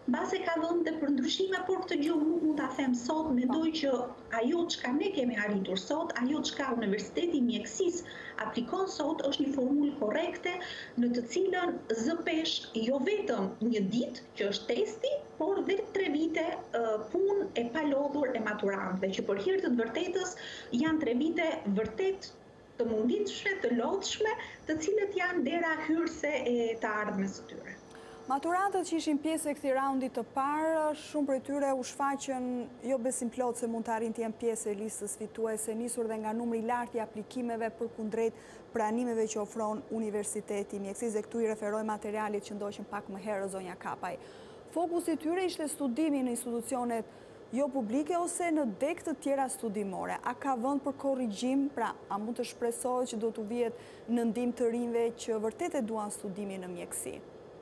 base ka vënë dhe për ndryshime, por këtë gjë nuk mund ta them sot, mendoj që ajo çka ne kemi arritur sot, ajo çka Universiteti i Mjekësisë aplikon sot është një formulë korrekte në të cilën zë pesh jo vetëm një ditë që është testi, por dhe tre vite uh, punë e palodhur e maturantëve, që për hir të të vërtetës janë tre vite vërtet të munditshme, të lodhshme, të cilët janë dera hyrëse e të ardhmes së tyre. Maturantët që ishin pjesë e këtij raundi të parë, shumë prej tyre u shfaqën jo besim plot se mund të arrin të jenë pjesë e listës fituese, nisur dhe nga numri i lartë i aplikimeve përkundrejt pranimeve që ofron Universiteti i Mjekësisë, dhe këtu i referoj materialit që ndoqën pak më herë zonja Kapaj. Fokusi i tyre ishte studimi në institucionet jo publike ose në deg të tjera studimore. A ka vend për korrigjim, pra a mund të shpresohet që do të vihet në ndihmë të rinjve që vërtet e duan studimin në mjekësi?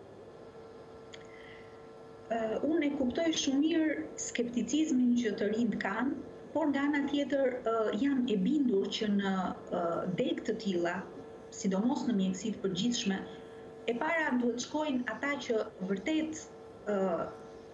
Uh, unë e kuptoj shumë mirë skepticizmin që të rinjt kanë, por nga ana tjetër uh, jam e bindur që në uh, deg të tilla, sidomos në mjekësi të përgjithshme, e para duhet shkojnë ata që vërtet uh,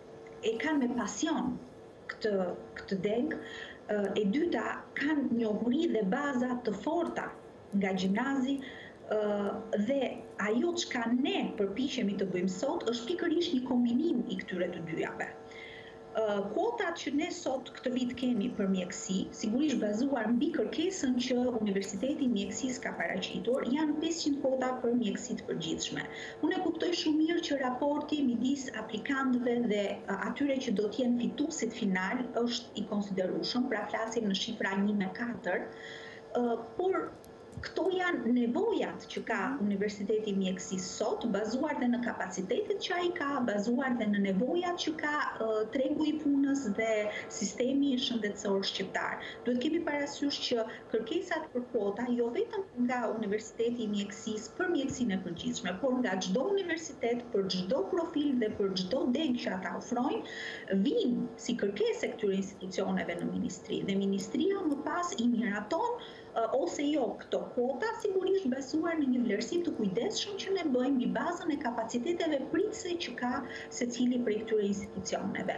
e kanë me pasion këtë, këtë deg, uh, e dyta kanë njohuri dhe baza të forta nga gjimnazi, uh, dhe ajo çka ne përpiqemi të bëjmë sot është pikërisht një kombinim i këtyre të dyjave. Uh, kuotat që ne sot këtë vit kemi për mjekësi, sigurisht bazuar mbi kërkesën që Universiteti i Mjekësisë ka paraqitur, janë pesëqind kuota për mjekësi të përgjithshme. Unë e kuptoj shumë mirë që raporti midis aplikantëve dhe uh, atyre që do të jenë fituesit final është i konsiderueshëm, pra flasim në shifra një me katër, uh, por këto janë nevojat që ka Universiteti i Mjekësisë sot, bazuar dhe në kapacitetet që ai ka, bazuar dhe në nevojat që ka uh, tregu i punës dhe sistemi shëndetësor shqiptar. Duhet kemi parasysh që kërkesat për kuota jo vetëm nga Universiteti i Mjekësisë për mjekësinë e përgjithshme, por nga çdo universitet, për çdo profil dhe për çdo deg që ata ofrojnë, vijnë si kërkesë këtyre institucioneve në ministri. Dhe ministria më pas i miraton ose jo këto kuota, sigurisht bazuar në një vlerësim të kujdesshëm që ne bëjmë mbi bazën e kapaciteteve pritëse që ka secili prej këtyre institucioneve.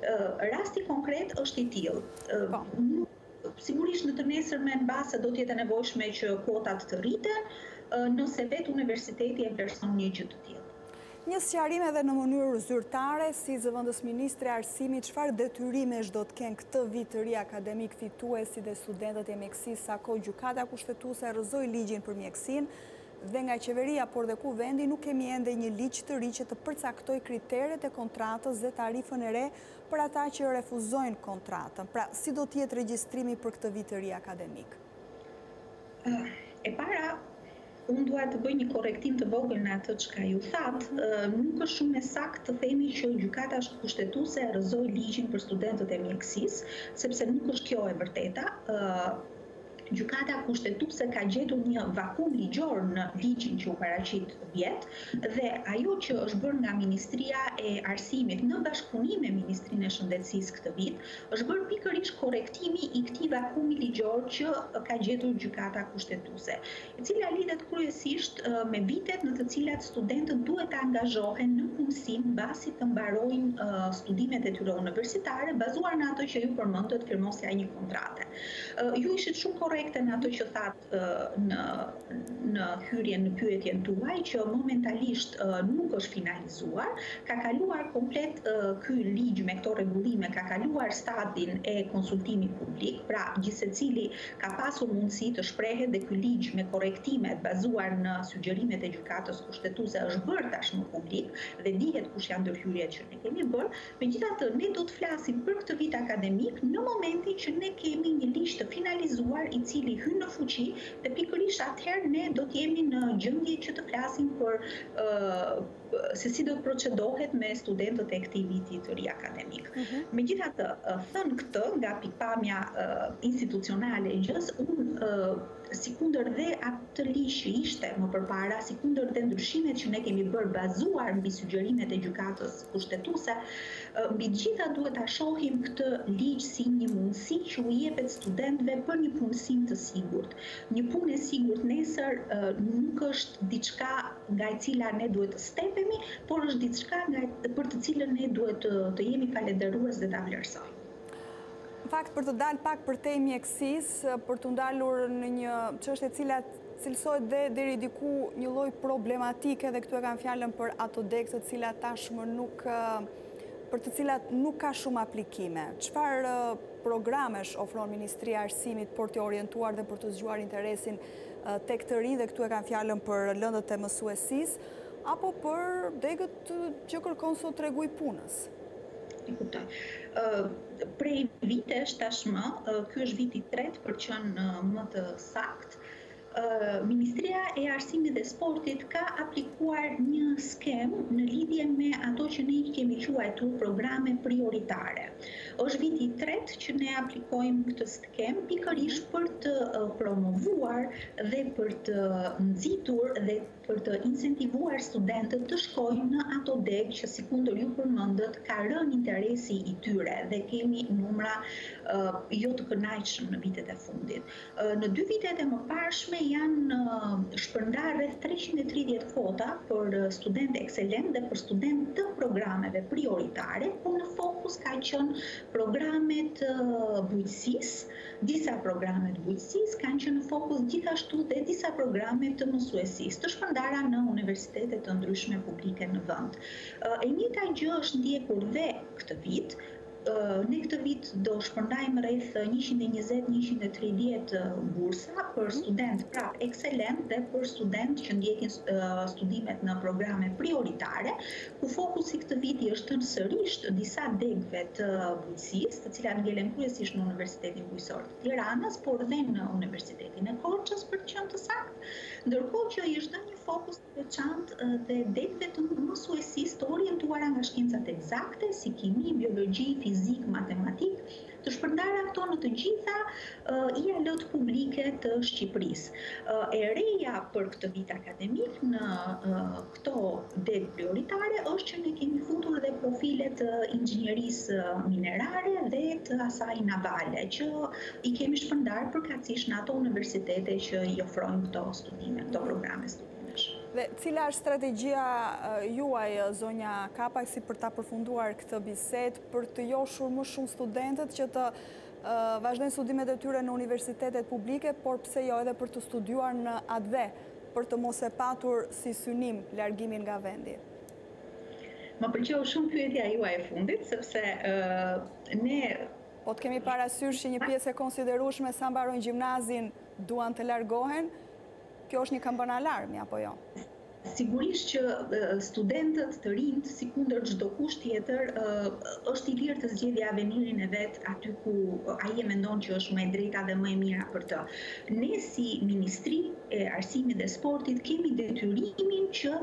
Rasti konkret është i tillë. Sigurisht në të nesërmen base do të jetë e nevojshme që kuotat të rriten, nëse vetë universiteti e vlerëson një gjë të tillë. Një sqarim edhe në mënyrë zyrtare, si zëvendës ministre e Arsimit, çfarë detyrimesh do të kenë këtë vit të ri akademik fituesi dhe studentët e mjekësisë, sa kohë gjykata kushtetuese rrëzoi ligjin për mjekësinë, dhe nga qeveria, por dhe kuvendi, nuk kemi ende një ligj të ri që të përcaktoj kriteret e kontratës dhe tarifën e re për ata që refuzojnë kontratën. Pra, si do të jetë regjistrimi për këtë vit të ri akademik? E para, unë dua të bëj një korrektim të vogël në atë çka ju thatë, nuk është shumë e saktë të themi që gjykata kushtetuese rrëzoi ligjin për studentët e mjekësisë, sepse nuk është kjo e vërteta. Gjykata kushtetuese ka gjetur një vakum ligjor në ligjin që u paraqit vjet, dhe ajo që është bërë nga Ministria e Arsimit në bashkëpunim me Ministrinë e Shëndetësisë këtë vit, është bërë pikërisht korrektimi i këtij vakumi ligjor që ka gjetur gjykata kushtetuese, e cila lidhet kryesisht me vitet në të cilat studentët duhet të angazhohen në punësim mbasi të mbarojnë studimet e tyre universitare, bazuar në ato që ju përmendët firmosja e një kontrate. Ju ishit shumë korrekt në ato që thatë në, në hyrjen në pyetjen tuaj, që momentalisht nuk është finalizuar, ka kaluar komplet ky ligj me këto rregullime, ka kaluar stadin e konsultimit publik, pra gjithsecili ka pasur mundësi të shprehet dhe ky ligj me korrektimet bazuar në sugjerimet e gjykatës kushtetuese është bërë tashmë publik dhe dihet kush janë ndërhyrjet që ne kemi bërë. Megjithatë, ne do të flasim për këtë vit akademik në momentin që ne kemi një ligj të finalizuar i cili hyn në fuqi, dhe pikërisht atëherë ne do të jemi në gjendje që të flasim për uh, se si do të procedohet me studentët e këtij viti të ri akademik. Uh-huh. Megjithatë, uh, thënë këtë nga pikpamja uh, institucionale e gjës, unë uh, sikundër dhe atë ligj që ishte më përpara, sikundër dhe ndryshimet që ne kemi bërë bazuar mbi sugjerimet e gjykatës kushtetuese, mbi të gjitha duhet ta shohim këtë ligj si një mundësi që u jepet studentëve për një punësim të sigurt. Një punë e sigurt singur nesër nuk është diçka nga e cila ne duhet të stepemi, por është diçka për të cilën ne duhet të jemi falënderues dhe ta vlerësojmë. Në fakt, për të dalë pak për te mjekësisë, për të ndalur në një çështje e cila cilësohet dhe deri diku një lloj problematike, dhe këtu e kam fjalën për ato degë të cilat tashmë nuk për të cilat nuk ka shumë aplikime. Çfarë programesh ofron Ministria e Arsimit për të orientuar dhe për të zgjuar interesin tek të rinj, dhe këtu e kam fjalën për lëndët e mësuesisë, apo për degët që kërkon sot tregu i punës? E kuptoj. Prej vitesh tashmë, ky është viti i tretë për qenë më të saktë, Ministria e Arsimit dhe Sportit ka aplikuar një skem në lidhje me ato që ne kemi quajtur programe prioritare. Është viti i tretë që ne aplikojmë këtë skem pikërisht për të promovuar dhe për të nxitur dhe për të incentivuar studentët të shkojnë në ato degë që sikundër ju përmendët ka rënë interesi i tyre dhe kemi numra uh, jo të kënaqshëm në vitet e fundit. Uh, në dy vitet e mëparshme janë uh, shpërndar rreth treqind e tridhjetë kota për student ekselent dhe për student të programeve prioritare, ku në fokus ka qenë programet uh, bujqësisë, disa programet bujqësisë kanë qenë në fokus gjithashtu dhe disa programe të mësuesisë, të shpërndara në universitetet të ndryshme publike në vend. E njëjta gjë është ndjekur dhe këtë vit. Ne këtë vit do shpërndajmë rreth njëqind e njëzet - njëqind e tridhjetë bursa për student prap ekselent dhe për student që ndjekin studimet në programe prioritare, ku fokusi këtë viti është sërish disa degëve të bujqësisë, të cilat ngelen kryesisht në Universitetin Bujqësor të Tiranës, por dhe në Universitetin e Korçës për të qenë të saktë, ndërkohë që i është dhënë një fokus të veçantë dhe degëve të mësuesisë të orientuara nga shkencat eksakte, si kimi, biologji, fizik, matematik, të shpërndara këto në të gjitha uh, I A L-t publike të Shqipërisë. Uh, e reja për këtë vit akademik në uh, këto degë prioritare është që ne kemi futur dhe profilet të uh, inxhinierisë minerare dhe të asaj navale, që I kemi shpërndar përkatësisht në ato universitete që I ofrojnë këto studime, këto programe studimesh. Dhe cila është strategjia juaj, zonja Kapaksi, për ta përfunduar këtë bisedë, për të joshur më shumë studentët që të uh, vazhdojnë studimet e tyre në universitetet publike, por pse jo edhe për të studiuar në A D V E, për të mos e patur si synim largimin nga vendi? Më pëlqeu shumë pyetja juaj e fundit, sepse uh, ne po të kemi parasysh që një pjesë e konsiderueshme sa mbarojnë gjimnazin duan të largohen. Kjo është një kampana alarmi, apo jo? Sigurisht që studentët të rinjt, si kundër çdo kush tjetër, është I lirë të zgjedhë avenirin e vet aty ku ai e mendon që është më e drejta dhe më e mira për të. Ne si Ministri e Arsimit dhe Sportit kemi detyrimin që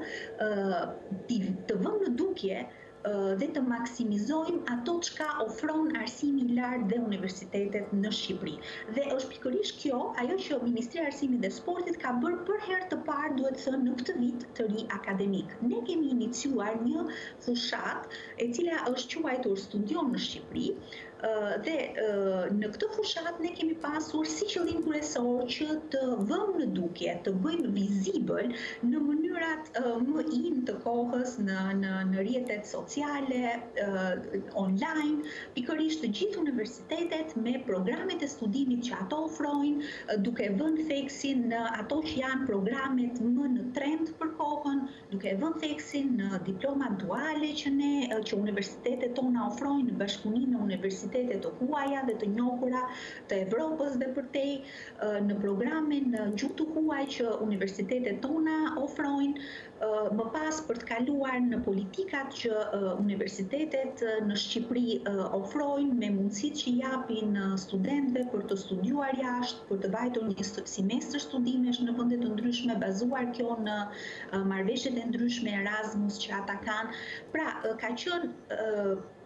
të vëmë në dukje dhe të maksimizojmë ato çka ofron arsimi I lartë dhe universitetet në Shqipëri. Dhe është pikërisht kjo ajo që Ministria e Arsimit dhe Sportit ka bërë për herë të parë, duhet të thënë, në këtë vit të ri akademik. Ne kemi iniciuar një fushat e cila është quajtur Studion në Shqipëri, dhe në këtë fushat ne kemi pasur si qëllim kryesor që të vëmë në dukje, të bëjmë vizibël në mënyrat më in të kohës në, në, në rrjetet sociale, online, pikërisht të gjithë universitetet me programet e studimit që ato ofrojnë, duke vënë theksin në ato që janë programet më në trend për kohën, duke vënë theksin në diplomat duale që ne, që universitetet tona ofrojnë në bashkëpunim me universitetet të huaja dhe të njohura të Evropës dhe përtej, në programe në gjuhë të huaj që universitetet tona ofrojnë, më pas për të kaluar në politikat që universitetet në Shqipëri ofrojnë me mundësitë që japin studentëve për të studiuar jashtë, për të vajtur një semestër studimesh në vende të ndryshme, bazuar kjo në marrëveshjet e ndryshme Erasmus që ata kanë. Pra, ka qenë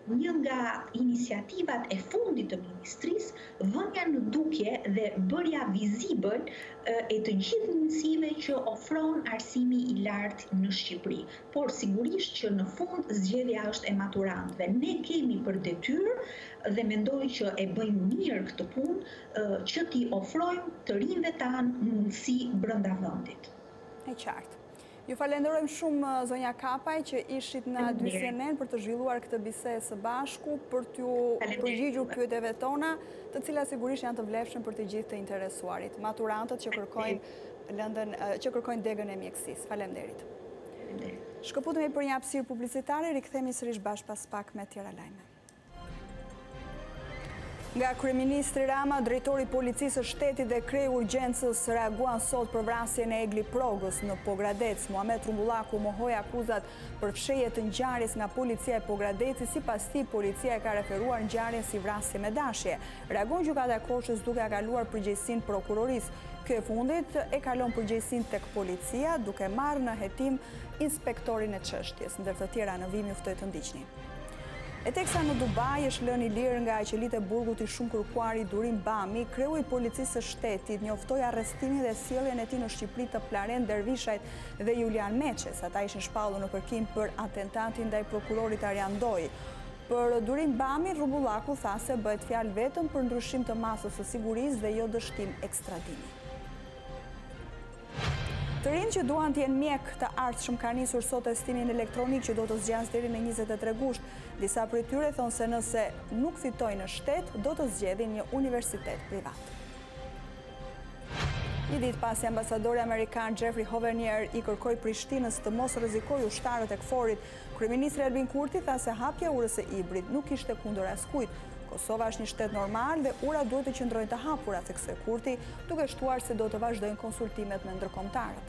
një nga iniciativat e fundit të ministrisë, vënia në dukje dhe bërja vizibël e të gjithë mundësive që ofron arsimi i lartë në Shqipëri. Por sigurisht që në fund zgjedhja është e maturantëve. Ne kemi për detyrë dhe mendoj që e bëjmë mirë këtë punë që t'i ofrojmë të rinjve tanë mundësi brenda vendit. E qartë. Ju falenderojmë shumë zonja Kapaj që ishit në dy C N N për të zhvilluar këtë bisedë së bashku, për t'ju përgjigjur pyetjeve tona, të cilat sigurisht janë të vlefshme për të gjithë të interesuarit, maturantët që kërkojnë lëndën, që kërkojnë degën e mjekësisë. Faleminderit. Shkëputemi për një hapësirë publicitare, rikthehemi sërish bashkë pas pak me tjera lajme. Nga kryeministri Rama, drejtori policisë së shtetit dhe kreu urgjencës reaguan sot për vrasjen e Egli Progës në Pogradec. Muhamet Rumbullaku mohoi akuzat për fshehje të ngjarjes nga policia e Pogradecit, sipas tij policia e ka referuar ngjarjen si vrasje me dashje. Reagon gjykata e Korçës duke kaluar përgjegjësinë prokurorisë. Ky e fundit e kalon përgjegjësinë tek policia duke marrë në hetim inspektorin e çështjes. Ndër të tjera në vim ju ftoj të ndiqni. E teksa në Dubai është lënë i lirë nga aqelit e burgut i shumë kërkuar i Durim Bami, kreu i policisë së shtetit njoftoi arrestimin dhe sjelljen e tij në Shqipëri të Plaren Dervishajt dhe Julian Meçes. Ata ishin shpallur në kërkim për atentatin ndaj prokurorit Arjan Doi. Për Durim Bami, Rumbullaku tha se bëhet fjalë vetëm për ndryshim të masës së sigurisë dhe jo dështim ekstradimi. Të rinj që duan të jenë mjek të ardhshëm kanë nisur sot testimin elektronik që do të zgjas deri në njëzet e tre gusht. Disa prej tyre thonë se nëse nuk fitojnë në shtet, do të zgjedhin një universitet privat. Një ditë pasi ambasadori amerikan Jeffrey Hovenier i kërkoi Prishtinës të mos rrezikojë ushtarët e KFOR-it, kryeministri Albin Kurti tha se hapja urës së Ibrit nuk ishte kundër askujt. Kosova është një shtet normal dhe ura duhet të qëndrojnë të hapura, theksoi Kurti, duke shtuar se do të vazhdojnë konsultimet me ndërkombëtarët.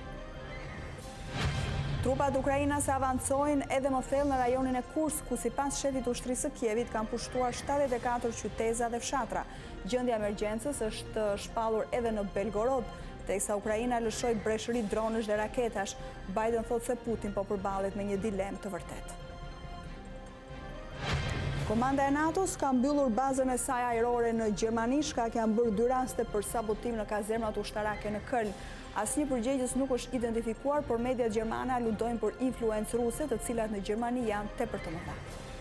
Trupat ukrainase avancojnë edhe më thellë në rajonin e Kursk, ku sipas shefit ushtrisë së Kievit kanë pushtuar shtatëdhjetë e katër qyteza dhe fshatra. Gjendja e emergjencës është shpallur edhe në Belgorod, teksa Ukraina lëshoi breshëri dronësh dhe raketash. Biden thotë se Putin po përballet me një dilemë të vërtetë. Komanda e NATO-s ka mbyllur bazën e saj ajrore në Gjermani, shkak janë bërë dy raste për sabotim në kazermat ushtarake në Köln. Asnjë përgjegjës nuk është identifikuar, por mediat gjermane aludojnë për influencë ruse, të cilat në Gjermani janë tepër të mëdha.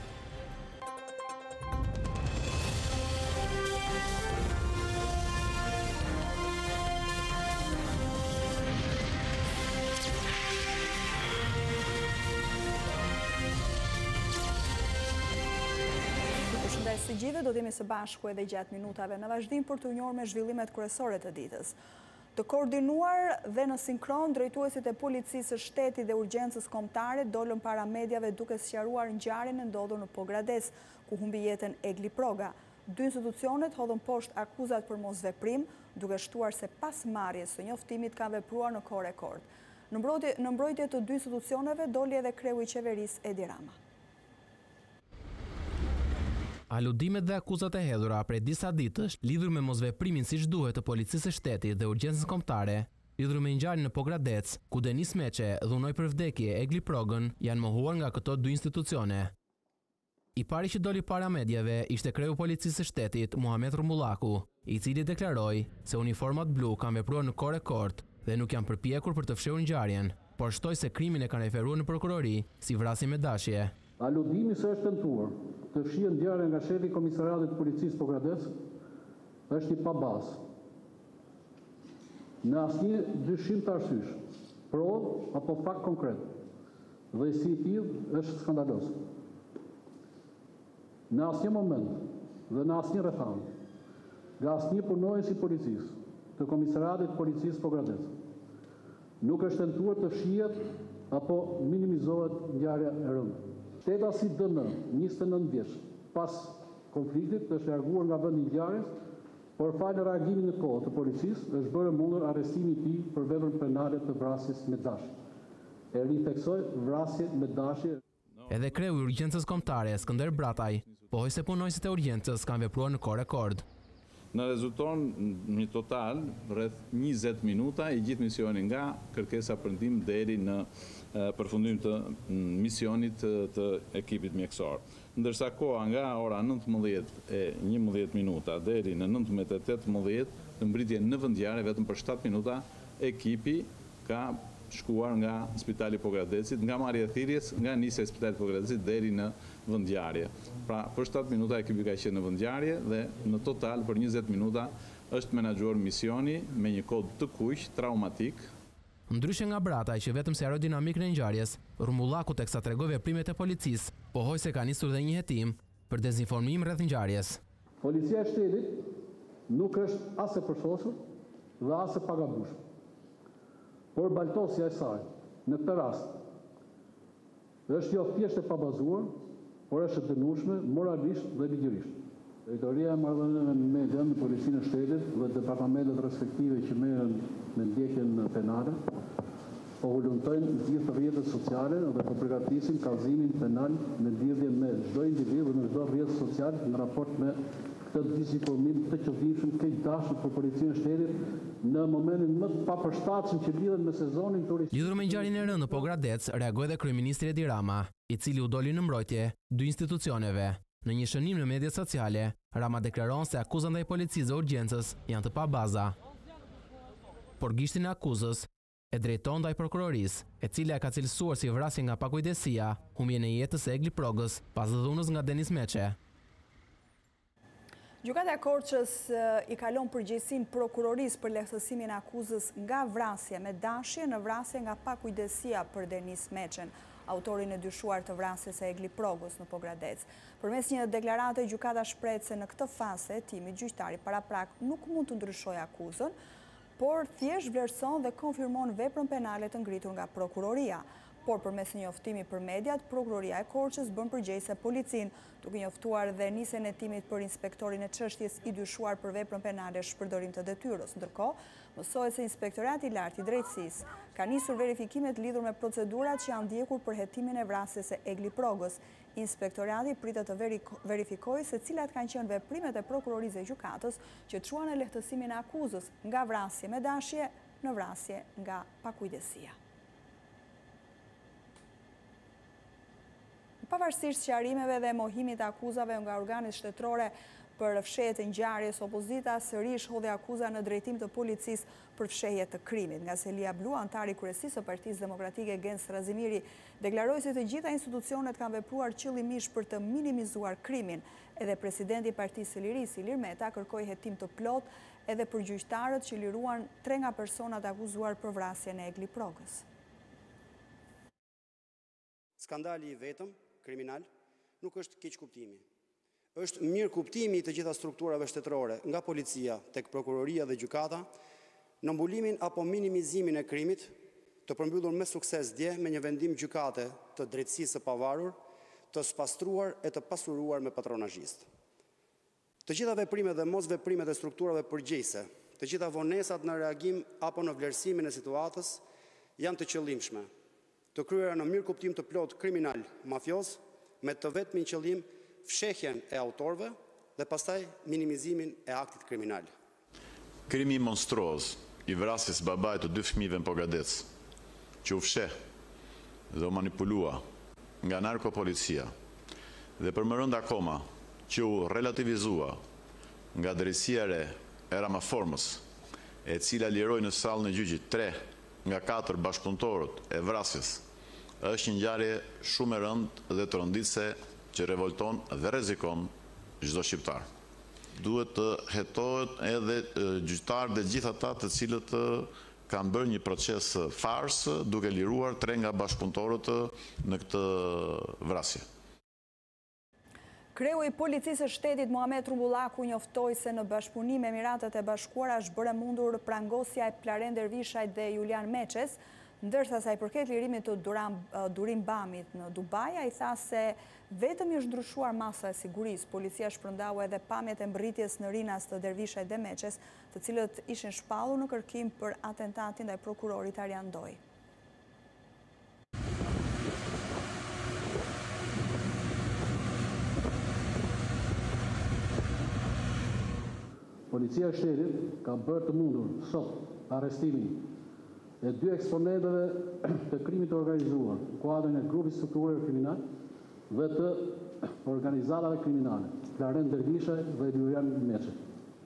Së gjithë do të jemi së bashku edhe gjatë minutave në vazhdim për të njohur me zhvillimet kryesore të ditës. Të koordinuar dhe në sinkron, drejtuesit e policisë së shtetit dhe urgjencës kombëtare dolën para mediave duke sqaruar ngjarjen e ndodhur në Pogradec, ku humbi jetën Egli Proga. Dy institucionet hodhën poshtë akuzat për mosveprim, duke shtuar se pas marrjes së njoftimit kanë vepruar në kohë rekord. Në mbrojtje të dy institucioneve doli edhe kreu i qeverisë Edi Rama. Aludimet dhe akuzat e hedhura prej disa ditësh lidhur me mosveprimin siç duhet të policisë së shtetit dhe urgjencës kombëtare, lidhur me ngjarjen në Pogradec, ku Denis Meçe dhunoi për vdekje Egli Progën, janë mohuar nga këto dy institucione. I pari që doli para mediave ishte kreu policisë së shtetit Muhamet Rumbullaku, i cili deklaroi se uniformat blu kanë vepruar në kohë rekord dhe nuk janë përpjekur për të fshehur ngjarjen, por shtoi se krimin e kanë referuar në prokurori si vrasje me dashje. Aludimi se është tentuar të fshihet ngjarja nga shefi i komisariatit të policisë Pogradec është i pabazë. Në asnjë dyshim të arsysh, provë apo fakt konkret, dhe si i tillë është skandaloz. Në asnjë moment dhe në asnjë rretham, nga asnjë punonjës i policisë të komisariatit të policisë Pogradec, nuk është tentuar të fshihet apo minimizohet ngjarja e rëndë. Teta si D N, njëzet e nëntë vjeç, pas konfliktit është larguar nga vendi i ngjarjes, por falë reagimin në kohë të policisë është bërë mundur arrestimi i tij për veprën penale të vrasjes me dashje. E ritheksoj vrasje me dashje. Edhe kreu i urgjencës kombëtare Skënder Brataj pohoi se punonjësit e urgjencës kanë vepruar në kohë rekord. Në rezulton një total rreth njëzet minuta i gjithë misioni nga kërkesa për ndihmë deri në përfundim të misionit të ekipit mjekësor. Ndërsa koha nga ora nëntëmbëdhjetë e njëmbëdhjetë minuta deri në nëntëmbëdhjetë e tetëmbëdhjetë të mbritje në vendngjarje vetëm për shtatë minuta ekipi ka shkuar nga Spitali Pogradecit, nga marrja e thirrjes, nga nisja e Spitalit Pogradecit deri në vendngjarje. Pra, për shtatë minuta ekipi ka qenë në vendngjarje dhe në total për njëzet minuta është menaxhuar misioni me një kod të kuq, traumatik. Ndryshe nga Brataj që vetëm se aerodinamik në ngjarjes, Rumbullaku teksa tregoi veprimet e policisë, pohoi se ka nisur dhe një hetim për dezinformim rreth ngjarjes. Policia e shtetit nuk është as e përsosur dhe as e pagabueshme. Por baltosja e saj, në këtë rast, është jo thjesht e pabazuar, por është e dënueshme moralisht dhe ligjërisht. Drejtoria e Marrëdhënieve në Media në Policinë e Shtetit dhe departamentet respektive që merren me ndjekjen penale po volontojnë gjithë rrjetet sociale dhe po përgatisin kallëzimin penal në lidhje me çdo individ dhe në çdo rrjet social në raport me këtë disinformim të qëllimshëm keq dashur për Policinë e Shtetit në momentin më të papërshtatshëm që lidhet me sezonin turistik. Lidhur me ngjarjen e rënë në Pogradec, reagoi dhe kryeministri Edi Rama, i cili u doli në mbrojtje dy institucioneve. Në një shënim në mediat sociale, Rama deklaron se akuzat ndaj policisë dhe urgjencës janë të pabaza. Por gishtin e akuzës e drejton ndaj prokurorisë, e cila e ka cilësuar si vrasje nga pakujdesia, humbjen e jetës së Egli Progës pas dhunës nga Denis Meçe. Gjykata e Korçës i kalon përgjegjësinë prokurorisë për lehtësimin e akuzës nga vrasje me dashje në vrasje nga pakujdesia për Denis Meçen, autorin e dyshuar të vrasjes së Egli Progës në Pogradec. Përmes një deklarate, gjykata shpreh se në këtë fazë e hetimit gjyqtari paraprak nuk mund të ndryshojë akuzën, por thjesht vlerëson dhe konfirmon veprën penale të ngritur nga prokuroria. Por përmes një njoftimi për mediat, prokuroria e Korçës bën përgjegjëse policinë, duke njoftuar dhe nisjen e hetimit për inspektorin e çështjes i dyshuar për veprën penale shpërdorim të detyrës. Ndërkohë, mësohet se Inspektorati i Lartë i Drejtësisë ka nisur verifikimet lidhur me procedurat që janë ndjekur për hetimin e vrasjes së Egli Progës. Inspektorati pritet të verifikojë se cilat kanë qenë veprimet e prokurorisë dhe gjykatës që çuan në lehtësimin e akuzës nga vrasje me dashje në vrasje nga pakujdesia. Pavarësisht sqarimeve dhe mohimit të akuzave nga organet shtetërore për fshehje të ngjarjes, opozita sërish hodhi akuza në drejtim të policisë për fshehje të krimit. Nga Selia Blu, antari kryesisë së Partisë Demokratike Gens Razimiri, deklaroi se të gjitha institucionet kanë vepruar qëllimisht për të minimizuar krimin. Edhe presidenti i Partisë së Lirisë, Ilir Meta, kërkoi hetim të plot edhe për gjyqtarët që liruan tre nga personat akuzuar për vrasjen e Egli Progës. Skandali i vetëm kriminal nuk është keq kuptimi. Është mirë kuptimi i të gjitha strukturave shtetërore, nga policia tek prokuroria dhe gjykata, në mbulimin apo minimizimin e krimit, të përmbyllur me sukses dje me një vendim gjykate të drejtësisë së pavarur, të spastruar e të pasuruar me patronazhist. Të gjitha veprimet dhe mos veprimet e strukturave përgjegjëse, të gjitha vonesat në reagim apo në vlerësimin e situatës janë të qëllimshme, të kryera në mirë kuptim të plot kriminal mafios, me të vetmin qëllim fshehjen e autorëve dhe pastaj minimizimin e aktit kriminal. Krimi monstruoz i vrasjes babait të dy fëmijëve në Pogradec, që u fsheh dhe u manipulua nga narkopolicia dhe për më rënd akoma që u relativizua nga drejtësia e re e Ramaformës, e cila liroi në sallën e gjyqit tre nga katër bashkëpunëtorët e vrasjes, është një ngjarje shumë e rëndë dhe të rënditse që revolton dhe rrezikon çdo shqiptar. Duhet të hetohet edhe gjyqtarë dhe gjithë ata të cilët kanë bërë një proces farsë duke liruar tre nga bashkëpunëtorët në këtë vrasje. Kreu i Policisë së Shtetit Muhamet Rumbullaku njoftoi se në bashkëpunim me Emiratet e Bashkuara është bërë mundur prangosja e Plaren Dervishajt dhe Julian Meçes, ndërsa sa i përket lirimit të Durim Bamit në Dubai, ai tha se vetëm i është ndryshuar masa e sigurisë. Policia shpërndau edhe pamjet e mbërritjes në rinas të Dervishajt dhe Meçes, të cilët ishin shpallur në kërkim për atentatin ndaj prokurorit Arjan Doj. Policia e Shtetit ka bërë të mundur sot arrestimin e dy eksponentëve të krimit të organizuar, në kuadrin e grupit strukturor kriminal dhe të organizatave kriminale, Flaren Dervishe dhe Lurian Meçe.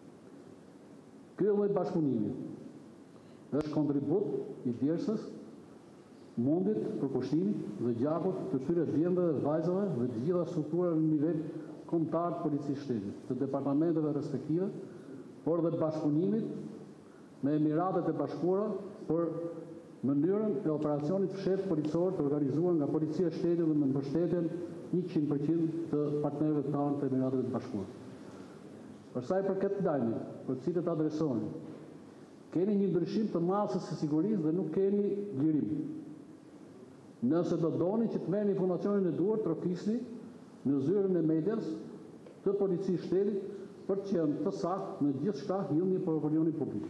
Ky lloj bashkëpunimi është kontribut i djersës, mundit, përkushtimit dhe gjakut të tyre djemve dhe vajzave dhe të gjitha strukturave në nivel kombëtar të policisë shtetit, të departamenteve respektive, por dhe bashkëpunimit me Emiratet e Bashkuara për mënyrën e operacionit fshet policor të organizuar nga Policia e Shtetit dhe me mbështetjen njëqind përqind të partnerëve tanë të Emiratet e Bashkuara. Për sa i përket lajmit, për cilët adresohen, keni një ndryshim të masës së sigurisë dhe nuk keni lirim. Nëse do doni që të merrni informacionin e duhur, trokisni në zyrën e medias të policisë shtetit për të qenë të saktë në gjithçka hillni për opinionin publik.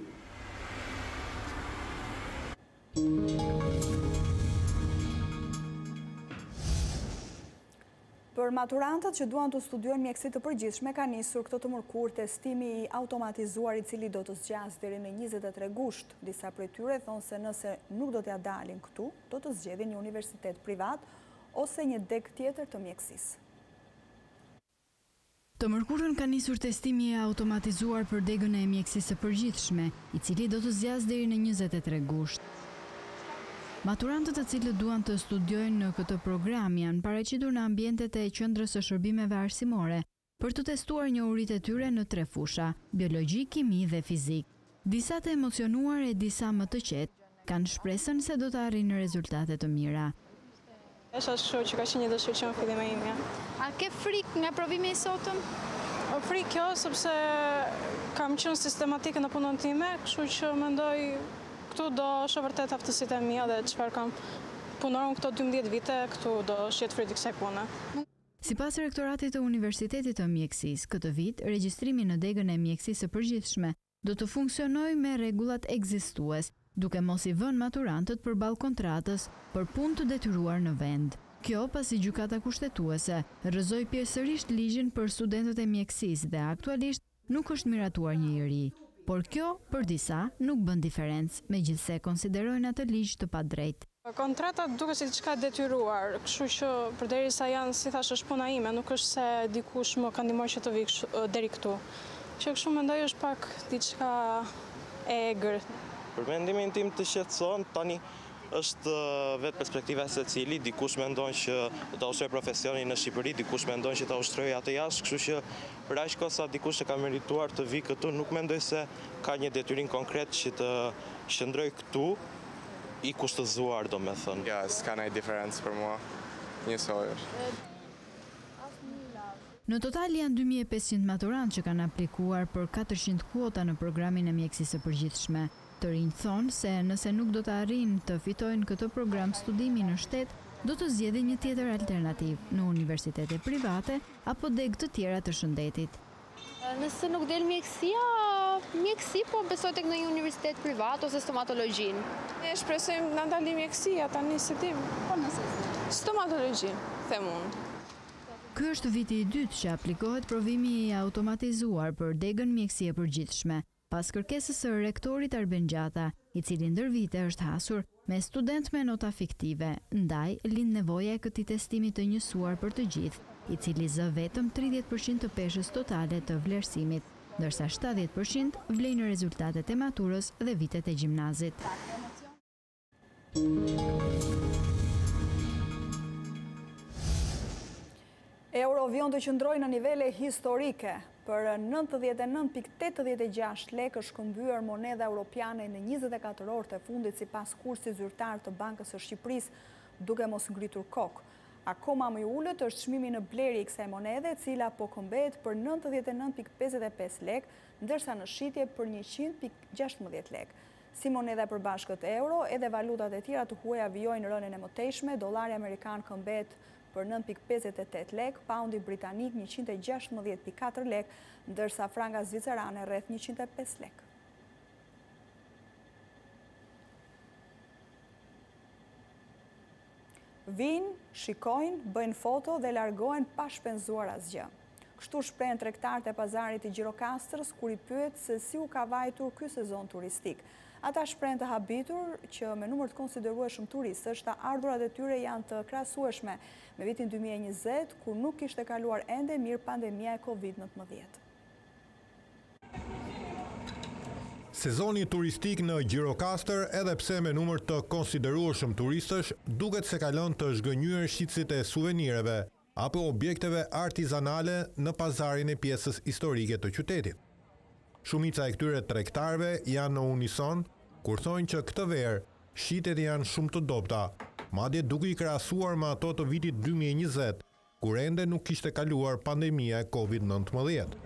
Për maturantët që duan të studiojnë mjekësi të përgjithshme, ka nisur këtë të mërkur testimi i automatizuar i cili do të zgjas deri në njëzet e tre gusht. Disa prej tyre thonë se nëse nuk do t'ja dalin këtu, do të zgjedhin një universitet privat ose një deg tjetër të mjekësisë. Të mërkurën ka nisur testimi i automatizuar për degën e mjekësisë së përgjithshme, i cili do të zgjas deri në njëzet e tre gusht. Maturantët të cilët duan të studiojnë në këtë program janë paraqitur në ambientet e qendrës së shërbimeve arsimore për të testuar njohuritë e tyre në tre fusha: biologji, kimi dhe fizik. Disa të emocionuar e disa më të qetë kanë shpresën se do të arrijnë rezultate të mira. Është kështu që ka qenë një dëshirë që në fillim e imja. A ke frikë nga provimi i sotëm? O frikë kjo, sepse kam qenë sistematike në punën time, kështu që mendoj këtu do është vërtet aftësitë e mia dhe çfarë kam punuar këto dymbëdhjetë vite, këtu do është jetë fryti kësaj pune. Sipas rektoratit të Universitetit të Mjekësisë, këtë vit regjistrimi në degën e mjekësisë së përgjithshme do të funksionojë me rregullat ekzistues, duke mos i vënë maturantët përballë kontratës për punë të detyruar në vend. Kjo pasi gjykata kushtetuese rrëzoi pjesërisht ligjin për studentët e mjekësisë dhe aktualisht nuk është miratuar një i ri. Por kjo, për disa, nuk bën diferencë, megjithse konsiderojnë atë ligj të padrejtë. Kontratat duket si diçka detyruar, kështu që përderisa janë, si thash, është puna ime, nuk është se dikush më ka ndihmuar që të vi deri këtu. Që kështu mendoj është pak diçka e egër. Për mendimin tim të shqetëson, tani është vetë perspektiva e secili, dikush mendon që ta ushtrojë profesionin në Shqipëri, dikush mendon që ta ushtrojë atë jashtë, kështu që për aq kohë sa dikush e ka merituar të vi këtu, nuk mendoj se ka një detyrim konkret që të qëndroj këtu i kushtëzuar, domethënë. Ja, s'ka ndonjë diferencë për mua. Njësoj është. Në total janë dy mijë e pesëqind maturantë që kanë aplikuar për katërqind kuota në programin e mjekësisë së përgjithshme. Të rinj thonë se nëse nuk do të arrijnë të fitojnë këtë program studimi në shtet, do të zgjedhin një tjetër alternativë në universitete private apo deg të tjera të shëndetit. Nëse nuk del mjekësia, mjekësi, po besoj tek ndonjë universitet privat ose stomatologjin. Ne shpresojmë na dalim mjekësia tani se dim. Po nëse stomatologjin, them unë. Ky është viti i dytë që aplikohet provimi i automatizuar për degën mjekësie përgjithshme, pas kërkesës së rektorit Arben Gjata, i cili ndër vite është hasur me student me nota fiktive, ndaj lind nevoja e këtij testimi të njësuar për të gjithë, i cili zë vetëm tridhjetë përqind të peshës totale të vlerësimit, ndërsa shtatëdhjetë përqind vlejnë rezultatet e maturës dhe vitet e gjimnazit. Eurovion të qëndrojë në nivele historike. Për nëntëdhjetë e nëntë pikë tetëdhjetë e gjashtë lekë është këmbyer monedha europiane në njëzet e katër orët e fundit sipas kursit zyrtar të Bankës së Shqipërisë, duke mos ngritur kokë. Akoma më i ulët është çmimi në blerje i kësaj monedhe, e cila po këmbet për nëntëdhjetë e nëntë pikë pesëdhjetë e pesë lekë, ndërsa në shitje për njëqind pikë gjashtëdhjetë lekë. Si monedha e përbashkët euro, edhe valutat e tjera të huaja vijojnë rënien e mëtejshme, dollari amerikan këmbet për nëntë pikë pesëdhjetë e tetë lekë, paundi britanik njëqind e gjashtëdhjetë pikë katër lekë, ndërsa franga zvicerane rreth njëqind e pesë lekë. Vinë, shikojnë, bëjnë foto dhe largohen pa shpenzuar asgjë. Kështu shprehen tregtarët e pazarit të Gjirokastrës kur i pyet se si u ka vajtur ky sezon turistik. Ata shprehen të habitur që me numër të konsiderueshëm turistësh, të ardhurat e tyre janë të krahasueshme me vitin dy mijë e njëzet, kur nuk kishte kaluar ende mirë pandemia e kovid nëntëmbëdhjetë. Sezoni turistik në Gjirokastër, edhe pse me numër të konsiderueshëm turistësh, duket se ka lënë të zhgënjyer shitësit e suvenireve apo objekteve artizanale në pazarin e pjesës historike të qytetit. Shumica e këtyre tregtarëve janë në unison kur thonë që këtë verë shitet janë shumë të dobta, madje duke i krahasuar me ato të vitit dy mijë e njëzet, kur ende nuk kishte kaluar pandemia e kovid nëntëmbëdhjetë.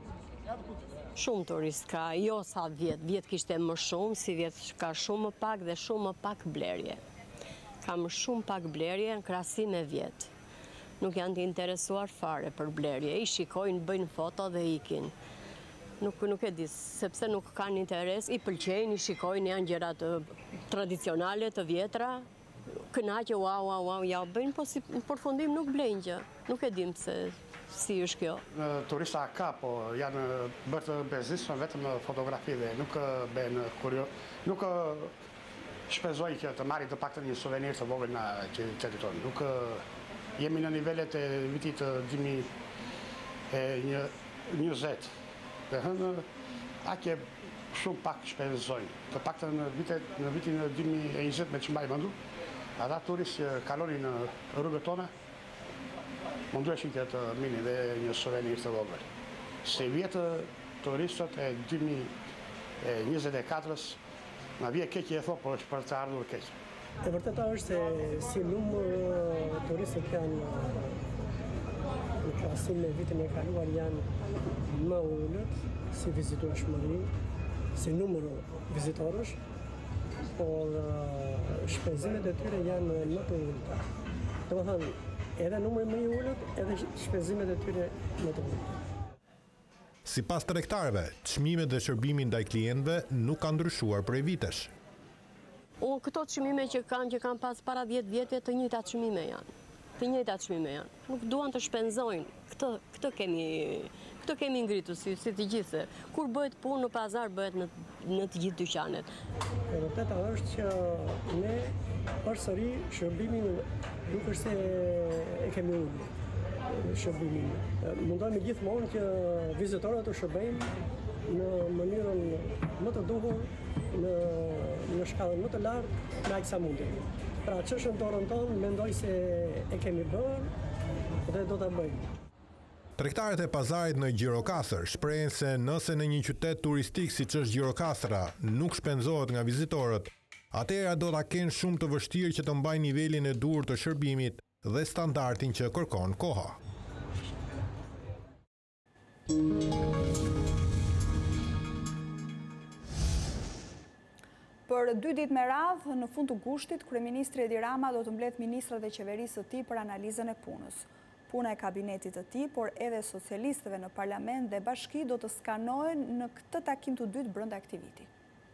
Shumë turist ka, jo sa vjetë, vjetë kishte më shumë, si vjetë ka shumë më pak dhe shumë më pak blerje. Ka më shumë pak blerje në krahasim me vjetë. Nuk janë të interesuar fare për blerje, i shikojnë, bëjnë foto dhe ikin. Nuk, nuk e di, sepse nuk kanë interes, i pëlqejnë, i shikojnë, janë gjëra të tradicionale, të vjetra, kënaqë, wow, wow, wow, ja bëjnë, po si në përfundim nuk blejnë gjë. Nuk e dim se si është kjo. Turista ka, po janë bërë të bezisme vetëm në fotografi dhe nuk bëjnë kurio, nuk shpenzoj që të marri të paktën një suvenir të vogël në qytetin tonë. Nuk jemi në nivelet e vitit dy mijë e njëzet. Dhe hënë aqe shumë pak shpenzojnë. Të paktën në vitin dy mijë e njëzet me që mbaj mëndu, ata turist që kalonin në rrugët tona, mundueshin që të mini dhe një suvenir të vogël. Se vjetë turistët e dy mijë e njëzet e katërës, në vje keqë e thopë, por është për të ardhur keqë. E vërteta është se si numër turistët janë në krahasim me vitin e kaluar janë më ullët, si vizitueshmëri, si numër vizitorësh, por shpenzimet e tyre janë më të ullëta. Dhe më thënë, edhe numri më i ullët, edhe shpenzimet e tyre më të ullët. Sipas tregtarëve, çmimet dhe shërbimi ndaj klientëve nuk ka ndryshuar prej vitesh. Unë këto çmime që kanë, që kanë pas para dhjetë vjetëve, të njëjtat çmime janë. Të njëjtat çmime janë. Nuk duan të shpenzojnë. Këtë, këtë kemi, këtë kemi ngritur si, si të gjithë. Kur bëhet punë në pazar, bëhet në, në të gjithë dyqanet. E vërteta është që ne përsëri shërbimin nuk është se e kemi ullë. Shërbimin. Mundohemi gjithmonë që vizitorët të shërbejnë në mënyrën më të duhur, në, në shkallën më të lartë, me aq sa mundi. Pra çështën dorën tonë mendoj se e kemi bërë dhe do ta bëjmë. Tregtarët e pazarit në Gjirokastër shprehen se nëse në një qytet turistik siç është Gjirokastra nuk shpenzohet nga vizitorët, atëherë do ta kenë shumë të vështirë që të mbajnë nivelin e duhur të shërbimit dhe standardin që kërkon koha. Për dy ditë me radhë, në fund të gushtit, Kryeministri Edi Rama do të mbledh ministrat e qeverisë të tij për analizën e punës. Puna e kabinetit të tij, por edhe socialistëve në parlament dhe bashki do të skanohen në këtë takim të dytë brenda aktivitit.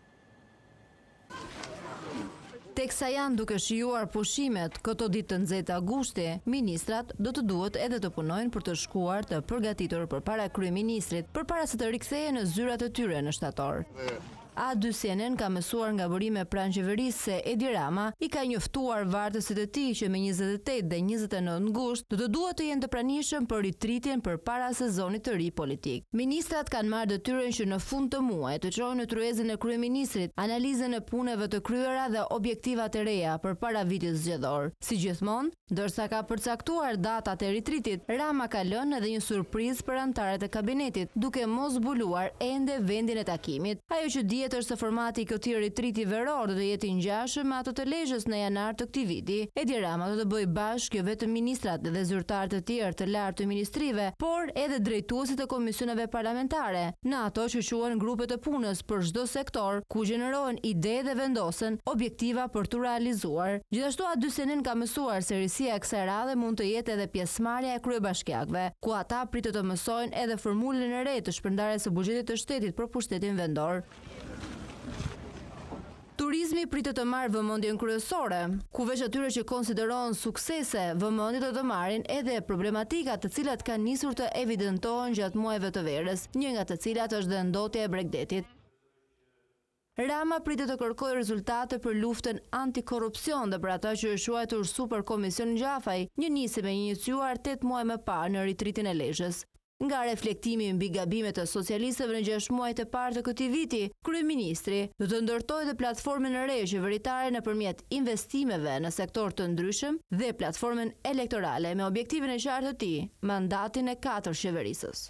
Teksa janë duke shijuar pushimet këto ditë të nxehta gushti, ministrat do të duhet edhe të punojnë për të shkuar të përgatitur përpara kryeministrit, përpara se të rikthehen në zyrat e tyre në shtator. A dy C N N ka mësuar nga burime pranë qeverisë se Edi Rama i ka njoftuar vartësit e tij që me njëzet e tetë dhe njëzet e nëntë gusht do të duhet të jenë të pranishëm për ritritjen përpara sezonit të ri politik. Ministrat kanë marrë detyrën që në fund të muajit të çojnë në tryezën e kryeministrit analizën e punëve të kryera dhe objektivat e reja përpara vitit zgjedhor. Si gjithmonë, ndërsa ka përcaktuar datat e ritritit, Rama ka lënë edhe një surprizë për anëtarët e kabinetit, duke mos zbuluar ende vendin e takimit. Ajo që dihet është se formati i këtij ritriti veror do të jetë i ngjashëm me ato të lezhës në janar të këtij viti. Edi Rama do të bëjë bashkë jo vetëm ministrat dhe zyrtarët e tjerë të lartë të ministrive, por edhe drejtuesit e komisioneve parlamentare, në ato që quhen grupe të punës për çdo sektor, ku gjenerohen ide dhe vendosen objektiva për tu realizuar. Gjithashtu A dy C N N ka mësuar se risia e kësaj radhe mund të jetë edhe pjesëmarrja e kryebashkiakëve, ku ata pritet të mësojnë edhe formulën e re të shpërndarjes së buxhetit të shtetit për pushtetin vendor. Turizmi pritet të marrë vëmendjen kryesore, ku veç atyre që konsiderohen suksese, vëmendje do të marrin edhe problematikat të cilat kanë nisur të evidentohen gjatë muajve të verës, një nga të cilat është dhe ndotja e Bregdetit. Rama pritet të kërkojë rezultate për luftën antikorrupsion dhe për ata që është quajtur Super Komision Gjafaj, një nisje me iniciuar tetë muaj më parë në ritritin e Lezhës. Nga reflektimi mbi gabimet e socialistëve në gjashtë muajt e parë të këtij viti, kryeministri do të ndërtojë dhe platformën e re qeveritare nëpërmjet investimeve në sektor të ndryshëm dhe platformën elektorale me objektivin e qartë të tij, mandatin e katër qeverisës.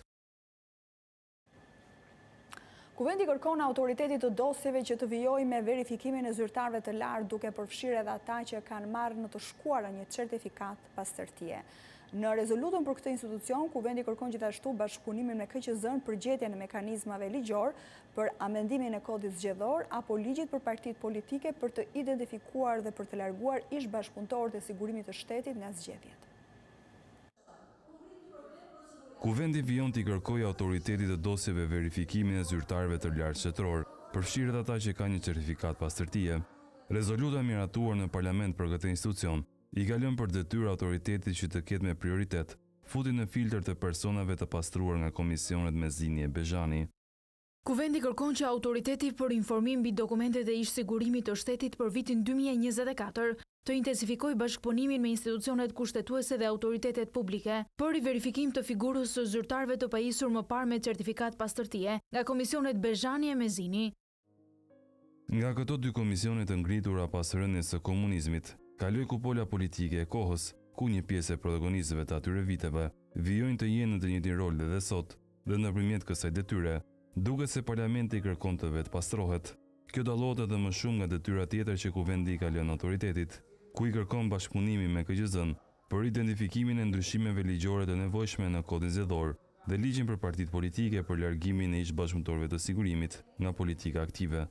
Kuvendi kërkon autoritetit të dosjeve që të vijojë me verifikimin e zyrtarëve të lartë duke përfshirë edhe ata që kanë marrë në të shkuara një certifikat pastërtie. Në rezolutën për këtë institucion, Kuvendi kërkon gjithashtu bashkëpunimin me K Q Z-n për gjetjen e mekanizmave ligjor për amendimin e kodit zgjedhor apo ligjit për partitë politike për të identifikuar dhe për të larguar ish bashkëpunëtorët e sigurimit të shtetit nga zgjedhjet. Kuvendi vijon t'i kërkojë autoritetit të dosjeve verifikimin e zyrtarëve të lartë shtetëror, përfshirët ata që kanë një certifikat pastërtie. Rezoluta miratuar në parlament për këtë institucion i ka lënë për detyrë autoritetit që të ketë me prioritet futin në filtr të personave të pastruar nga komisionet Mezini e Bezhani. Kuvendi kërkon që autoriteti për informim mbi dokumentet e ish sigurimit të shtetit për vitin dy mijë e njëzet e katër të intensifikojë bashkëpunimin me institucionet kushtetuese dhe autoritetet publike për i verifikim të figurës së zyrtarëve të pajisur më parë me certifikat pastërtie nga komisionet Bezhani e Mezini. Nga këto dy komisionet të ngritura pas rënies së komunizmit, kaloi kupola politike e kohës, ku një pjesë e protagonistëve të atyre viteve vijojnë të jenë në të njëjtin rol edhe sot, dhe nëpërmjet kësaj detyre, duket se parlamenti kërkon të vetë pastrohet. Kjo dallohet edhe më shumë nga detyra tjetër që Kuvendi i ka lënë autoritetit, ku i kërkon bashkëpunimin me K Q Z-n për identifikimin e ndryshimeve ligjore të nevojshme në kodin zgjedhor dhe ligjin për partitë politike për largimin e ish bashkëpunëtorëve të sigurimit nga politika aktive.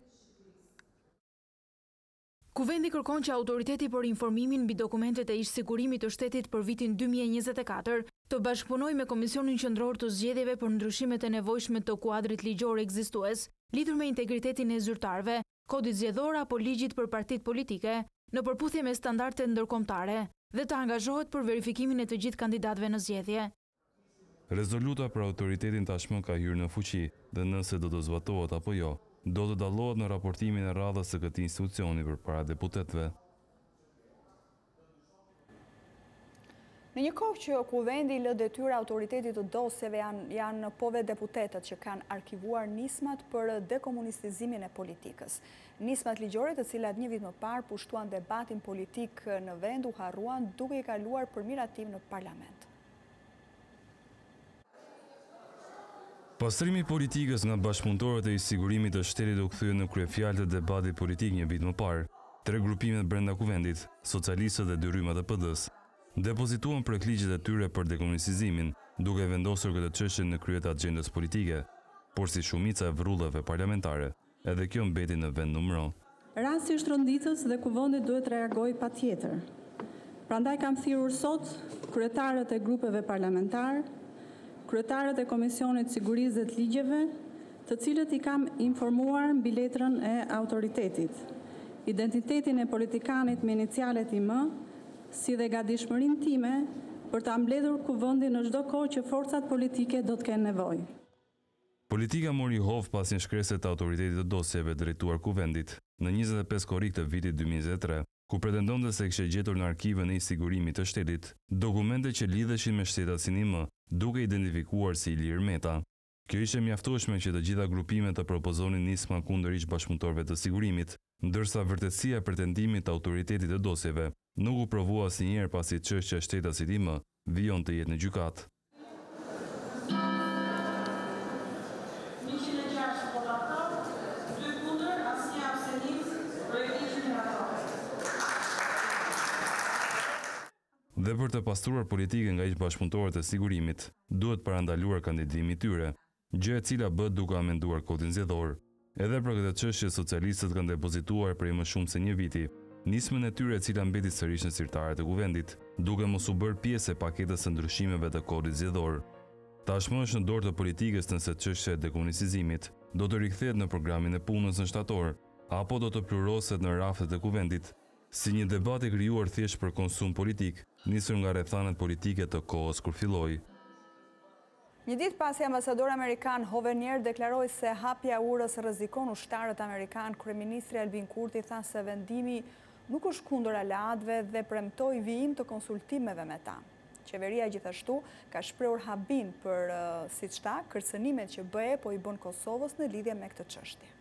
Kuvendi kërkon që autoriteti për informimin mbi dokumentet e ish sigurimit të shtetit për vitin dy mijë e njëzet e katër të bashkëpunojë me Komisionin Qendror të Zgjedhjeve për ndryshimet e nevojshme të kuadrit ligjor ekzistues, lidhur me integritetin e zyrtarëve, kodit zgjedhor apo ligjit për partitë politike, në përputhje me standardet ndërkombëtare dhe të angazhohet për verifikimin e të gjithë kandidatëve në zgjedhje. Rezoluta për autoritetin tashmë ka hyrë në fuqi dhe nëse do të zbatohet apo jo, do të dallohet në raportimin e radhës së këtij institucioni përpara deputetëve. Në një kohë që Kuvendi lë detyrë autoritetit të dosjeve janë, janë pove deputetët që kanë arkivuar nismat për dekomunistizimin e politikës. Nismat ligjore të cilat një vit më parë pushtuan debatin politik në vend u harruan duke i kaluar për miratim në parlament. Pastrimi i politikës nga bashkëpunëtorët e sigurimit të shtetit u kthye në kryefjalë të debatit politik një vit më parë. Tre grupimet brenda Kuvendit, socialistët dhe dy rrymat e P D-s, depozituan projektligjet e tyre për dekomunistizimin, duke vendosur këtë çështje në krye të agjendës politike, por si shumica e vrrullave parlamentare, edhe kjo mbeti në vend numëro. Rasti i Shtronditës dhe Kuvendit duhet të reagojë patjetër. Prandaj kam thirrur sot kryetarët e grupeve parlamentar, kryetarët e Komisionit Sigurisë dhe të Ligjeve, të cilët i kam informuar mbi letrën e autoritetit, identitetin e politikanit me inicialet I M, si dhe gatishmërinë time për ta mbledhur Kuvendin në çdo kohë që forcat politike do të kenë nevojë. Politika mori hov pas një shkrese të autoritetit të dosjeve drejtuar Kuvendit në njëzet e pesë korrik të vitit dy mijë e njëzet e tre, ku pretendonte se kishte gjetur në arkivën e sigurimit të shtetit dokumente që lidheshin me shtetasin I M, duke identifikuar si Ilir Meta. Kjo ishte mjaftueshme që të gjitha grupimet të propozonin nisma kundër ish bashkëpunëtorëve të sigurimit, ndërsa vërtetësia e pretendimit të autoritetit të dosjeve nuk u provua asnjëherë pasi çështja e shtetasit I M vijon të jetë në gjykatë. Dhe për të pastruar politikën nga ish bashkëpunëtorët e sigurimit, duhet parandaluar kandidimi I tyre, gjë e cila bëhet duke amenduar kodin zgjedhor. Edhe për këtë çështje socialistët kanë depozituar prej më shumë se një viti nismën e tyre e cila mbeti sërish në sirtarët e Kuvendit, duke mos u bërë pjesë e paketës së ndryshimeve të kodit zgjedhor. Tashmë është në dorë të politikës nëse çështja e dekomunistizimit do të rikthehet në programin e punës në shtator, apo do të pluroset në raftet e kuvendit, si një debat i krijuar thjesht për konsum politik, nisur nga rrethanat politike të kohës kur filloi. Një ditë pasi ambasadori amerikan Hovenier deklaroi se hapja e urës rrezikon ushtarët amerikan, kryeministri Albin Kurti tha se vendimi nuk është kundër aleatëve dhe premtoi vijim të konsultimeve me ta. Qeveria gjithashtu ka shprehur habin për, siç tha, kërcënimet që B E po i bën Kosovës në lidhje me këtë çështje.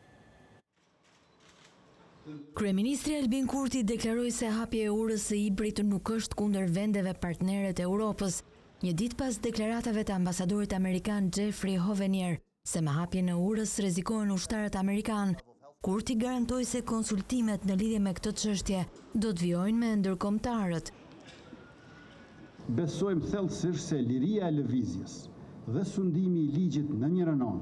Kryeministri Albin Kurti deklaroi se hapja e urës së Ibrit nuk është kundër vendeve partnere të Europës, një ditë pas deklaratave të ambasadorit amerikan Jeffrey Hovenier se me hapjen e urës rrezikohen ushtarët amerikan. Kurti garantoi se konsultimet në lidhje me këtë çështje do të vijojnë me ndërkombëtarët. Besojmë thellësisht se liria e lëvizjes dhe sundimi i ligjit në një anë,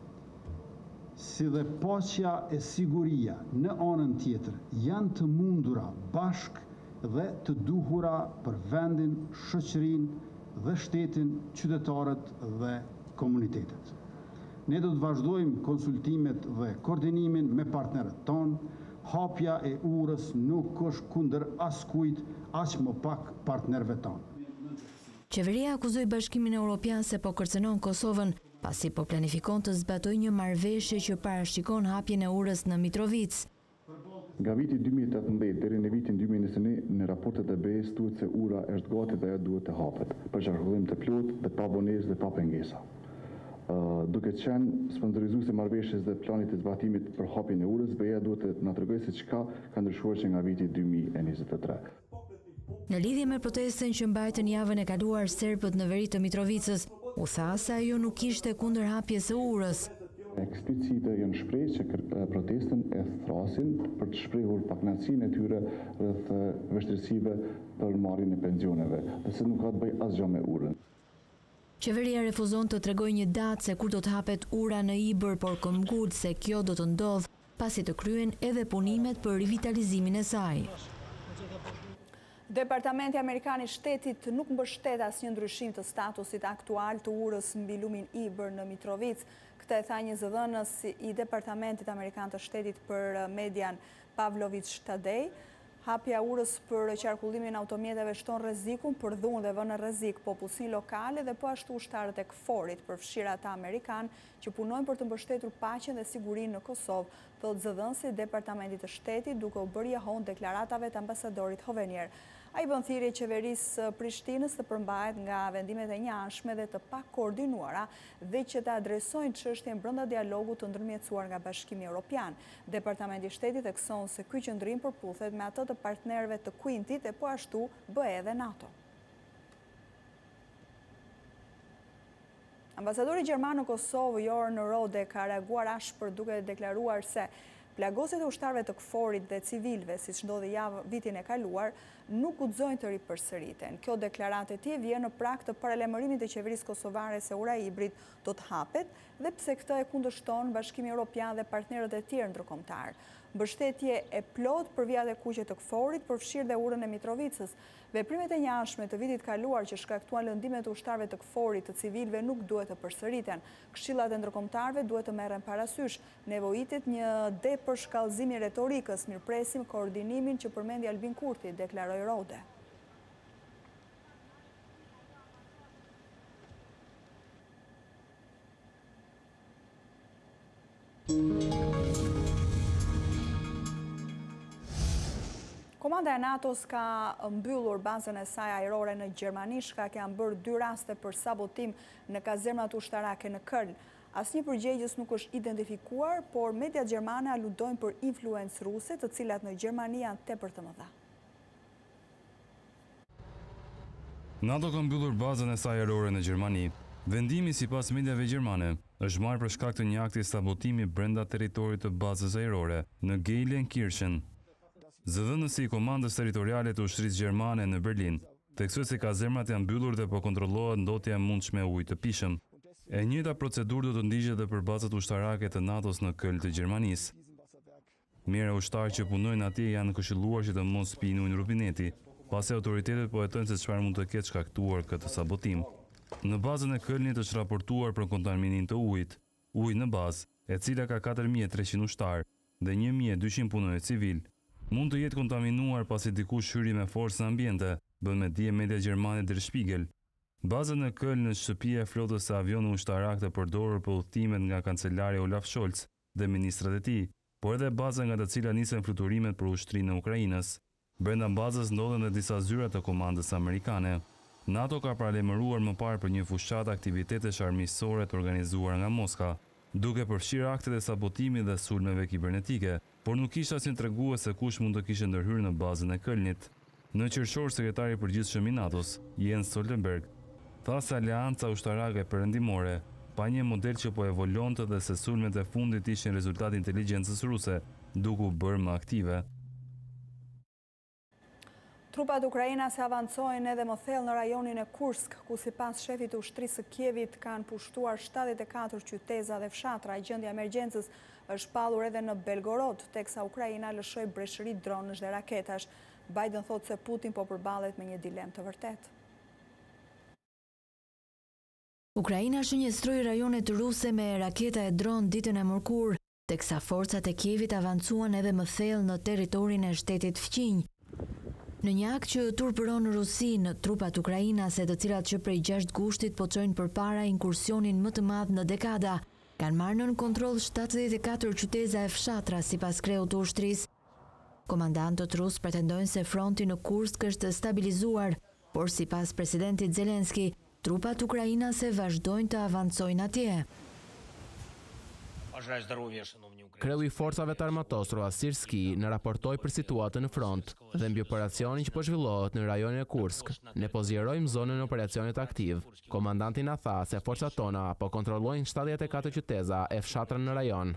si dhe paqja e siguria në anën tjetër, janë të mundura bashk dhe të duhura për vendin, shoqërinë dhe shtetin, qytetarët dhe komunitetet. Ne do të vazhdojmë konsultimet dhe koordinimin me partnerët tonë. Hapja e urës nuk është kundër askujt, aq më pak partnerëve tonë. Qeveria akuzoi Bashkimin Evropian se po kërcënon Kosovën, pasi po planifikon të zbatojë një marrëveshje që parashikon hapjen e urës në Mitrovic. Nga viti dy mijë e tetëmbëdhjetë deri në vitin dy mijë e njëzet e një, në raportet e B E-s thuhet se ura është gati dhe ajo duhet të hapet, për qarkullim të plotë dhe pa vonesë dhe pa pengesa. Uh, duke qenë sponsorizuese marrëveshjes dhe planit të zbatimit për hapjen e urës, B E-a duhet të na tregojë se çka ka ndryshuar që nga viti dy mijë e njëzet e tre. Në lidhje me protestën që mbajtën javën e kaluar serbët në veri të Mitrovicës, u tha se ajo nuk ishte kundër hapjes së urës. Eksplicite janë shprehë që protestën e thrasin për të shprehur pakënaqësinë e tyre rreth vështirësive për marrjen e pensioneve, dhe se nuk ka të bëjë asgjë me urën. Qeveria refuzon të tregojë një datë se kur do të hapet ura në Ibër, por këmbgul se kjo do të ndodh pasi të kryen edhe punimet për rivitalizimin e saj. Departamenti Amerikan i Shtetit nuk mbështet asnjë ndryshim të statusit aktual të urës mbi lumin Ibër në Mitrovic. Këtë e tha një zëdhënës i Departamentit Amerikan të Shtetit për median Pavlovich Tadej. Hapja urës për qarkullimin automjeteve shton rrezikun për dhunë dhe vën në rrezik popullsinë lokale dhe po ashtu ushtarët e KFOR-it, përfshirë ata amerikan që punojnë për të mbështetur paqen dhe sigurinë në Kosovë, thot zëdhënësi i Departamentit të Shtetit duke u bërë jahon deklaratave të ambasadorit Hovenier. Ai bën thirrje qeverisë Prishtinës të përmbahet nga vendimet e njëanshme dhe të pakoordinuara dhe që të adresojnë çështjen brenda dialogut të ndërmjetësuar nga Bashkimi Evropian. Departamenti i Shtetit thekson se ky qendrim përputhet me ato të partnerëve të Quintit e po ashtu B E dhe NATO. Ambasadori gjerman në Kosovë, Jorn Rode, ka reaguar ashpër duke deklaruar se plagosjet e ushtarëve të KFOR-it dhe civilëve, siç ndodhi javë vitin e kaluar, nuk guxojnë të ripërsëriten. Kjo deklaratë e tij vjen në prag të paralajmërimit të qeverisë kosovare se ura e Ibrit do të hapet dhe pse këtë e kundërshton Bashkimi Evropian dhe partnerët e tjerë ndërkombëtar. Mbështetje e plot për vijat e kuqe të KFOR-it përfshirë dhe urën e Mitrovicës. Veprimet e njëanshme të vitit kaluar që shkaktuan lëndimet e ushtarëve të KFOR-it të civilëve nuk duhet të përsëriten. Këshillat e ndërkombëtarëve duhet të merren parasysh. Nevojitet një depërshkallëzim i retorikës, mirpresim koordinimin që përmendi Albin Kurti, deklaroi Rode. Komanda e NATO-s ka mbyllur bazën e saj ajrore në Gjermani, shkak janë bërë dy raste për sabotim në kazermat ushtarake në Köln. Asnjë përgjegjës nuk është identifikuar, por mediat gjermane aludojnë për influencë ruse, të cilat në Gjermani janë tepër të mëdha. NATO ka mbyllur bazën e saj ajrore në Gjermani. Vendimi sipas mediave gjermane është marrë për shkak të një akti sabotimi brenda territorit të bazës ajrore në Gelsenkirchen. Zëdhënësi i Komandës Territoriale të Ushtrisë Gjermane në Berlin theksoi se kazermat janë mbyllur dhe po kontrollohet ndotja e mundshme e ujit të pishëm. E njëjta procedurë do të ndiqet edhe për bazat ushtarake të NATO-s në Köln të Gjermanisë. Mijëra ushtarë që punojnë atje janë këshilluar që të mos pijnë ujin rubineti, pasi autoritetet po hetojnë se çfarë mund të ketë shkaktuar këtë sabotim. Në bazën e Kölnit është raportuar për kontaminimin të ujit, ujë në bazë, e cila ka katër mijë e treqind ushtarë. dhe një mijë e dyqind punonjës civil. Mund të jetë kontaminuar pasi dikush hyri me forcë në ambiente, bën me dije media gjermane Der Spiegel. Baza në Köln në shtëpia e flotës së avionëve ushtarak të përdorur për udhëtimet nga kancelari Olaf Scholz dhe ministrat e tij, por edhe baza nga të cilat nisen fluturimet për ushtrinë e Ukrainës. Brenda bazës ndodhen edhe disa zyra të komandës amerikane. NATO ka paralajmëruar më parë për një fushatë aktivitetesh armiqësore të organizuar nga Moska, duke përfshirë aktet e sabotimit dhe sulmeve kibernetike, por nuk ishte asnjë tregues se kush mund të kishte ndërhyrë në bazën e Kölnit. Në qershor, sekretari i përgjithshëm i NATO-s, Jens Stoltenberg, tha se aleanca ushtarake perëndimore pa një model që po evolonte dhe se sulmet e fundit ishin rezultat inteligjencës ruse, duke u bërë më aktive. Trupat ukrainase avancojnë edhe më thellë në rajonin e Kursk, ku sipas shefit të ushtrisë së Kievit kanë pushtuar shtatëdhjetë e katër qyteza dhe fshatra. Gjendja e emergjencës është shpallur edhe në Belgorod, teksa Ukraina lëshoi breshëri dronësh dhe raketash. Biden thotë se Putin po përballet me një dilemë të vërtetë. Ukraina shënjestroi rajonet ruse me raketa e dronë ditën e mërkurë, teksa forcat e Kievit avancuan edhe më thellë në territorin e shtetit fqinj. Në një akt që turpëron Rusinë, trupat ukrainase, të cilat që prej gjashtë gushtit po çojnë përpara inkursionin më të madh në dekada, kanë marrë nën kontroll shtatëdhjetë e katër qyteza e fshatra sipas kreut të ushtrisë. Komandantët rus pretendojnë se fronti në Kursk është stabilizuar, por sipas presidentit Zelenski, trupat ukrainase vazhdojnë të avancojnë atje. Kreu i forcave të armatosura Sirski në raportoi për situatën në front dhe mbi operacionin që po zhvillohet në rajonin e Kursk. Ne po zgjerojmë zonën e operacionit aktiv. Komandanti na tha se forcat tona po kontrollojnë shtatëdhjetë e katër qyteza e fshatra në rajon.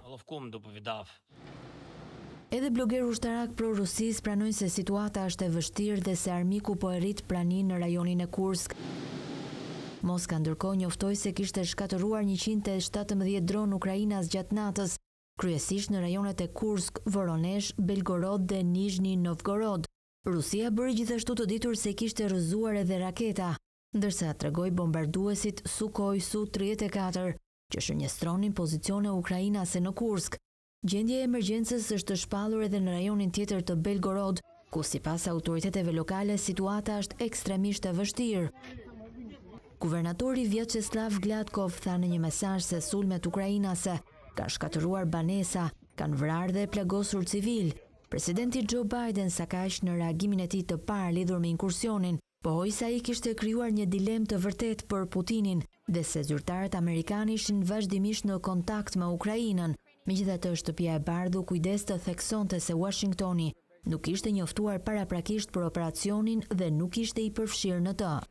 Edhe bloger ushtarak pro-rusis pranojnë se situata është e vështirë dhe se armiku po e rrit praninë në rajonin e Kursk. Moska ndërkohë njoftoi se kishte shkatëruar njëqind e shtatëmbëdhjetë dronë Ukrainas gjatë natës, kryesisht në rajonet e Kursk, Voronesh, Belgorod dhe Nizhny Novgorod. Rusia bëri gjithashtu të ditur se kishte rrëzuar edhe raketa, ndërsa tregoi bombarduesit Sukhoi Su tridhjetë e katër, që shënjestronin pozicione ukrainase në Kursk. Gjendja e emergjencës është shpallur edhe në rajonin tjetër të Belgorod, ku sipas autoriteteve lokale situata është ekstremisht e vështirë. Guvernatori Vyacheslav Gladkov tha në një mesazh se sulmet ukrainase kanë shkatëruar banesa, kanë vrarë dhe plagosur civil. Presidenti Joe Biden sa kaq në reagimin e tij të parë lidhur me inkursionin, pohoi se ai kishte krijuar një dilemë të vërtetë për Putinin dhe se zyrtarët amerikanë ishin vazhdimisht në kontakt me Ukrainën. Megjithatë, Shtëpia e Bardhë kujdes të theksonte se Washingtoni nuk ishte njoftuar paraprakisht për operacionin dhe nuk ishte i përfshirë në të.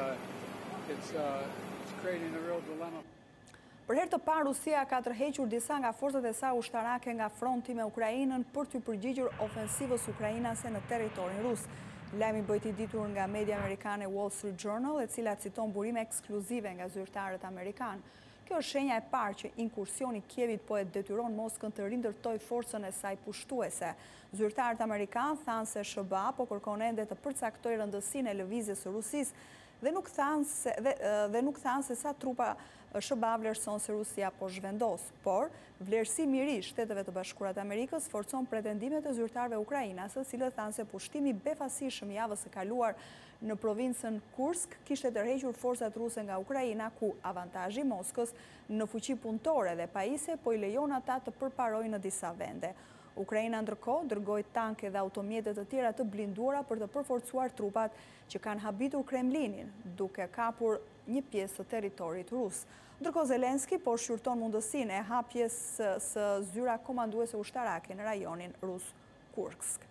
Për herë të parë, Rusia ka tërhequr disa nga forcat e saj ushtarake nga fronti me Ukrainën për të përgjigjur ofensivës ukrainase në territorin rus. Lajmi bëhet i ditur nga media amerikane Wall Street Journal, e cila citon burime ekskluzive nga zyrtarët amerikanë. Kjo është shenja e parë që inkursioni Kievit po e detyron Moskën të rindërtojë forcën e saj pushtuese. Zyrtarët amerikanë thanë se S B A po kërkon ende të përcaktojë rëndësinë e lëvizjes së Rusisë dhe nuk thanë se, dhe, dhe nuk thanë se sa trupa S B A vlerëson se Rusia po zhvendos, por vlerësimi i ri i Shteteve të Bashkuara të Amerikës forcon pretendimet e zyrtarëve ukrainasë, të cilët thanë se pushtimi befasishëm javës së kaluar në provincën Kursk kishte tërhequr forcat ruse nga Ukraina, ku avantazhi i Moskës në fuqi punëtore dhe pajisje po i lejon ata të përparojnë në disa vende. Ukraina ndërkohë dërgoi tanke dhe automjete të tjera të blinduara për të përforcuar trupat që kanë habitur Kremlinin, duke kapur një pjesë të territorit rus. Ndërkohë Zelenski po shqyrton mundësinë e hapjes së zyra komanduese ushtarake në rajonin rus Kursk.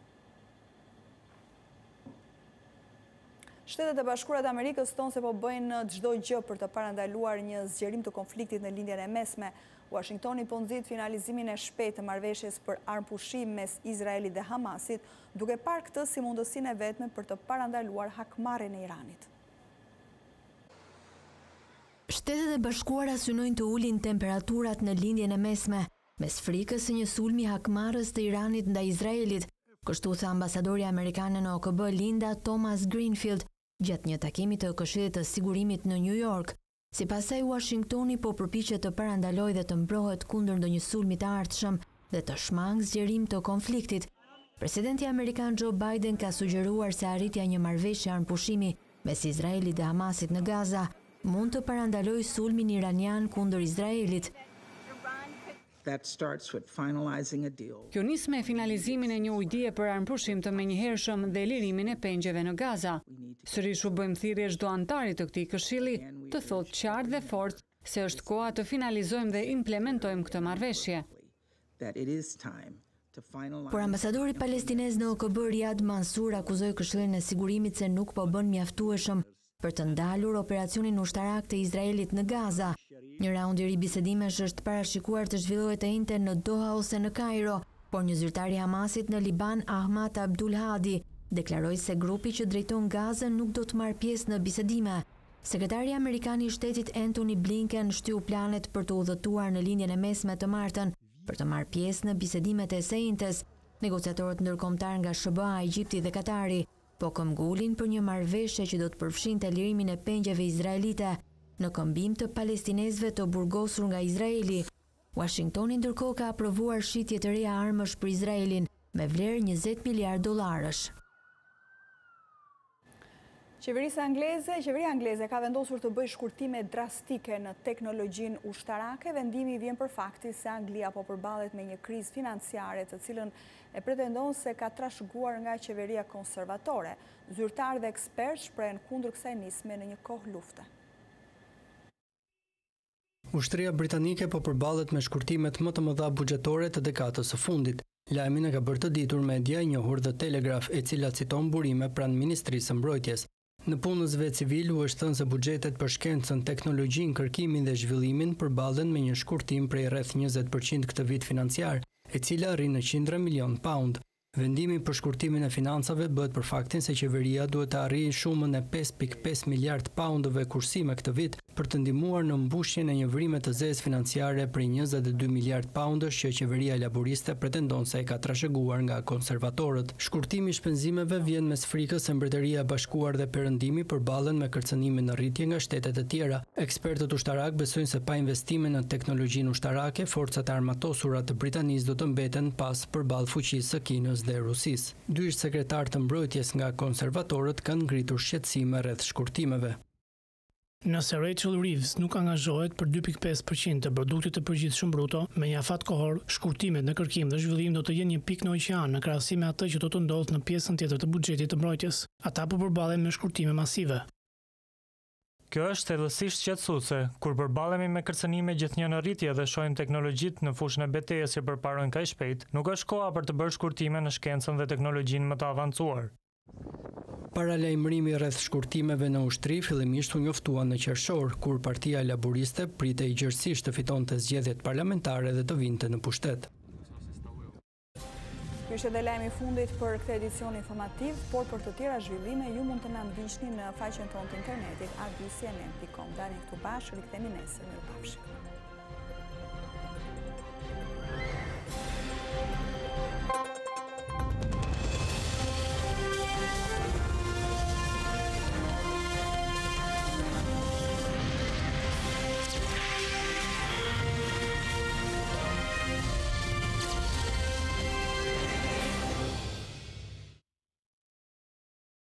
Shtetet e Bashkuara të Amerikës thonë se po bëjnë çdo gjë për të parandaluar një zgjerim të konfliktit në lindjen e mesme. Washingtoni po nxit finalizimin e shpejtë të marrëveshjes për armpushim mes Izraelit dhe Hamasit, duke parë këtë si mundësinë e vetme për të parandaluar hakmarrjen e Iranit. Shtetet e Bashkuara synojnë të ulin temperaturat në lindjen e mesme, mes frikës së një sulmi hakmarrës të Iranit ndaj Izraelit, kështu tha ambasadori amerikane në O K B Linda Thomas Greenfield gjatë një takimi të Këshillit të Sigurimit në New York. Sipas saj, Washingtoni po përpiqet të parandalojë dhe të mbrohet kundër ndonjë sulmi të ardhshëm, dhe të shmangë zgjerim të konfliktit. Presidenti Amerikan Joe Biden ka sugjeruar se arritja një marrëveshje armëpushimi mes Izraelit dhe Hamasit në Gaza mund të parandalojë sulmin iranian kundër Izraelit. Kjo nis me finalizimin e një ujdia për armëpushim të menjëhershëm dhe lirimin e pengjeve në Gaza. Sërish u bëjmë thirrje çdo antarit të këtij këshilli të thotë qartë dhe fortë se është koha të finalizojmë dhe implementojmë këtë marrëveshje. Por ambasadori palestinez në O K B Riyad Mansour akuzoi Këshillin e Sigurimit se nuk po bën mjaftueshëm për të ndalur operacionin ushtarak të Izraelit në Gaza. Një raund i ri bisedimesh është parashikuar të zhvillohet të njëjtën në Doha ose në Kairo, por një zyrtar i Hamasit në Liban, Ahmad Abdul Hadi, deklaroi se grupi që drejton Gazën nuk do të marrë pjesë në bisedime. Sekretari Amerikan i Shtetit Antony Blinken shtyu planet për të udhëtuar në lindjen e mesme të martën për të marrë pjesë në bisedimet e sejntes. Negociatorët ndërkombëtar nga S B A, Egjipti dhe Katari po këmbgulin për një marrëveshje që do të përfshinte lirimin e pengjeve izraelite në këmbim të palestinezëve të burgosur nga Izraeli. Washingtoni ndërkohë ka aprovuar shitje të reja armësh për Izraelin me vlerë njëzet miliard dollarësh. Qeveria angleze, qeveria angleze ka vendosur të bëjë shkurtime drastike në teknologjinë ushtarake. Vendimi vjen për fakti se Anglia po përballet me një krizë financiare të cilën e pretendon se ka trashëguar nga qeveria konservatore. Zyrtarë dhe ekspertë shprehen kundër kësaj nisme në një kohë lufte. Ushtria britanike po përballet me shkurtimet më të mëdha buxhetore të dekadës së fundit. Lajmin e ka bërë të ditur media e njohur The Telegraph, e cila citon burime pranë Ministrisë së Mbrojtjes. Në punësve civil u është thënë se buxhetet për shkencën, teknologjinë, kërkimin dhe zhvillimin përballen me një shkurtim prej rreth njëzet përqind këtë vit financiar, e cila arrin në qindra milion pound. Vendimi për shkurtimin e financave bëhet për faktin se qeveria duhet të arrijë shumën e pesë pikë pesë miliard poundëve kursime këtë vit për të ndihmuar në mbushjen e një vrime të zezë financiare prej njëzet e dy miliard poundësh që qeveria laboriste pretendon se e ka trashëguar nga konservatorët. Shkurtimi i shpenzimeve vjen mes frikës se Mbretëria e Bashkuar dhe Perëndimi përballen me kërcënime në rritje nga shtetet e tjera. Ekspertët ushtarak besojnë se pa investime në teknologjinë ushtarake, forcat armatosura të Britanisë do të mbeten pas përballë fuqisë së Kinës dhe Rusisë. Dy ish sekretarë të mbrojtjes nga konservatorët kanë ngritur shqetësime rreth shkurtimeve. Nëse Rachel Reeves nuk angazhohet për dy pikë pesë përqind të produktit të përgjithshëm bruto, me një afat kohor, shkurtimet në kërkim dhe zhvillim do të jenë një pikë në oqean në krahasim me atë që do të ndodhë në pjesën tjetër të buxhetit të mbrojtjes. Ata po përballen me shkurtime masive. Kjo është thellësisht shqetësuese, kur përballemi me kërcënime gjithnjë në rritje dhe shohim teknologjitë në fushën e betejës që përparojnë kaq shpejt, nuk është koha për të bërë shkurtime në shkencën dhe teknologjinë më të avancuar. Para lajmërimi rreth shkurtimeve në ushtri fillimisht u njoftuan në qershor, kur Partia Laboriste pritej gjërësisht të fitonte zgjedhjet parlamentare dhe të vinte në pushtet. Ky ishte dhe lajmi i fundit për këtë edicion informativ, por për të tjera zhvillime ju mund të na ndiqni në faqen tonë të internetit a b c n n punkt com. Tani këtu bashkë rikthehemi nesër. Mirupafshim.